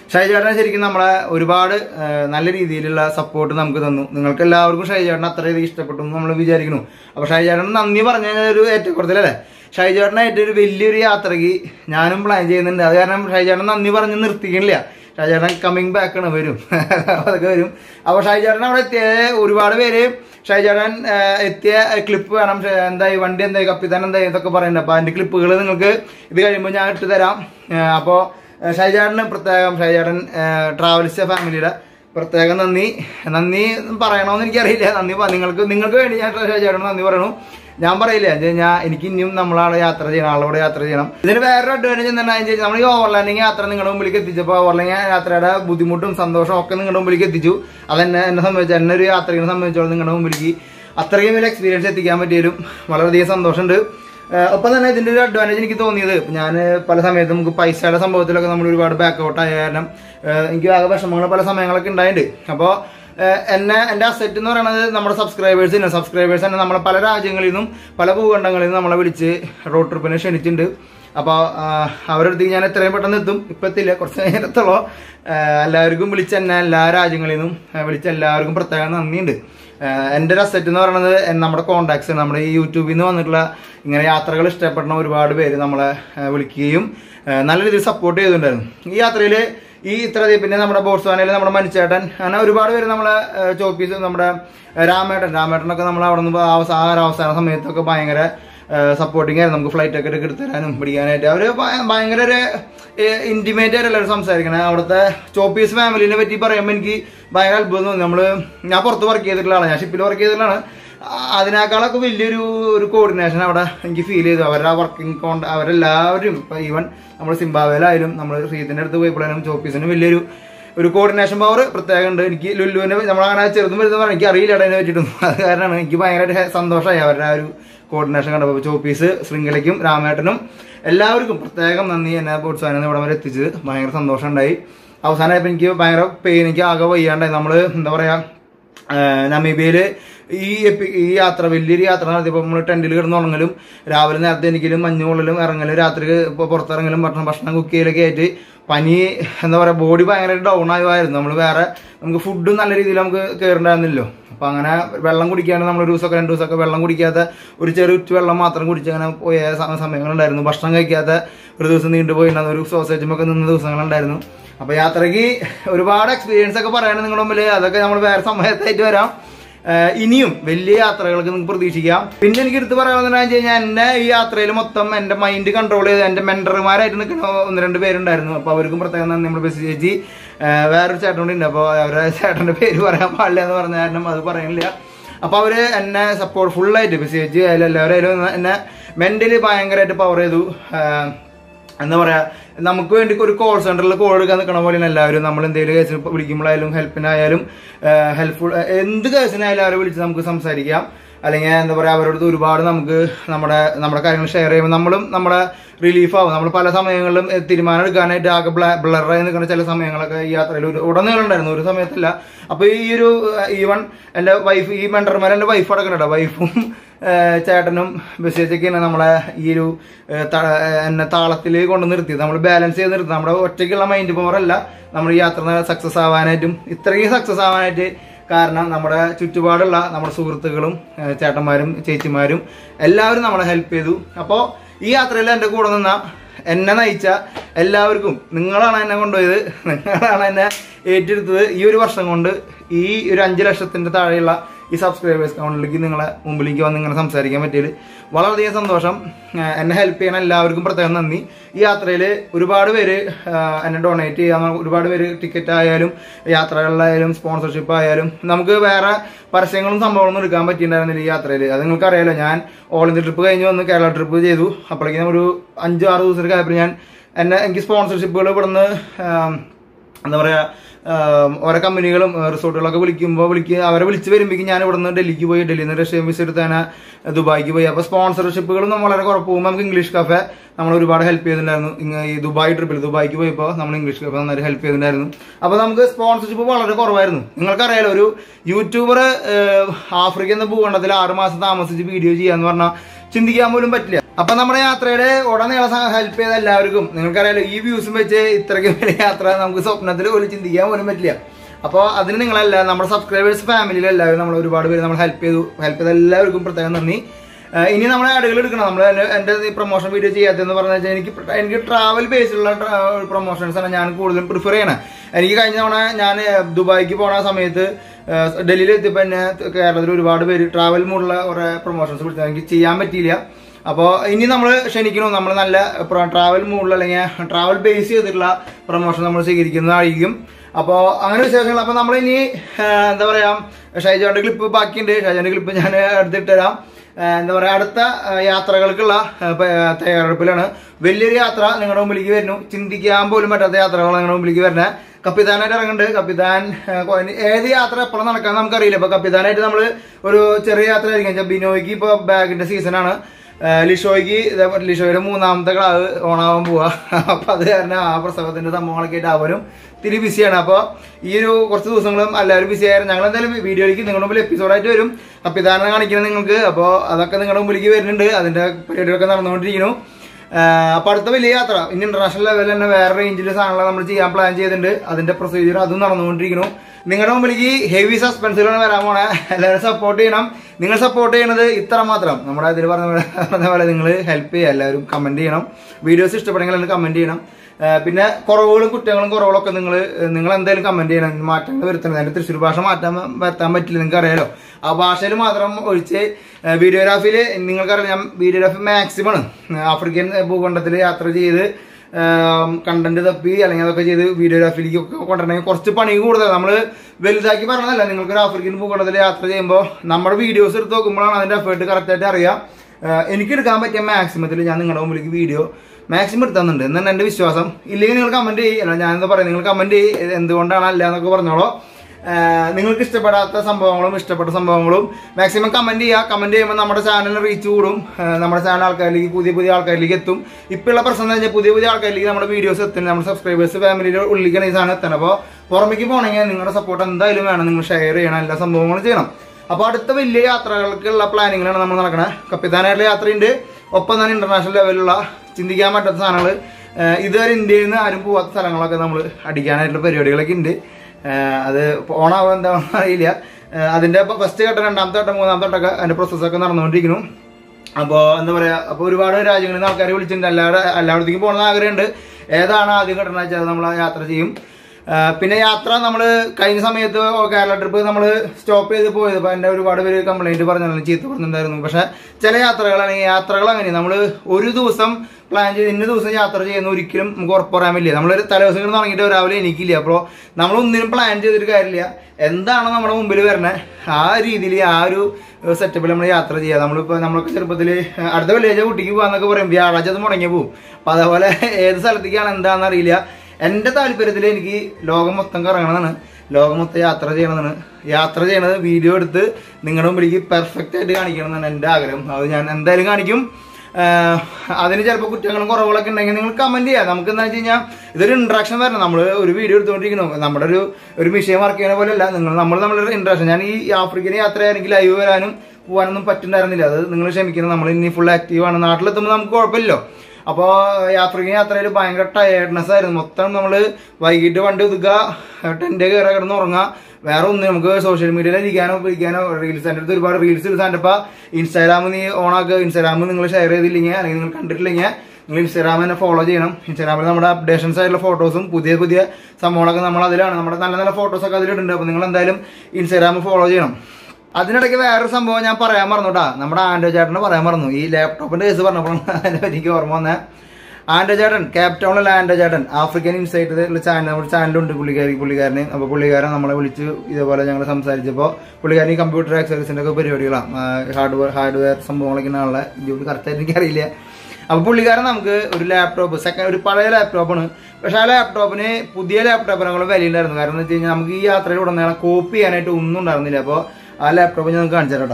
ഷൈജേട്ടൻ ശരിക്കും നമ്മളെ ഒരുപാട് നല്ല രീതിയിലുള്ള സപ്പോർട്ട് നമുക്ക് തന്നു. നിങ്ങൾക്ക് എല്ലാവർക്കും ഷൈജേട്ടൻ അത്രയധികം ഇഷ്ടപ്പെട്ടു എന്ന് നമ്മൾ വിചാരിക്കുന്നു. അപ്പോൾ ഷൈജേട്ടൻ നന്ദി പറഞ്ഞ ഒരു ഏറ്റക്കുറച്ചിലല്ലേ. ഷൈജേട്ടനായിട്ട് ഒരു വലിയൊരു യാത്രയ്ക്ക് ഞാനും പ്ലാൻ ചെയ്യുന്നുണ്ട്. അത് കാരണം ഷൈജേട്ടൻ നന്ദി പറഞ്ഞ് നിർത്തിക്കണില്ല. ഷൈജേട്ടൻ കമ്മിങ് ബാക്ക് ആണ്, വരും, അതൊക്കെ വരും. അപ്പോൾ ഷൈജേട്ടൻ അവിടെ എത്തിയ ഒരുപാട് പേര് ഷൈജേട്ടൻ എത്തിയ ക്ലിപ്പ് വേണം, എന്തായി വണ്ടി എന്തായി കപ്പിത്താൻ എന്തായി ഇതൊക്കെ പറയുന്നുണ്ട്. അപ്പോൾ അതിൻ്റെ ക്ലിപ്പുകൾ നിങ്ങൾക്ക് ഇത് കഴിയുമ്പോൾ ഞാൻ ഇട്ട് തരാം. അപ്പോൾ ഷൈജേട്ടന് പ്രത്യേകം, ഷൈജേട്ടൻ ട്രാവൽസ് ഫാമിലിയുടെ പ്രത്യേകം നന്ദി നന്ദി പറയണമെന്ന് എനിക്കറിയില്ല. നന്ദി നിങ്ങൾക്ക് നിങ്ങൾക്ക് വേണ്ടി ഞാൻ ഷൈജേട്ടൻ നന്ദി പറയണു. ഞാൻ പറയില്ല ഞാൻ എനിക്ക് ഇനിയും നമ്മളാണ് യാത്ര ചെയ്യണം, ആളോട് യാത്ര ചെയ്യണം. ഇതിന് വേറൊരു അഡ്വാൻറ്റേജ് എന്താണെന്ന് വെച്ചാൽ നമ്മൾ ഈ ഓവർലാൻഡിങ് യാത്ര നിങ്ങളുടെ മുമ്പിലേക്ക് എത്തിച്ചപ്പോൾ ഓവർലാൻഡിങ് യാത്രയുടെ ബുദ്ധിമുട്ടും സന്തോഷവും ഒക്കെ നിങ്ങളുടെ മുമ്പിലേക്ക് എത്തിച്ചു. അതെന്നെ എന്നെ സംബന്ധിച്ച് എന്നെ ഒരു യാത്രികനെ സംബന്ധിച്ചോളം നിങ്ങളുടെ മുമ്പിലേക്ക് അത്രയും വലിയ എക്സ്പീരിയൻസ് എത്തിക്കാൻ പറ്റിയാലും വളരെയധികം സന്തോഷമുണ്ട്. ഒപ്പം തന്നെ ഇതിൻ്റെ ഒരു അഡ്വാൻറ്റേജ് എനിക്ക് തോന്നിയത്, ഞാൻ പല സമയത്തും നമുക്ക് പൈസയുടെ സംഭവത്തിലൊക്കെ നമ്മൾ ഒരുപാട് ബാക്ക് ഔട്ട് ആയ കാരണം എനിക്ക് ആകെ വിഷമങ്ങൾ പല സമയങ്ങളൊക്കെ ഉണ്ടായിട്ടുണ്ട്. അപ്പോൾ എന്നെ എൻ്റെ അസെറ്റ് എന്ന് പറയുന്നത് നമ്മുടെ സബ്സ്ക്രൈബേഴ്സ് തന്നെ സബ്സ്ക്രൈബേഴ്സ് തന്നെ നമ്മളെ പല രാജ്യങ്ങളിൽ നിന്നും പല ഭൂഖണ്ഡങ്ങളിൽ നിന്നും നമ്മളെ വിളിച്ച് റോഡ് ട്രിപ്പിന് ക്ഷണിച്ചിട്ടുണ്ട്. അപ്പോൾ അവരുടെ അടുത്തേക്ക് ഞാൻ എത്രയും പെട്ടെന്ന് എത്തും, ഇപ്പം എത്തില്ല, കുറച്ച് നേരത്തോളം. എല്ലാവർക്കും വിളിച്ച എന്നെ എല്ലാ രാജ്യങ്ങളിൽ നിന്നും വിളിച്ച എല്ലാവർക്കും പ്രത്യേകം നന്ദിയുണ്ട്. എൻ്റെ ഒരു അസെറ്റ് എന്ന് പറയുന്നത് നമ്മുടെ കോൺടാക്ട്സ്, നമ്മുടെ ഈ യൂട്യൂബിൽ നിന്ന് വന്നിട്ടുള്ള ഇങ്ങനെ യാത്രകൾ ഇഷ്ടപ്പെടുന്ന ഒരുപാട് പേര് നമ്മളെ വിളിക്കുകയും നല്ല രീതിയിൽ സപ്പോർട്ട് ചെയ്തിട്ടുണ്ടായിരുന്നു. ഈ യാത്രയിൽ ഈ ഇത്ര പിന്നെ നമ്മുടെ ബോട്സ്വാനയിൽ നമ്മുടെ മനുച്ചേട്ടൻ അങ്ങനെ ഒരുപാട് പേര് നമ്മളെ ചോപ്പീസ്, നമ്മുടെ രാമേട്ടൻ രാമേട്ടനൊക്കെ നമ്മൾ അവിടെ നിന്ന് ആ അവസാന സമയത്തൊക്കെ ഭയങ്കര സപ്പോർട്ടിങ് ആയിരുന്നു. നമുക്ക് ഫ്ലൈറ്റ് ഒക്കെ എടുത്ത് തരാനും പിടിക്കാനായിട്ട് അവർ ഭയങ്കര ഒരു ഇൻറ്റിമേറ്റ് ആയിട്ട് എല്ലാവരും സംസാരിക്കണേ. അവിടുത്തെ ചോപ്പീസ് ഫാമിലിനെ പറ്റി പറയുമ്പോൾ എനിക്ക് ഭയങ്കര അത്ഭുതം തോന്നി. നമ്മൾ ഞാൻ പുറത്ത് വർക്ക് ചെയ്തിട്ടുള്ള ആളാണ്, ഞാൻ ഷിപ്പിൽ വർക്ക് ചെയ്തിട്ടുള്ളതാണ്. അതിനേക്കാളൊക്കെ വലിയൊരു ഒരു കോർഡിനേഷൻ അവിടെ എനിക്ക് ഫീൽ ചെയ്തു. അവരുടെ വർക്കിംഗ് കോണ്ട് അവരെല്ലാവരും ഇപ്പം ഈവൻ നമ്മൾ സിംബാബ്വേയിലായാലും നമ്മൾ ശ്രീത്തിൻ്റെ അടുത്ത് പോയപ്പോഴാലും ചോപ്പീസിന് വലിയൊരു ഒരു കോർഡിനേഷൻ പവർ പ്രത്യേകം ഉണ്ട്. എനിക്ക് ലുല്ലുവിനെ നമ്മളങ്ങനെ ചെറുതും വലുതും പറഞ്ഞാൽ എനിക്ക് അറിയില്ല അതിനെ പറ്റിയിട്ടൊന്നും. അത് കാരണമാണ് എനിക്ക് ഭയങ്കര സന്തോഷമായി അവരുടെ ആ ഒരു കോർഡിനേഷൻ കണ്ടപ്പോൾ. ചോപ്പീസ് ശൃംഖലയ്ക്കും രാമേട്ടനും എല്ലാവർക്കും പ്രത്യേകം നന്ദി. എന്നെ ബോട്സ്വാനിൽ ഇവിടെ വരെ എത്തിച്ചത് ഭയങ്കര സന്തോഷം ഉണ്ടായി. അവസാനമായപ്പോൾ എനിക്ക് ഭയങ്കര പെയിൻ, എനിക്ക് ആകെ വയ്യാണ്ടായി. നമ്മൾ എന്താ പറയുക, നമീബിയയിൽ ഈ ഈ യാത്ര വലിയൊരു യാത്ര നടത്തിയപ്പോൾ നമ്മൾ ടെൻറ്റിൽ കിടന്നുറങ്ങലും രാവിലെ നേരത്തെ എനിക്കലും മഞ്ഞുകൊള്ളലും ഇറങ്ങലും രാത്രി ഇപ്പോൾ പുറത്തിറങ്ങലും ഭക്ഷണം ഭക്ഷണം കുക്ക് ചെയ്യലൊക്കെ ആയിട്ട് പനി എന്താ പറയുക ബോഡി ഭയങ്കര ഡൗൺ ആയിരുന്നു. നമ്മൾ വേറെ നമുക്ക് ഫുഡും നല്ല രീതിയിൽ നമുക്ക് കയറുണ്ടായിരുന്നില്ലോ. അപ്പം അങ്ങനെ വെള്ളം കുടിക്കാണ്ട് നമ്മൾ ഒരു ദിവസമൊക്കെ രണ്ട് ദിവസമൊക്കെ വെള്ളം കുടിക്കാത്ത ഒരു ചെറു ഉച്ച വെള്ളം മാത്രം കുടിച്ച് അങ്ങനെ പോയ സമയങ്ങളുണ്ടായിരുന്നു. ഭക്ഷണം കഴിക്കാത്ത ഒരു ദിവസം നീണ്ടുപോയിട്ടുണ്ടായിരുന്നു, ഒരു സോസേജുമൊക്കെ നിന്ന ദിവസങ്ങളുണ്ടായിരുന്നു. അപ്പോൾ യാത്രയ്ക്ക് ഒരുപാട് എക്സ്പീരിയൻസ് ഒക്കെ പറയാനും നിങ്ങളുടെ മുമ്പിൽ അതൊക്കെ നമ്മൾ വേറെ സമയത്തായിട്ട് വരാം. ഇനിയും വലിയ യാത്രകൾക്ക് നിങ്ങൾക്ക് പ്രതീക്ഷിക്കാം. പിന്നെ എനിക്ക് എടുത്ത് പറയാമെന്ന് വെച്ച് കഴിഞ്ഞാൽ എന്നെ ഈ യാത്രയിൽ മൊത്തം എൻ്റെ മൈൻഡ് കൺട്രോൾ ചെയ്ത് എൻ്റെ മെൻറ്റർമാരായിട്ട് നിൽക്കുന്ന ഒന്ന് രണ്ട് പേരുണ്ടായിരുന്നു. അപ്പോൾ അവർക്കും പ്രത്യേകം നന്ദി. നമ്മുടെ ബസ് ചേച്ചി വേറൊരു ചേട്ടൻ കൂടി ഉണ്ട്. അപ്പോൾ അവരുടെ ചേട്ടൻ്റെ പേര് പറയാൻ പാടില്ല എന്ന് പറഞ്ഞ കാരണം അത് പറയുന്നില്ല. അപ്പോൾ അവർ എന്നെ സപ്പോർട്ട് ഫുള്ളായിട്ട് ബസ് ചേച്ചി അതിൽ എല്ലാവരും എന്നെ മെൻ്റലി ഭയങ്കരമായിട്ട് പവർ ചെയ്തു. എന്താ പറയുക, നമുക്ക് വേണ്ടി ഒരു കോൾ സെന്ററിൽ കോൾ എടുക്കാൻ നിൽക്കണ പോലെയാണ് എല്ലാവരും. നമ്മൾ എന്തെങ്കിലും കേസിൽ വിളിക്കുമ്പോഴായാലും ഹെൽപ്പിനായാലും ഹെൽപ്ഫുൾ എന്ത് കേസിനായാലും അവരെ വിളിച്ച് നമുക്ക് സംസാരിക്കാം. അല്ലെങ്കിൽ എന്താ പറയുക, അവരോട് ഒരുപാട് നമുക്ക് നമ്മുടെ നമ്മുടെ കാര്യങ്ങൾ ഷെയർ ചെയ്യുമ്പോൾ നമ്മളും നമ്മുടെ റിലീഫാവും. നമ്മൾ പല സമയങ്ങളിലും തീരുമാനം എടുക്കാനായിട്ട് ആകെ ബ്ല ബ്ലറായി നിൽക്കുന്ന ചില സമയങ്ങളൊക്കെ ഈ യാത്രയിൽ ഒരു ഉടനീളുണ്ടായിരുന്നു, ഒരു സമയത്തില്ല. അപ്പോൾ ഈ ഒരു ഈവൺ എൻ്റെ വൈഫ്, ഈ മെൻറ്റർമാർ എൻ്റെ വൈഫ് അടക്കണട്ടോ, വൈഫും ചേട്ടനും ബസ്സേച്ചൊക്കെയാണ് നമ്മളെ ഈ ഒരു എന്നെ താളത്തിൽ കൊണ്ട് നിർത്തിയത്. നമ്മൾ ബാലൻസ് ചെയ്ത് നിർത്തി. നമ്മുടെ ഒറ്റയ്ക്കുള്ള മൈൻഡ് പവറല്ല നമ്മൾ ഈ യാത്ര സക്സസ് ആവാനായിട്ടും ഇത്രയും സക്സസ് ആവാനായിട്ട് കാരണം നമ്മുടെ ചുറ്റുപാടുള്ള നമ്മുടെ സുഹൃത്തുക്കളും ചേട്ടന്മാരും ചേച്ചിമാരും എല്ലാവരും നമ്മളെ ഹെൽപ്പ് ചെയ്തു. അപ്പോൾ ഈ യാത്രയിൽ എൻ്റെ കൂടെ നിന്ന എന്നെ നയിച്ച എല്ലാവർക്കും, നിങ്ങളാണ് എന്നെ കൊണ്ടുപോയത്, നിങ്ങളാണ് എന്നെ ഏറ്റെടുത്തത്. ഈ ഒരു വർഷം കൊണ്ട് ഈ ഒരു അഞ്ച് ലക്ഷത്തിൻ്റെ താഴെയുള്ള ഈ സബ്സ്ക്രൈബേഴ്സ് അക്കൗണ്ടിലേക്ക് നിങ്ങളെ മുമ്പിലേക്ക് വന്ന് ഇങ്ങനെ സംസാരിക്കാൻ പറ്റിയത് വളരെയധികം സന്തോഷം. എന്നെ ഹെൽപ്പ് ചെയ്യണ എല്ലാവർക്കും പ്രത്യേകം നന്ദി. ഈ യാത്രയിൽ ഒരുപാട് പേര് എന്നെ ഡൊണേറ്റ് ചെയ്യാൻ, ഒരുപാട് പേര് ടിക്കറ്റ് ആയാലും യാത്രകളിലായാലും സ്പോൺസർഷിപ്പ് ആയാലും നമുക്ക് വേറെ പരസ്യങ്ങളും സംഭവങ്ങളൊന്നും എടുക്കാൻ പറ്റിയിട്ടുണ്ടായിരുന്നില്ല ഈ യാത്രയിൽ. അത് നിങ്ങൾക്കറിയാലോ, ഞാൻ ഓൾ ഇന്ത്യ ട്രിപ്പ് കഴിഞ്ഞ് വന്ന് കേരള ട്രിപ്പ് ചെയ്തു. അപ്പോഴേക്കും ഒരു അഞ്ച് ആറ് ദിവസത്തേക്ക് ആയപ്പോൾ ഞാൻ എന്നെ എനിക്ക് സ്പോൺസർഷിപ്പുകൾ ഇവിടുന്ന് എന്താ പറയുക ഓരോ കമ്പനികളും റിസോർട്ടുകളൊക്കെ വിളിക്കുമ്പോൾ വിളിക്കുക അവരെ വിളിച്ച് വരുമ്പോഴേക്കും ഞാൻ ഇവിടെ നിന്ന് ഡൽഹിക്ക് പോയി, ഡൽഹിയിൽ നിന്ന് റഷ്യൻ വിസ എടുത്ത് തന്നെ ദുബായിക്ക് പോയി. അപ്പോൾ സ്പോൺസർഷിപ്പുകളും വളരെ കുറവ് പോകുമ്പോൾ നമുക്ക് ഇംഗ്ലീഷ് കഫേ നമ്മൾ ഒരുപാട് ഹെൽപ്പ് ചെയ്തിട്ടുണ്ടായിരുന്നു. ഈ ദുബായ് ട്രിപ്പിൽ ദുബായിക്ക് പോയപ്പോൾ നമ്മൾ ഇംഗ്ലീഷ് കഫേ നന്നായി ഹെൽപ്പ് ചെയ്തിട്ടുണ്ടായിരുന്നു. അപ്പോൾ നമുക്ക് സ്പോൺസർഷിപ്പ് വളരെ കുറവായിരുന്നു. നിങ്ങൾക്കറിയാലോ, ഒരു യൂട്യൂബർ ആഫ്രിക്ക എന്ന ഭൂഖണ്ഡത്തിൽ ആറ് മാസം താമസിച്ച് വീഡിയോ ചെയ്യാന്ന് പറഞ്ഞാൽ ചിന്തിക്കാൻ പോലും പറ്റില്ല. അപ്പൊ നമ്മുടെ യാത്രയുടെ ഉടനീളം ഹെൽപ്പ് ചെയ്ത എല്ലാവർക്കും നിങ്ങൾക്കറിയാലോ, ഈ വ്യൂസും വെച്ച് ഇത്രയ്ക്കും വലിയ യാത്ര നമുക്ക് സ്വപ്നത്തിൽ പോലും ചിന്തിക്കാൻ പോലും പറ്റില്ല. അപ്പോൾ അതിന് നിങ്ങളല്ല, നമ്മുടെ സബ്സ്ക്രൈബേഴ്സ് ഫാമിലിയിൽ എല്ലാവരും നമ്മൾ ഒരുപാട് പേര് നമ്മൾ ഹെൽപ്പ് ചെയ്തു. ഹെൽപ്പ് ചെയ്ത എല്ലാവർക്കും പ്രത്യേകം നന്ദി. ഇനി നമ്മൾ ആഡുകൾ എടുക്കണം. നമ്മൾ എൻ്റെ പ്രൊമോഷൻ വീഡിയോ ചെയ്യാത്തതെന്ന് പറഞ്ഞു വെച്ചാൽ എനിക്ക് എനിക്ക് ട്രാവൽ ബേസിലുള്ള പ്രൊമോഷൻസാണ് ഞാൻ കൂടുതലും പ്രിഫർ ചെയ്യണത്. എനിക്ക് കഴിഞ്ഞ തവണ ഞാൻ ദുബായിക്ക് പോണ സമയത്ത് ഡൽഹിയിൽ എത്തിയപ്പോൾ എന്നെ കേരളത്തിൽ ഒരുപാട് പേര് ട്രാവൽ മൂടുള്ള കുറേ പ്രൊമോഷൻസ് വിളിച്ചത് എനിക്ക് ചെയ്യാൻ പറ്റിയില്ല. അപ്പോൾ ഇനി നമ്മൾ ക്ഷണിക്കണം, നമ്മൾ നല്ല ട്രാവൽ മൂഡിൽ അല്ലെങ്കിൽ ട്രാവൽ ബേസ് ചെയ്തിട്ടുള്ള പ്രൊമോഷൻ നമ്മൾ സ്വീകരിക്കുന്നതായിരിക്കും. അപ്പോൾ അങ്ങനെ വിശേഷങ്ങൾ. അപ്പോൾ നമ്മൾ ഇനി എന്താ പറയുക, ഷൈജോന്റെ ക്ലിപ്പ് ബാക്കിയുണ്ട്. ഷൈജോന്റെ ക്ലിപ്പ് ഞാൻ എടുത്തിട്ട് തരാം. എന്താ പറയുക, അടുത്ത യാത്രകൾക്കുള്ള തയ്യാറെടുപ്പിലാണ്. വലിയൊരു യാത്ര നിങ്ങളുടെ മുമ്പിലേക്ക് വരുന്നു. ചിന്തിക്കാൻ പോലും പറ്റാത്ത യാത്രകൾ നിങ്ങളുടെ മുമ്പിലേക്ക് വരുന്നത്. കപ്പിത്താനായിട്ട് ഇറങ്ങുന്നുണ്ട്. കപ്പിത്താൻ ഏത് യാത്ര എപ്പോഴും നടക്കാൻ നമുക്കറിയില്ല. ഇപ്പൊ കപ്പിത്താനായിട്ട് നമ്മൾ ഒരു ചെറിയ യാത്ര ആയിരിക്കും. ബിനോയ്ക്ക് ഇപ്പോൾ ബാഗിന്റെ സീസണാണ്. ലിഷോയ്ക്ക് ഇതേപോലെ ലിഷോയുടെ മൂന്നാമത്തെ ക്ലാവ് ഓണാവാൻ പോവാ. അപ്പൊ അത് കാരണം ആ പ്രസവത്തിന്റെ സംഭവങ്ങളൊക്കെ ആയിട്ട് അവരും തിരി ബിസിയാണ്. അപ്പോൾ ഈ ഒരു കുറച്ച് ദിവസങ്ങളും എല്ലാവരും ബിസി ആയിരുന്നു. ഞങ്ങൾ എന്തായാലും വീഡിയോയിലേക്ക് നിങ്ങളുടെ മുമ്പിൽ എപ്പിസോഡായിട്ട് വരും. കപ്പിത്താനെ കാണിക്കണം നിങ്ങൾക്ക്. അപ്പോൾ അതൊക്കെ നിങ്ങളുടെ മുമ്പിലേക്ക് വരുന്നുണ്ട്. അതിന്റെ പരിപാടികളൊക്കെ നടന്നുകൊണ്ടിരിക്കുന്നു. അപ്പൊ അടുത്ത വലിയ യാത്ര ഇനി ഇന്റർനാഷണൽ ലെവലിൽ തന്നെ വേറെ റേഞ്ചിൽ സാധനങ്ങൾ നമ്മൾ ചെയ്യാൻ പ്ലാൻ ചെയ്തിട്ടുണ്ട്. അതിന്റെ പ്രൊസീജിയർ അതും നടന്നുകൊണ്ടിരിക്കുന്നു. നിങ്ങളുടെ മുമ്പിലേക്ക് ഹെവി സസ്പെൻസിലാണ് വരാൻ പോണേ. എല്ലാവരും സപ്പോർട്ട് ചെയ്യണം. നിങ്ങൾ സപ്പോർട്ട് ചെയ്യണത് ഇത്ര മാത്രം. നമ്മുടെ അതിൽ പറഞ്ഞ പറഞ്ഞ പോലെ നിങ്ങൾ ഹെൽപ്പ് ചെയ്യുക. എല്ലാവരും കമന്റ് ചെയ്യണം. വീഡിയോസ് ഇഷ്ടപ്പെടുമെങ്കിൽ കമന്റ് ചെയ്യണം. പിന്നെ കുറവുകളും കുറ്റങ്ങളും കുറവുകളൊക്കെ നിങ്ങൾ നിങ്ങൾ എന്തായാലും കമന്റ് ചെയ്യണം. മാറ്റങ്ങൾ വരുത്തണം. അതിന്റെ തൃശ്ശൂർ ഭാഷ മാറ്റാൻ വരുത്താൻ പറ്റില്ല, നിങ്ങൾക്ക് അറിയാലോ. ആ ഭാഷയിൽ മാത്രം ഒഴിച്ച് വീഡിയോഗ്രാഫിയിൽ നിങ്ങൾക്കറിയാം, ഞാൻ വീഡിയോഗ്രാഫി മാക്സിമം ആഫ്രിക്കൻ ഭൂഖണ്ഡത്തിൽ യാത്ര ചെയ്ത് കണ്ടന്റ് തപ്പി അല്ലെങ്കിൽ അതൊക്കെ ചെയ്ത് വീഡിയോഗ്രാഫിയിലേക്ക് ഒക്കെ കൊണ്ടുവരണമെങ്കിൽ കുറച്ച് പണി കൂടുതൽ. നമ്മൾ വലുതാക്കി പറഞ്ഞതല്ല, നിങ്ങൾക്കൊരു ആഫ്രിക്കൻ ഭൂഖണ്ഡത്തിൽ യാത്ര ചെയ്യുമ്പോൾ നമ്മുടെ വീഡിയോസ് എടുത്ത് നോക്കുമ്പോഴാണ് അതിന്റെ എഫേർട്ട് കറക്റ്റായിട്ട് അറിയാം. എനിക്ക് എടുക്കാൻ പറ്റിയ മാക്സിമത്തിൽ ഞാൻ നിങ്ങളുടെ മുമ്പിലേക്ക് വീഡിയോ മാക്സിമം എടുത്തുന്നുണ്ട് എന്നാണ് എൻ്റെ വിശ്വാസം. ഇല്ലെങ്കിൽ നിങ്ങൾ കമന്റ് ചെയ്യല്ല, ഞാനെന്താ പറയാം, നിങ്ങൾ കമന്റ് ചെയ്യും എന്തുകൊണ്ടാണ് അല്ല എന്നൊക്കെ പറഞ്ഞോളൂ. നിങ്ങൾക്ക് ഇഷ്ടപ്പെടാത്ത സംഭവങ്ങളും ഇഷ്ടപ്പെട്ട സംഭവങ്ങളും മാക്സിമം കമന്റ് ചെയ്യുക. കമന്റ് ചെയ്യുമ്പോൾ നമ്മുടെ ചാനലിന് റീച്ച് കൂടും. നമ്മുടെ ചാനൽ ആൾക്കാരിലേക്ക് പുതിയ പുതിയ ആൾക്കാരിലേക്ക് എത്തും. ഇപ്പോഴുള്ള പ്രശ്നം എന്ന് വെച്ചാൽ പുതിയ പുതിയ ആൾക്കാരിലേക്ക് നമ്മുടെ വീഡിയോസ് എത്തുന്നത്, നമ്മുടെ സബ്സ്ക്രൈബേഴ്സ് ഫാമിലിയുടെ ഉള്ളിലേക്കാണ് ഈ സാധനം എത്തണം. അപ്പോൾ പുറമേക്ക് പോകണമെങ്കിൽ നിങ്ങളുടെ സപ്പോർട്ട് എന്തായാലും വേണം. നിങ്ങൾ ഷെയർ ചെയ്യണം, എല്ലാ സംഭവങ്ങളും ചെയ്യണം. അപ്പോൾ അടുത്ത വലിയ യാത്രകൾക്കുള്ള പ്ലാനിങ്ങിലാണ് നമ്മൾ നടക്കുന്നത്. കപ്പിത്താനായിട്ടുള്ള യാത്രയുണ്ട്. ഒപ്പം തന്നെ ഇന്റർനാഷണൽ ലെവലിലുള്ള ചിന്തിക്കാൻ പറ്റാത്ത സാധനങ്ങൾ, ഇതുവരെ ഇന്ത്യയിൽ നിന്ന് ആരും പോവാത്ത സ്ഥലങ്ങളൊക്കെ നമ്മൾ അടിക്കാനായിട്ടുള്ള പരിപാടികളൊക്കെ ഉണ്ട്. അത് ഓണാവും എന്താണെന്ന് അറിയില്ല. അതിന്റെ ഫസ്റ്റ് ഘട്ടം, രണ്ടാമത്തെ ഘട്ടം, മൂന്നാമത്തെ ഘട്ടമൊക്കെ അതിന്റെ പ്രോസസ്സൊക്കെ നടന്നുകൊണ്ടിരിക്കുന്നു. അപ്പോൾ എന്താ പറയാ, അപ്പോൾ ഒരുപാട് രാജ്യങ്ങളിൽ നിന്ന് ആൾക്കാരെ വിളിച്ചിട്ടുണ്ട്. എല്ലാവരുടെ എല്ലായിടത്തേക്കും പോകണമെന്ന് ആഗ്രഹമുണ്ട്. ഏതാണ് ആദ്യം ഘട്ടം വെച്ചാൽ നമ്മൾ യാത്ര ചെയ്യും. പിന്നെ യാത്ര നമ്മൾ കഴിഞ്ഞ സമയത്ത് കേരള ട്രിപ്പ് നമ്മൾ സ്റ്റോപ്പ് ചെയ്ത് പോയത്. അപ്പോൾ എൻ്റെ ഒരുപാട് പേര് കംപ്ലൈന്റ് പറഞ്ഞാലും ചീത്ത പറഞ്ഞിട്ടുണ്ടായിരുന്നു. പക്ഷെ ചില യാത്രകൾ അല്ലെങ്കിൽ യാത്രകൾ അങ്ങനെ നമ്മൾ ഒരു ദിവസം പ്ലാൻ ചെയ്ത് ഇന്ന ദിവസം യാത്ര ചെയ്യുന്ന ഒരിക്കലും നമുക്ക് ഉറപ്പ് പറയാൻ പറ്റില്ല. നമ്മളൊരു തലേദിവസം ഇങ്ങനെ തുടങ്ങിയിട്ട് രാവിലെ എനിക്കില്ല. അപ്പോൾ നമ്മൾ ഒന്നിനും പ്ലാൻ ചെയ്തിട്ട് കാര്യമില്ല. എന്താണ് നമ്മുടെ മുമ്പിൽ വരണേ ആ രീതിയിൽ ആ ഒരു സെറ്റപ്പിൽ നമ്മൾ യാത്ര ചെയ്യുക. നമ്മളിപ്പോൾ നമ്മളൊക്കെ ചെറുപ്പത്തിൽ അടുത്ത വെള്ളിയാഴ്ച കുട്ടിക്ക് പോകാന്നൊക്കെ പറയും, വ്യാഴാഴ്ച അത് മുടങ്ങി പോകും. അപ്പോൾ അതേപോലെ ഏത് സ്ഥലത്തേക്കാണ് എന്താണെന്ന് അറിയില്ല. എൻ്റെ താല്പര്യത്തിൽ എനിക്ക് ലോകം മൊത്തം കറങ്ങണമെന്നാണ്, ലോകം മൊത്തം യാത്ര ചെയ്യണമെന്നാണ്. യാത്ര ചെയ്യണത് വീഡിയോ എടുത്ത് നിങ്ങളുടെ മുമ്പിലേക്ക് പെർഫെക്റ്റ് ആയിട്ട് കാണിക്കണം എന്നാണ് എൻ്റെ ആഗ്രഹം. അത് ഞാൻ എന്തായാലും കാണിക്കും. അതിന് ചിലപ്പോൾ കുറ്റങ്ങളും കുറവുകളൊക്കെ ഉണ്ടെങ്കിൽ നിങ്ങൾ കമന്റ് ചെയ്യുക. നമുക്ക് എന്താ വെച്ച് കഴിഞ്ഞാൽ ഇതൊരു ഇൻട്രാക്ഷൻ വരണം. നമ്മൾ ഒരു വീഡിയോ എടുത്തുകൊണ്ടിരിക്കുന്നു, നമ്മുടെ ഒരു ഒരു വിഷയം വർക്ക് ചെയ്യുന്ന പോലെ അല്ല. നിങ്ങൾ നമ്മൾ നമ്മളൊരു ഇൻട്രാക്ഷൻ. ഞാൻ ഈ ആഫ്രിക്കൻ യാത്രയാണെങ്കിൽ ലൈവ് വരാനും പോകാനൊന്നും പറ്റുന്നുണ്ടായിരുന്നില്ല. അത് നിങ്ങൾ ക്ഷമിക്കണം. നമ്മൾ ഇനി ഫുൾ ആക്റ്റീവാണ്. നാട്ടിലെത്തുമ്പോൾ നമുക്ക് കുഴപ്പമില്ലല്ലോ. അപ്പോൾ യാത്രയ്ക്ക് യാത്രയിൽ ഭയങ്കര ടയർഡ്നെസ് ആയിരുന്നു. മൊത്തം നമ്മൾ വൈകിട്ട് വണ്ടി ഒതുക്കുക, ടെന്റ് കയറി കിടന്ന് ഉറങ്ങുക, വേറെ ഒന്നും നമുക്ക് സോഷ്യൽ മീഡിയയിൽ ഇരിക്കാനോ ഇരിക്കാനോ റീൽസ് എൻ്റെ അടുത്ത് ഒരുപാട് റീൽസ് എടുത്താൻ്റെ ഇപ്പോൾ ഇൻസ്റ്റാഗ്രാം നീ ഓണാക്കുക. ഇൻസ്റ്റാഗ്രാം നിങ്ങൾ ഷെയർ ചെയ്തില്ലെങ്കിൽ അല്ലെങ്കിൽ നിങ്ങൾ കണ്ടിട്ടില്ലെങ്കിൽ നിങ്ങൾ ഇൻസ്റ്റാഗ്രാം തന്നെ ഫോളോ ചെയ്യണം. ഇൻസ്റ്റാഗ്രാമിൽ നമ്മുടെ അപ്ഡേഷൻസ് ആയിട്ടുള്ള ഫോട്ടോസും പുതിയ പുതിയ സംഭവങ്ങളൊക്കെ നമ്മൾ അതിലാണ്. നമ്മുടെ നല്ല നല്ല ഫോട്ടോസൊക്കെ അതിലിട്ടുണ്ട്. അപ്പോൾ നിങ്ങൾ എന്തായാലും ഇൻസ്റ്റാഗ്രാം ഫോളോ ചെയ്യണം. അതിനിടയ്ക്ക് വേറൊരു സംഭവം ഞാൻ പറയാൻ മറന്നു കേട്ടാ. നമ്മുടെ ആൻഡോ ചേട്ടനെ പറയാൻ മറന്നു. ഈ ലാപ്ടോപ്പിന്റെ കേസ് പറഞ്ഞപ്പോഴാണ് അതിനെ എനിക്ക് ഓർമ്മ വന്നേ. ആൻഡോ ചേട്ടൻ, ക്യാപ് ടൗണിലെ ആൻഡോ ചേട്ടൻ, ആഫ്രിക്കൻ ഇൻസൈറ്റ് ചാനൽ നമ്മുടെ ചാനലുണ്ട് പുള്ളിക്കാരി പുള്ളിക്കാരന്. അപ്പോൾ പുള്ളിക്കാരൻ നമ്മളെ വിളിച്ച് ഇതേപോലെ ഞങ്ങൾ സംസാരിച്ചപ്പോൾ പുള്ളിക്കാരൻ ഈ കമ്പ്യൂട്ടർ ആക്സസറീസിന്റെ ഒക്കെ പരിപാടികളാണ്, ഹാർഡ്വെയർ ഹാർഡ്വെയർ സംഭവങ്ങളൊക്കെ ഉള്ള ജോലി കറക്റ്റായിട്ട് എനിക്കറിയില്ല. അപ്പോൾ പുള്ളിക്കാരൻ നമുക്ക് ഒരു ലാപ്ടോപ്പ്, സെക്കൻഡ് ഒരു പഴയ ലാപ്ടോപ്പാണ്. പക്ഷെ ആ ലാപ്ടോപ്പിന് പുതിയ ലാപ്ടോപ്പിനേക്കാൾ വിലയുണ്ടായിരുന്നു. കാരണം എന്ന് വെച്ച് കഴിഞ്ഞാൽ നമുക്ക് ഈ യാത്രയിൽ ഉടനീളം കോപ്പി ചെയ്യാനായിട്ട് ഒന്നും ഉണ്ടായിരുന്നില്ല. അപ്പോൾ ആ ലാപ്ടോപ്പ് ഞാൻ കാണിച്ചു തരാം കേട്ടോ.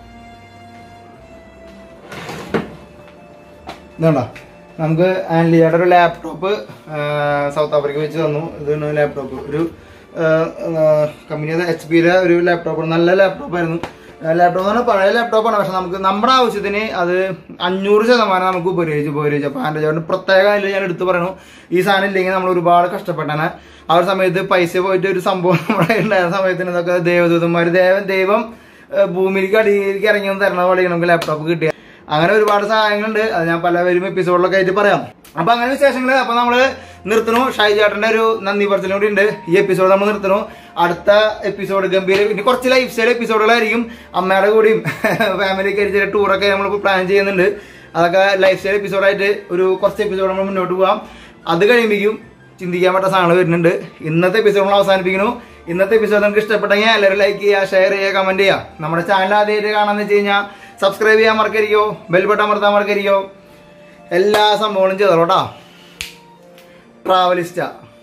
ഇതുണ്ടോ, നമുക്ക് ആൻലിയുടെ ഒരു ലാപ്ടോപ്പ് സൗത്ത് ആഫ്രിക്ക വെച്ച് തന്നു. ഇതാണ് ലാപ്ടോപ്പ്. ഒരു കമ്പനി എച്ച് പിയിലെ ഒരു ലാപ്ടോപ്പ്, നല്ല ലാപ്ടോപ്പ് ആയിരുന്നു. ലാപ്ടോപ്പ് എന്ന് പറഞ്ഞാൽ പഴയ ലാപ്ടോപ്പാണ്. പക്ഷെ നമുക്ക് നമ്മുടെ ആവശ്യത്തിന് അത് അഞ്ഞൂറ് ശതമാനം നമുക്ക് ഉപയോഗിച്ച് ഉപയോഗിച്ച് അപ്പോൾ ആൻഡ്രോ ചേട്ടൻ പ്രത്യേക അതിൽ ഞാൻ എടുത്ത് പറയണു, ഈ സാധനം ഇല്ലെങ്കിൽ നമ്മൾ ഒരുപാട് കഷ്ടപ്പെട്ടാണ്. ആ ഒരു സമയത്ത് പൈസ പോയിട്ട് ഒരു സംഭവം നമ്മുടെ ഉണ്ടായ സമയത്തിന് ഇതൊക്കെ ദേവദൂതന്മാർ ദൈവം ദൈവം ഭൂമിയിലേക്ക് അടിയിലേക്ക് ഇറങ്ങി തരണ പോലെ നമുക്ക് ലാപ്ടോപ്പ് കിട്ടിയ. അങ്ങനെ ഒരുപാട് സഹായങ്ങളുണ്ട്. അത് ഞാൻ പല വരും എപ്പിസോഡിലൊക്കെ ആയിട്ട് പറയാം. അപ്പൊ അങ്ങനെ വിശേഷങ്ങള്. അപ്പൊ നമ്മള് നിർത്തണു. ഷായി ചേട്ടന്റെ ഒരു നന്ദി പറച്ചിലും കൂടി ഉണ്ട്. ഈ എപ്പിസോഡ് നമ്മൾ നിർത്തണു. അടുത്ത എപ്പിസോഡ് ഗംഭീര പിന്നെ കുറച്ച് ലൈഫ് സ്റ്റൈൽ എപ്പിസോഡുകളായിരിക്കും. അമ്മയുടെ കൂടിയും ഫാമിലിയൊക്കെ ആയിട്ട് ടൂറൊക്കെ നമ്മളിപ്പോൾ പ്ലാൻ ചെയ്യുന്നുണ്ട്. അതൊക്കെ ലൈഫ് സ്റ്റൈൽ എപ്പിസോഡായിട്ട് ഒരു കുറച്ച് എപ്പിസോഡ് നമ്മൾ മുന്നോട്ട് പോകാം. അത് കഴിയുമ്പോഴേക്കും ചിന്തിക്കാൻ പറ്റുന്ന സാധനങ്ങൾ വരുന്നുണ്ട്. ഇന്നത്തെ എപ്പിസോഡ് നമ്മൾ അവസാനിപ്പിക്കുന്നു. ഇന്നത്തെ എപ്പിസോഡ് നിങ്ങൾക്ക് ഇഷ്ടപ്പെട്ടെങ്കിൽ എല്ലാവരും ലൈക്ക് ചെയ്യുക, ഷെയർ ചെയ്യുക, കമന്റ് ചെയ്യുക. നമ്മുടെ ചാനൽ ആദ്യമായിട്ട് കാണാന്ന് വെച്ച് കഴിഞ്ഞാൽ സബ്സ്ക്രൈബ് ചെയ്യാൻ മറക്കരിക്കോ, ബെൽ ബട്ടൺ അമർത്താൻ മറക്കരിക്കോ. എല്ലാ സംഭവങ്ങളും ചെയ്തോട്ടോ. ട്രാവലിസ്റ്റ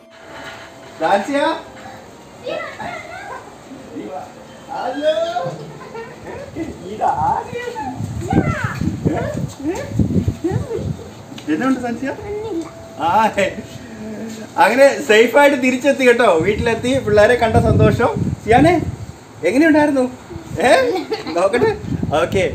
എന്നുണ്ട് സാൻസിയ? ആ അങ്ങനെ സേഫായിട്ട് തിരിച്ചെത്തി കേട്ടോ. വീട്ടിലെത്തി, പിള്ളേരെ കണ്ട സന്തോഷം. സിയാനെ എങ്ങനെയുണ്ടായിരുന്നു? ഏ നോക്കട്ടെ. ഓക്കെ,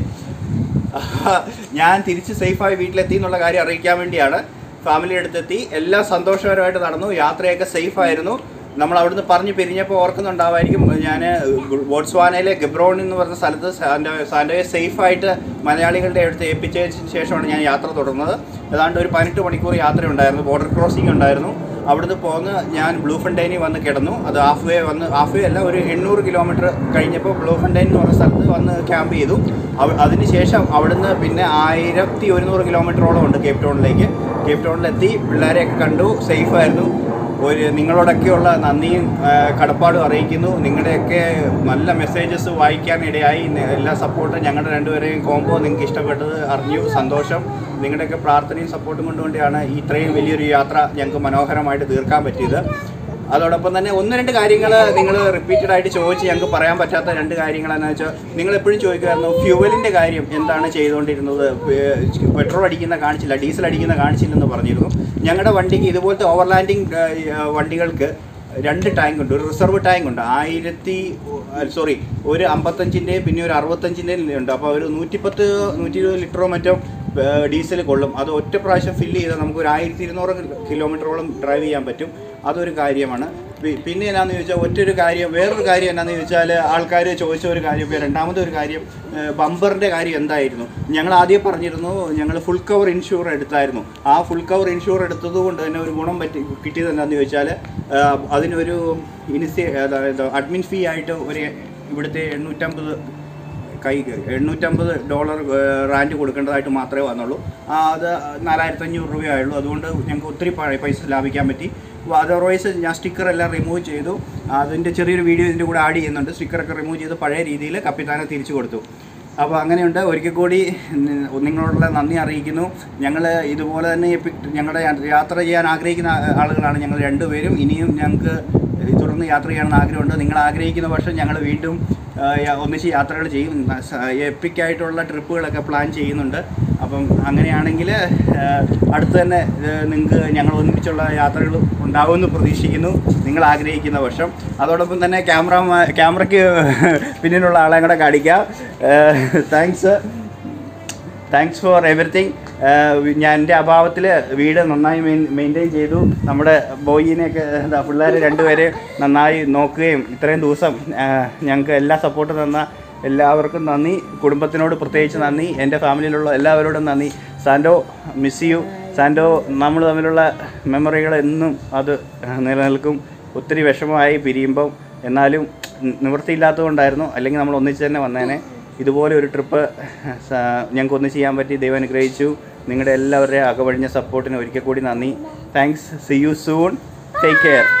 ഞാൻ തിരിച്ച് സേഫായി വീട്ടിലെത്തി എന്നുള്ള കാര്യം അറിയിക്കാൻ വേണ്ടിയാണ്. ഫാമിലി അടുത്തെത്തി, എല്ലാം സന്തോഷകരമായിട്ട് നടന്നു. യാത്രയൊക്കെ സേഫായിരുന്നു. നമ്മൾ അവിടുന്ന് പറഞ്ഞ് പിരിഞ്ഞപ്പോൾ ഓർക്കുന്നുണ്ടാവായിരിക്കും, ഞാൻ ബോട്സ്വാനയിലെ ഗബ്രോൺ എന്ന് പറഞ്ഞ സ്ഥലത്ത് സാൻഡോ സാൻഡോയെ സേഫായിട്ട് മലയാളികളുടെ അടുത്ത് ഏൽപ്പിച്ചതിന് ശേഷമാണ് ഞാൻ യാത്ര തുടർന്നത്. ഏതാണ്ട് ഒരു പതിനെട്ട് മണിക്കൂർ യാത്രയുണ്ടായിരുന്നു. ബോർഡർ ക്രോസിംഗ് ഉണ്ടായിരുന്നു. അവിടുന്ന് പോന്ന് ഞാൻ ബ്ലൂ ഫണ്ടൈനിൽ വന്ന് കിടന്നു. അത് ഹാഫ് വേ വന്ന് ഹാഫ് വേ അല്ല ഒരു എണ്ണൂറ് കിലോമീറ്റർ കഴിഞ്ഞപ്പോൾ ബ്ലൂ ഫണ്ടൈൻ എന്ന് പറഞ്ഞ സ്ഥലത്ത് വന്ന് ക്യാമ്പ് ചെയ്തു. അതിനുശേഷം അവിടുന്ന് പിന്നെ ആയിരത്തി ഒരുന്നൂറ് കിലോമീറ്ററോളം ഉണ്ട് കേപ്പ് ടൗണിലേക്ക്. കേപ്പ് ടൗണിലെത്തി, പിള്ളേരെയൊക്കെ കണ്ടു, സേഫായിരുന്നു. ഒരു നിങ്ങളോടൊക്കെയുള്ള നന്ദിയും കടപ്പാടും അറിയിക്കുന്നു. നിങ്ങളുടെയൊക്കെ നല്ല മെസ്സേജസ് വായിക്കാനിടയായി. എല്ലാ സപ്പോർട്ടും ഞങ്ങളുടെ രണ്ടുപേരെയും കോംബോ നിങ്ങൾക്ക് ഇഷ്ടപ്പെട്ടത് അറിഞ്ഞു. സന്തോഷം. നിങ്ങളുടെയൊക്കെ പ്രാർത്ഥനയും സപ്പോർട്ടും കൊണ്ടുകൊണ്ടാണ് ഇത്രയും വലിയൊരു യാത്ര ഞങ്ങൾക്ക് മനോഹരമായിട്ട് തീർക്കാൻ പറ്റിയത്. അതോടൊപ്പം തന്നെ ഒന്ന് രണ്ട് കാര്യങ്ങൾ നിങ്ങൾ റിപ്പീറ്റഡ് ആയിട്ട് ചോദിച്ച് ഞങ്ങൾക്ക് പറയാൻ പറ്റാത്ത രണ്ട് കാര്യങ്ങൾ എന്ന് വെച്ചാൽ, നിങ്ങൾ എപ്പോഴും ചോദിക്കുമായിരുന്നു ഫ്യൂവലിൻ്റെ കാര്യം എന്താണ് ചെയ്തുകൊണ്ടിരുന്നത്, പെട്രോൾ അടിക്കുന്ന കാണിച്ചില്ല, ഡീസൽ അടിക്കുന്ന കാണിച്ചില്ലെന്ന് പറഞ്ഞിരുന്നു. ഞങ്ങളുടെ വണ്ടിക്ക് ഇതുപോലത്തെ ഓവർലാൻഡിങ് വണ്ടികൾക്ക് രണ്ട് ടാങ്ക് ഉണ്ട്. ഒരു റിസർവ് ടാങ്ക് ഉണ്ട്, ആയിരത്തി സോറി ഒരു അമ്പത്തഞ്ചിൻ്റെയും പിന്നെ ഒരു അറുപത്തഞ്ചിൻ്റെയും ഉണ്ട്. അപ്പോൾ ഒരു നൂറ്റിപ്പത്ത് നൂറ്റി ഇരുപത് ലിറ്ററോ മറ്റോ ഡീസൽ കൊള്ളും. അത് ഒറ്റ പ്രാവശ്യം ഫില്ല് ചെയ്താൽ നമുക്ക് ഒരു ആയിരത്തി ഇരുന്നൂറ് കിലോമീറ്ററോളം ഡ്രൈവ് ചെയ്യാൻ പറ്റും. അതൊരു കാര്യമാണ്. പിന്നെ എന്നാന്ന് ചോദിച്ചാൽ ഒറ്റൊരു കാര്യം വേറൊരു കാര്യം എന്നാന്ന് ചോദിച്ചാൽ ആൾക്കാർ ചോദിച്ച ഒരു കാര്യം, രണ്ടാമത്തെ ഒരു കാര്യം ബമ്പറിൻ്റെ കാര്യം എന്തായിരുന്നു. ഞങ്ങൾ ആദ്യം പറഞ്ഞിരുന്നു ഞങ്ങൾ ഫുൾ കവർ ഇൻഷൂർ എടുത്തായിരുന്നു. ആ ഫുൾ കവർ ഇൻഷൂർ എടുത്തത് കൊണ്ട് തന്നെ ഒരു ഗുണം പറ്റി കിട്ടിയത് എന്താണെന്ന് ചോദിച്ചാൽ അതിനൊരു ഇനിഷ്യ അതായത് അഡ്മിൻ ഫീ ആയിട്ട് ഒരു ഇവിടുത്തെ എണ്ണൂറ്റമ്പത് കൈ എണ്ണൂറ്റമ്പത് ഡോളർ റാൻഡ് കൊടുക്കേണ്ടതായിട്ട് മാത്രമേ വന്നുള്ളൂ. അത് നാലായിരത്തി അഞ്ഞൂറ് രൂപയായുള്ളൂ. അതുകൊണ്ട് ഞങ്ങൾക്ക് ഒത്തിരി പൈസ ലാഭിക്കാൻ പറ്റി. അതർവൈസ് ഞാൻ സ്റ്റിക്കറെല്ലാം റിമൂവ് ചെയ്തു. അതിൻ്റെ ചെറിയൊരു വീഡിയോ ഇതിൻ്റെ കൂടെ ആഡ് ചെയ്യുന്നുണ്ട്. സ്റ്റിക്കറൊക്കെ റിമൂവ് ചെയ്ത് പഴയ രീതിയിൽ കപ്പിത്താനെ തിരിച്ചു കൊടുത്തു. അപ്പോൾ അങ്ങനെയുണ്ട്. ഒരിക്കൽ കൂടി നിങ്ങളോടുള്ള നന്ദി അറിയിക്കുന്നു. ഞങ്ങൾ ഇതുപോലെ തന്നെ ഞങ്ങളുടെ യാത്ര ചെയ്യാൻ ആഗ്രഹിക്കുന്ന ആളുകളാണ് ഞങ്ങൾ രണ്ടുപേരും. ഇനിയും ഞങ്ങൾക്ക് തുടർന്ന് യാത്ര ചെയ്യണമെന്ന് ആഗ്രഹമുണ്ട്. നിങ്ങൾ ആഗ്രഹിക്കുന്ന പക്ഷം ഞങ്ങൾ വീണ്ടും ഒന്നിച്ച് യാത്രകൾ ചെയ്യും. എപ്പിക്കായിട്ടുള്ള ട്രിപ്പുകളൊക്കെ പ്ലാൻ ചെയ്യുന്നുണ്ട്. അപ്പം അങ്ങനെയാണെങ്കിൽ അടുത്ത് തന്നെ നിങ്ങൾക്ക് ഞങ്ങൾ ഒന്നിച്ചുള്ള യാത്രകൾ ഉണ്ടാവുമെന്ന് പ്രതീക്ഷിക്കുന്നു, നിങ്ങൾ ആഗ്രഹിക്കുന്ന പക്ഷം. അതോടൊപ്പം തന്നെ ക്യാമറ ക്യാമറയ്ക്ക് പിന്നിലുള്ള ആളെ കൂടെ കാണിക്കാം. Thanks thanks for everything. ഞാൻ എൻ്റെ അഭാവത്തിൽ വീട് നന്നായി മെയിൻ മെയിൻറ്റെയിൻ ചെയ്തു. നമ്മുടെ ബോയിനെയൊക്കെ എന്താ പിള്ളേർ രണ്ടുപേരെ നന്നായി നോക്കുകയും ഇത്രയും ദിവസം ഞങ്ങൾക്ക് എല്ലാ സപ്പോർട്ടും തന്ന എല്ലാവർക്കും നന്ദി. കുടുംബത്തിനോട് പ്രത്യേകിച്ച് നന്ദി. എൻ്റെ ഫാമിലിയിലുള്ള എല്ലാവരോടും നന്ദി. സാൻഡോ മിസ് യു. സാൻഡോ നമ്മൾ തമ്മിലുള്ള മെമ്മറികൾ എന്നും അത് നിലനിൽക്കും. ഒത്തിരി വിഷമമായി പിരിയുമ്പം, എന്നാലും നിവൃത്തിയില്ലാത്തതുകൊണ്ടായിരുന്നു. അല്ലെങ്കിൽ നമ്മൾ ഒന്നിച്ച് തന്നെ വന്നേനെ. ഇതുപോലെ ഒരു ട്രിപ്പ് ഞങ്ങൾക്ക് ഒന്ന് ചെയ്യാൻ പറ്റി. ദൈവം അനുഗ്രഹിച്ചു. നിങ്ങളുടെ എല്ലാവരുടെയും അകവഴിഞ്ഞ സപ്പോർട്ടിന് ഒരിക്കൽ കൂടി നന്ദി. Thanks. See you soon. Take care.